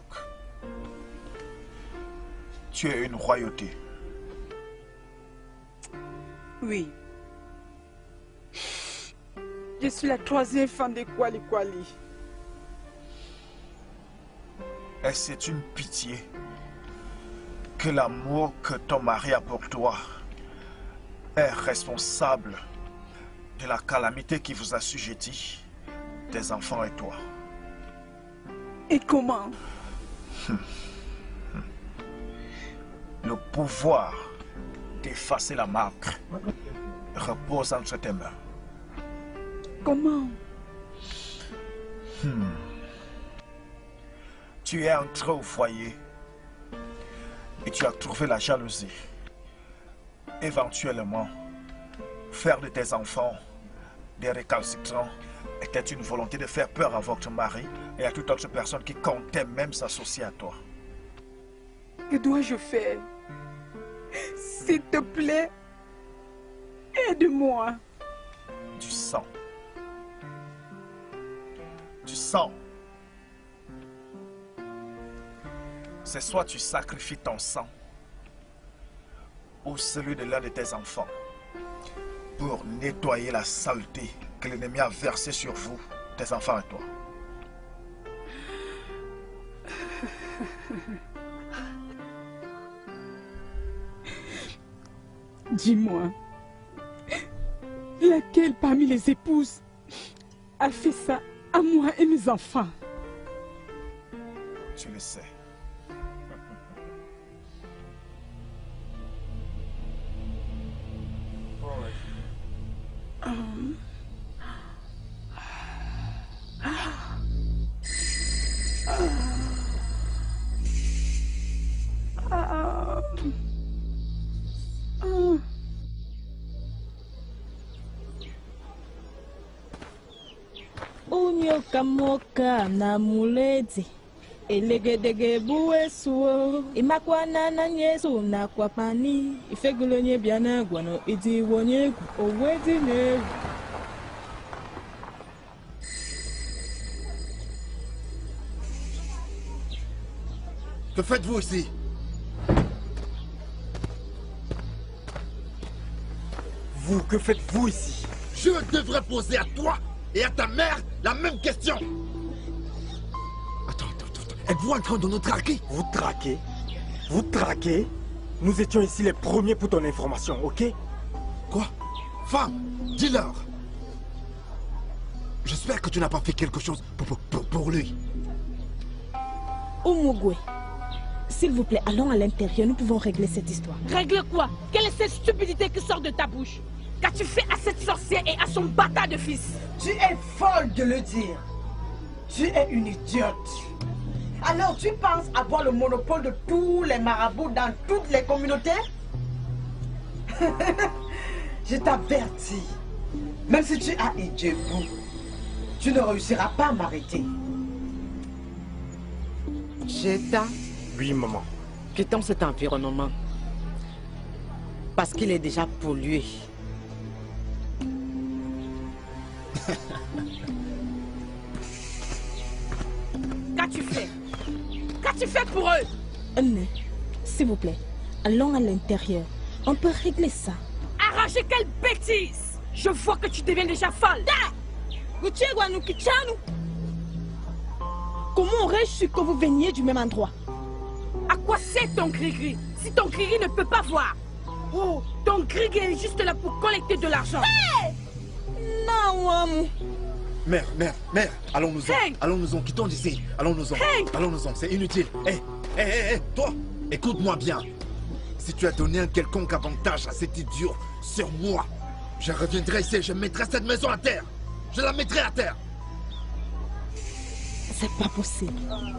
Tu es une royauté. Oui. Je suis la troisième femme de Kwali Kwali. Et c'est une pitié que l'amour que ton mari a pour toi est responsable de la calamité qui vous assujettit, tes enfants et toi. Et comment? Le pouvoir d'effacer la marque repose entre tes mains. Comment? Tu es entré au foyer et tu as trouvé la jalousie. Éventuellement, faire de tes enfants des récalcitrants était une volonté de faire peur à votre mari et à toute autre personne qui comptait même s'associer à toi. Que dois-je faire? S'il te plaît, aide-moi. Du sang. Du sang. C'est soit tu sacrifies ton sang ou celui de l'un de tes enfants pour nettoyer la saleté que l'ennemi a versée sur vous, tes enfants et toi. Dis-moi, laquelle parmi les épouses a fait ça à moi et mes enfants? Tu le sais. Unyoka moka na mulezi elegedege buwesuo imakwana na nyesu na kwapani ifegulonye biana gwano iti wonye owezi ne. Que faites-vous ici? Vous, que faites-vous ici? Je devrais poser à toi et à ta mère la même question. Attends. Êtes-vous en train de nous traquer? Vous traquez? Vous traquez? Nous étions ici les premiers pour ton information, ok? Quoi? Femme, dis-leur. J'espère que tu n'as pas fait quelque chose pour lui. Umugwe, s'il vous plaît, allons à l'intérieur, nous pouvons régler cette histoire. Règle quoi? Quelle est cette stupidité qui sort de ta bouche? Qu'as-tu fait à cette sorcière et à son bâtard de fils? Tu es folle de le dire. Tu es une idiote. Alors tu penses avoir le monopole de tous les marabouts dans toutes les communautés? Je t'avertis. Même si tu as Idjebou, tu ne réussiras pas à m'arrêter. Jeta. Oui, maman. Quittons cet environnement. Parce qu'il est déjà pollué. Qu'as-tu fait? Qu'as-tu fait pour eux? S'il vous plaît, allons à l'intérieur. On peut régler ça. Arracher quelle bêtise! Je vois que tu deviens déjà folle. Comment aurais-je su que vous veniez du même endroit? À quoi c'est ton gris-gris? Si ton gris-gris ne peut pas voir. Oh, ton gris-gris est juste là pour collecter de l'argent. Hey! Non, Mère, allons-nous-en. Hey! Allons-nous-en, quittons d'ici. Allons-nous-en. Hey! Allons-nous-en, c'est inutile. Hé, toi, écoute-moi bien. Si tu as donné un quelconque avantage à cet idiot sur moi, je reviendrai ici et je mettrai cette maison à terre. Je la mettrai à terre. C'est pas possible.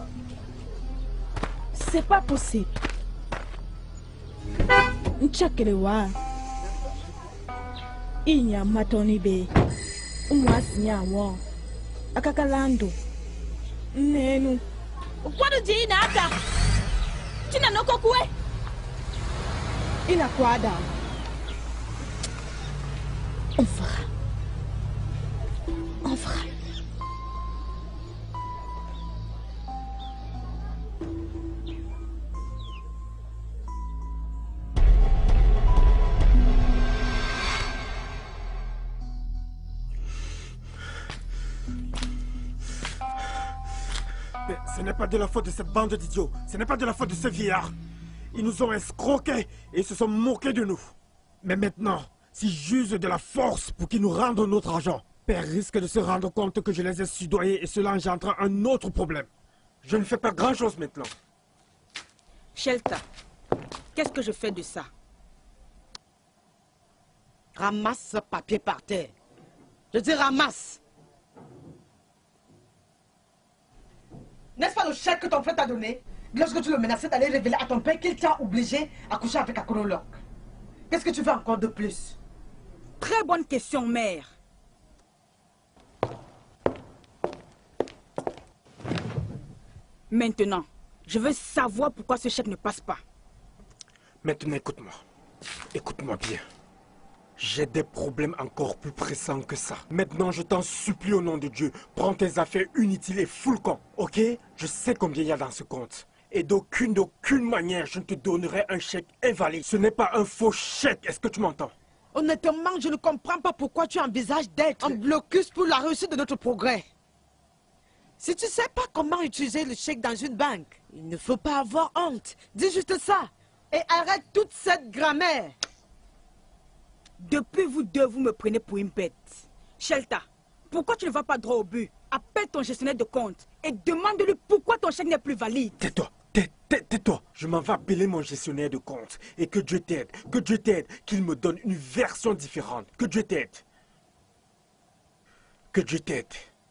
C'est pas possible. Nchakelewa. Inya matonibe. Umwasinyawo. Akakalando. Nenu. Kwado jina ata. China noko kwe. Inakwada. On fera. On fera. Mais ce n'est pas de la faute de cette bande d'idiots. Ce n'est pas de la faute de ce vieillard. Ils nous ont escroqués et ils se sont moqués de nous. Mais maintenant, s'ils j'use de la force pour qu'ils nous rendent notre argent, Père risque de se rendre compte que je les ai soudoyés et cela engendre un autre problème. Je ne fais pas grand-chose maintenant. Shelta, qu'est-ce que je fais de ça? Ramasse ce papier par terre. Je dis ramasse. N'est-ce pas le chèque que ton frère t'a donné lorsque tu le menaçais d'aller révéler à ton père qu'il t'a obligé à coucher avec Akololok? Qu'est-ce que tu veux encore de plus? Très bonne question, mère. Maintenant, je veux savoir pourquoi ce chèque ne passe pas. Maintenant, écoute-moi. Écoute-moi bien. J'ai des problèmes encore plus pressants que ça. Maintenant, je t'en supplie au nom de Dieu, prends tes affaires inutiles et fous le camp, ok? Je sais combien il y a dans ce compte. Et d'aucune manière, je ne te donnerai un chèque invalide. Ce n'est pas un faux chèque, est-ce que tu m'entends? Honnêtement, je ne comprends pas pourquoi tu envisages d'être un blocus pour la réussite de notre progrès. Si tu ne sais pas comment utiliser le chèque dans une banque, il ne faut pas avoir honte. Dis juste ça. Et arrête toute cette grammaire. Depuis vous deux, vous me prenez pour une bête. Shelta, pourquoi tu ne vas pas droit au but? Appelle ton gestionnaire de compte et demande-lui pourquoi ton chèque n'est plus valide. Tais-toi, tais-toi. Je m'en vais appeler mon gestionnaire de compte. Et que Dieu t'aide, qu'il me donne une version différente. Que Dieu t'aide. Que Dieu t'aide.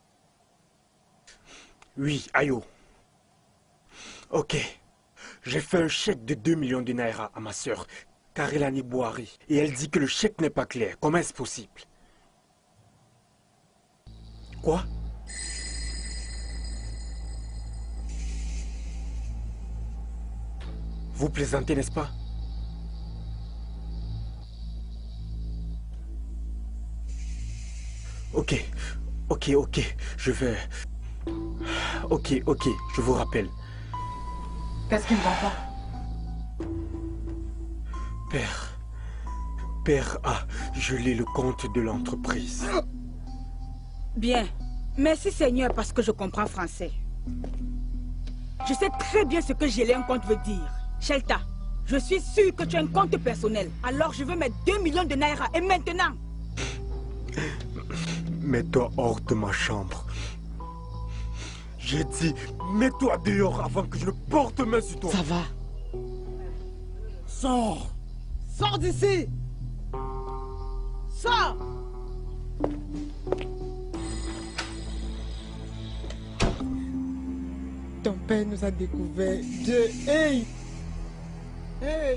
Oui, Ayo. Ok. J'ai fait un chèque de 2 millions de naira à ma sœur, Karilani Bouhari. Et elle dit que le chèque n'est pas clair. Comment est-ce possible? Quoi? Vous plaisantez, n'est-ce pas? Ok, je vais... Ok, je vous rappelle. Qu'est-ce qui ne va pas? Père a gelé le compte de l'entreprise. Bien. Merci Seigneur parce que je comprends français. Je sais très bien ce que geler un compte veut dire. Shelta, je suis sûr que tu as un compte personnel. Alors je veux mettre 2 millions de naira et maintenant. Mets-toi hors de ma chambre. J'ai dit, mets-toi dehors avant que je ne porte main sur toi. Ça va. Sors. Sors d'ici. Sors! Ton père nous a découvert. Dieu, hey! Hey!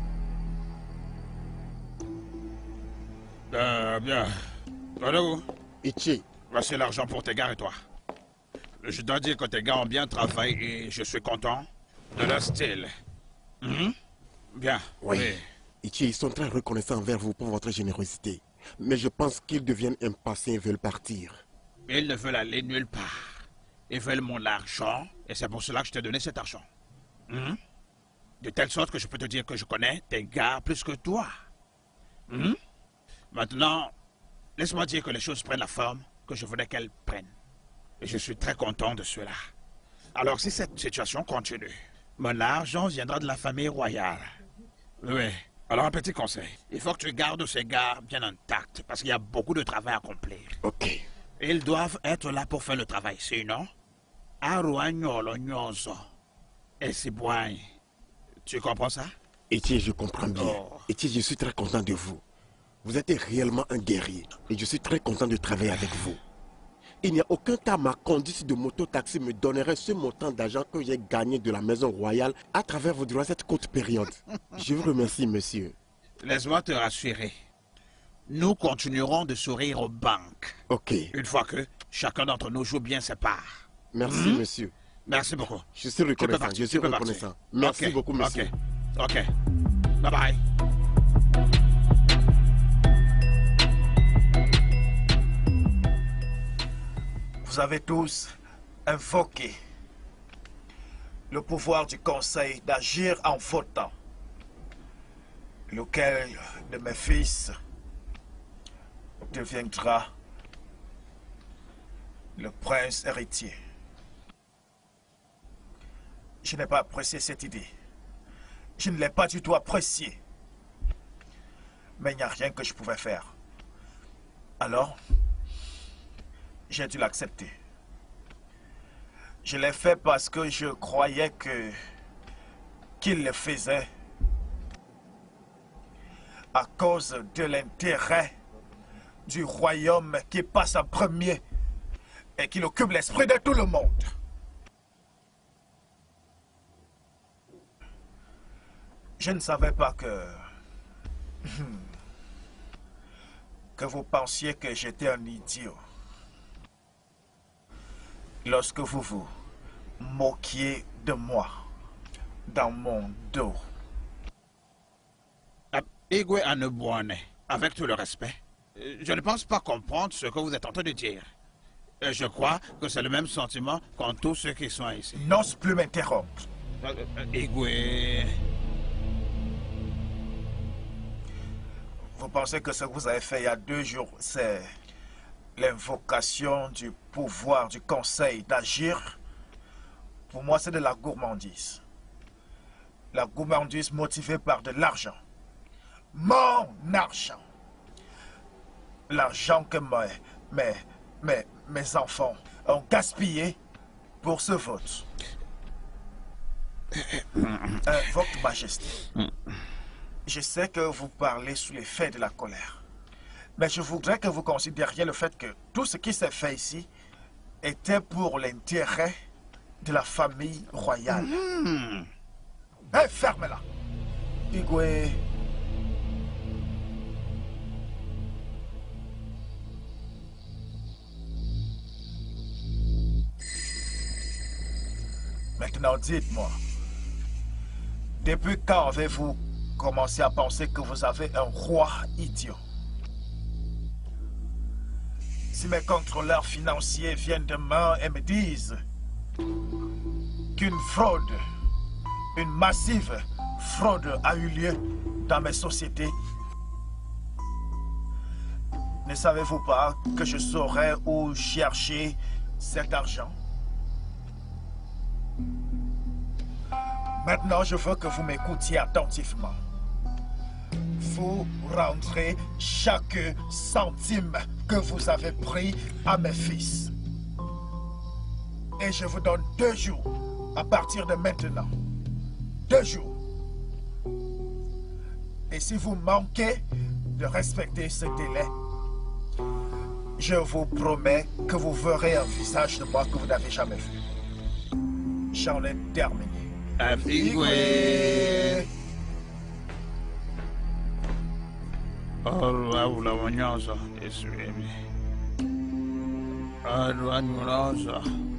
Bien. Allô? Ichi. Voici l'argent pour tes gars et toi. Je dois dire que tes gars ont bien travaillé et je suis content de leur style. Bien. Oui. Ichi, ils sont très reconnaissants envers vous pour votre générosité. Mais je pense qu'ils deviennent impatients et veulent partir. Ils ne veulent aller nulle part. Ils veulent mon argent et c'est pour cela que je t'ai donné cet argent. De telle sorte que je peux te dire que je connais tes gars plus que toi. Maintenant, laisse-moi dire que les choses prennent la forme que je voulais qu'elles prennent. Et je suis très content de cela. Alors si cette situation continue, mon argent viendra de la famille royale. Oui. Alors un petit conseil. Il faut que tu gardes ces gars bien intacts parce qu'il y a beaucoup de travail à accomplir. Ok. Ils doivent être là pour faire le travail. Sinon, et c'est bon. Tu comprends ça? Etienne, je comprends bien. Etienne, je suis très content de vous. Vous êtes réellement un guerrier et je suis très content de travailler avec vous. Il n'y a aucun cas ma conduite de moto-taxi me donnerait ce montant d'argent que j'ai gagné de la maison royale à travers vous durant cette courte période. Je vous remercie, monsieur. Laisse-moi te rassurer. Nous continuerons de sourire aux banques. Ok. Une fois que chacun d'entre nous joue bien ses parts. Merci, monsieur. Merci beaucoup. Je suis reconnaissant. Je suis reconnaissant. Merci beaucoup, monsieur. Ok. Bye bye. Vous avez tous invoqué le pouvoir du conseil d'agir en votant. Lequel de mes fils deviendra le prince héritier. Je n'ai pas apprécié cette idée. Je ne l'ai pas du tout appréciée. Mais il n'y a rien que je pouvais faire. Alors, j'ai dû l'accepter. Je l'ai fait parce que je croyais qu'il le faisait à cause de l'intérêt du royaume qui passe en premier et qui occupe l'esprit de tout le monde. Je ne savais pas que vous pensiez que j'étais un idiot. Lorsque vous vous moquiez de moi dans mon dos. Igwe Anebouane, avec tout le respect, je ne pense pas comprendre ce que vous êtes en train de dire. Je crois que c'est le même sentiment qu'ont tous ceux qui sont ici. N'ose plus m'interrompre. Igwe... Vous pensez que ce que vous avez fait il y a 2 jours, c'est l'invocation du pouvoir du conseil d'agir? Pour moi, c'est de la gourmandise. La gourmandise motivée par de l'argent. Mon argent. L'argent que mes enfants ont gaspillé pour ce vote. Votre Majesté, je sais que vous parlez sous l'effet de la colère. Mais je voudrais que vous considériez le fait que tout ce qui s'est fait ici était pour l'intérêt de la famille royale. Hé, ferme-la! Igwe... Maintenant, dites-moi, depuis quand avez-vous commencé à penser que vous avez un roi idiot? Si mes contrôleurs financiers viennent demain et me disent qu'une fraude, une massive fraude a eu lieu dans mes sociétés, ne savez-vous pas que je saurais où chercher cet argent? Maintenant, je veux que vous m'écoutiez attentivement. Vous rendrez chaque centime que vous avez pris à mes fils. Et je vous donne 2 jours à partir de maintenant. 2 jours. Et si vous manquez de respecter ce délai. Je vous promets que vous verrez un visage de moi que vous n'avez jamais vu. J'en ai terminé. Abigwe. Alwa la wanyaza, Yesu emi. Alwa nyulaza.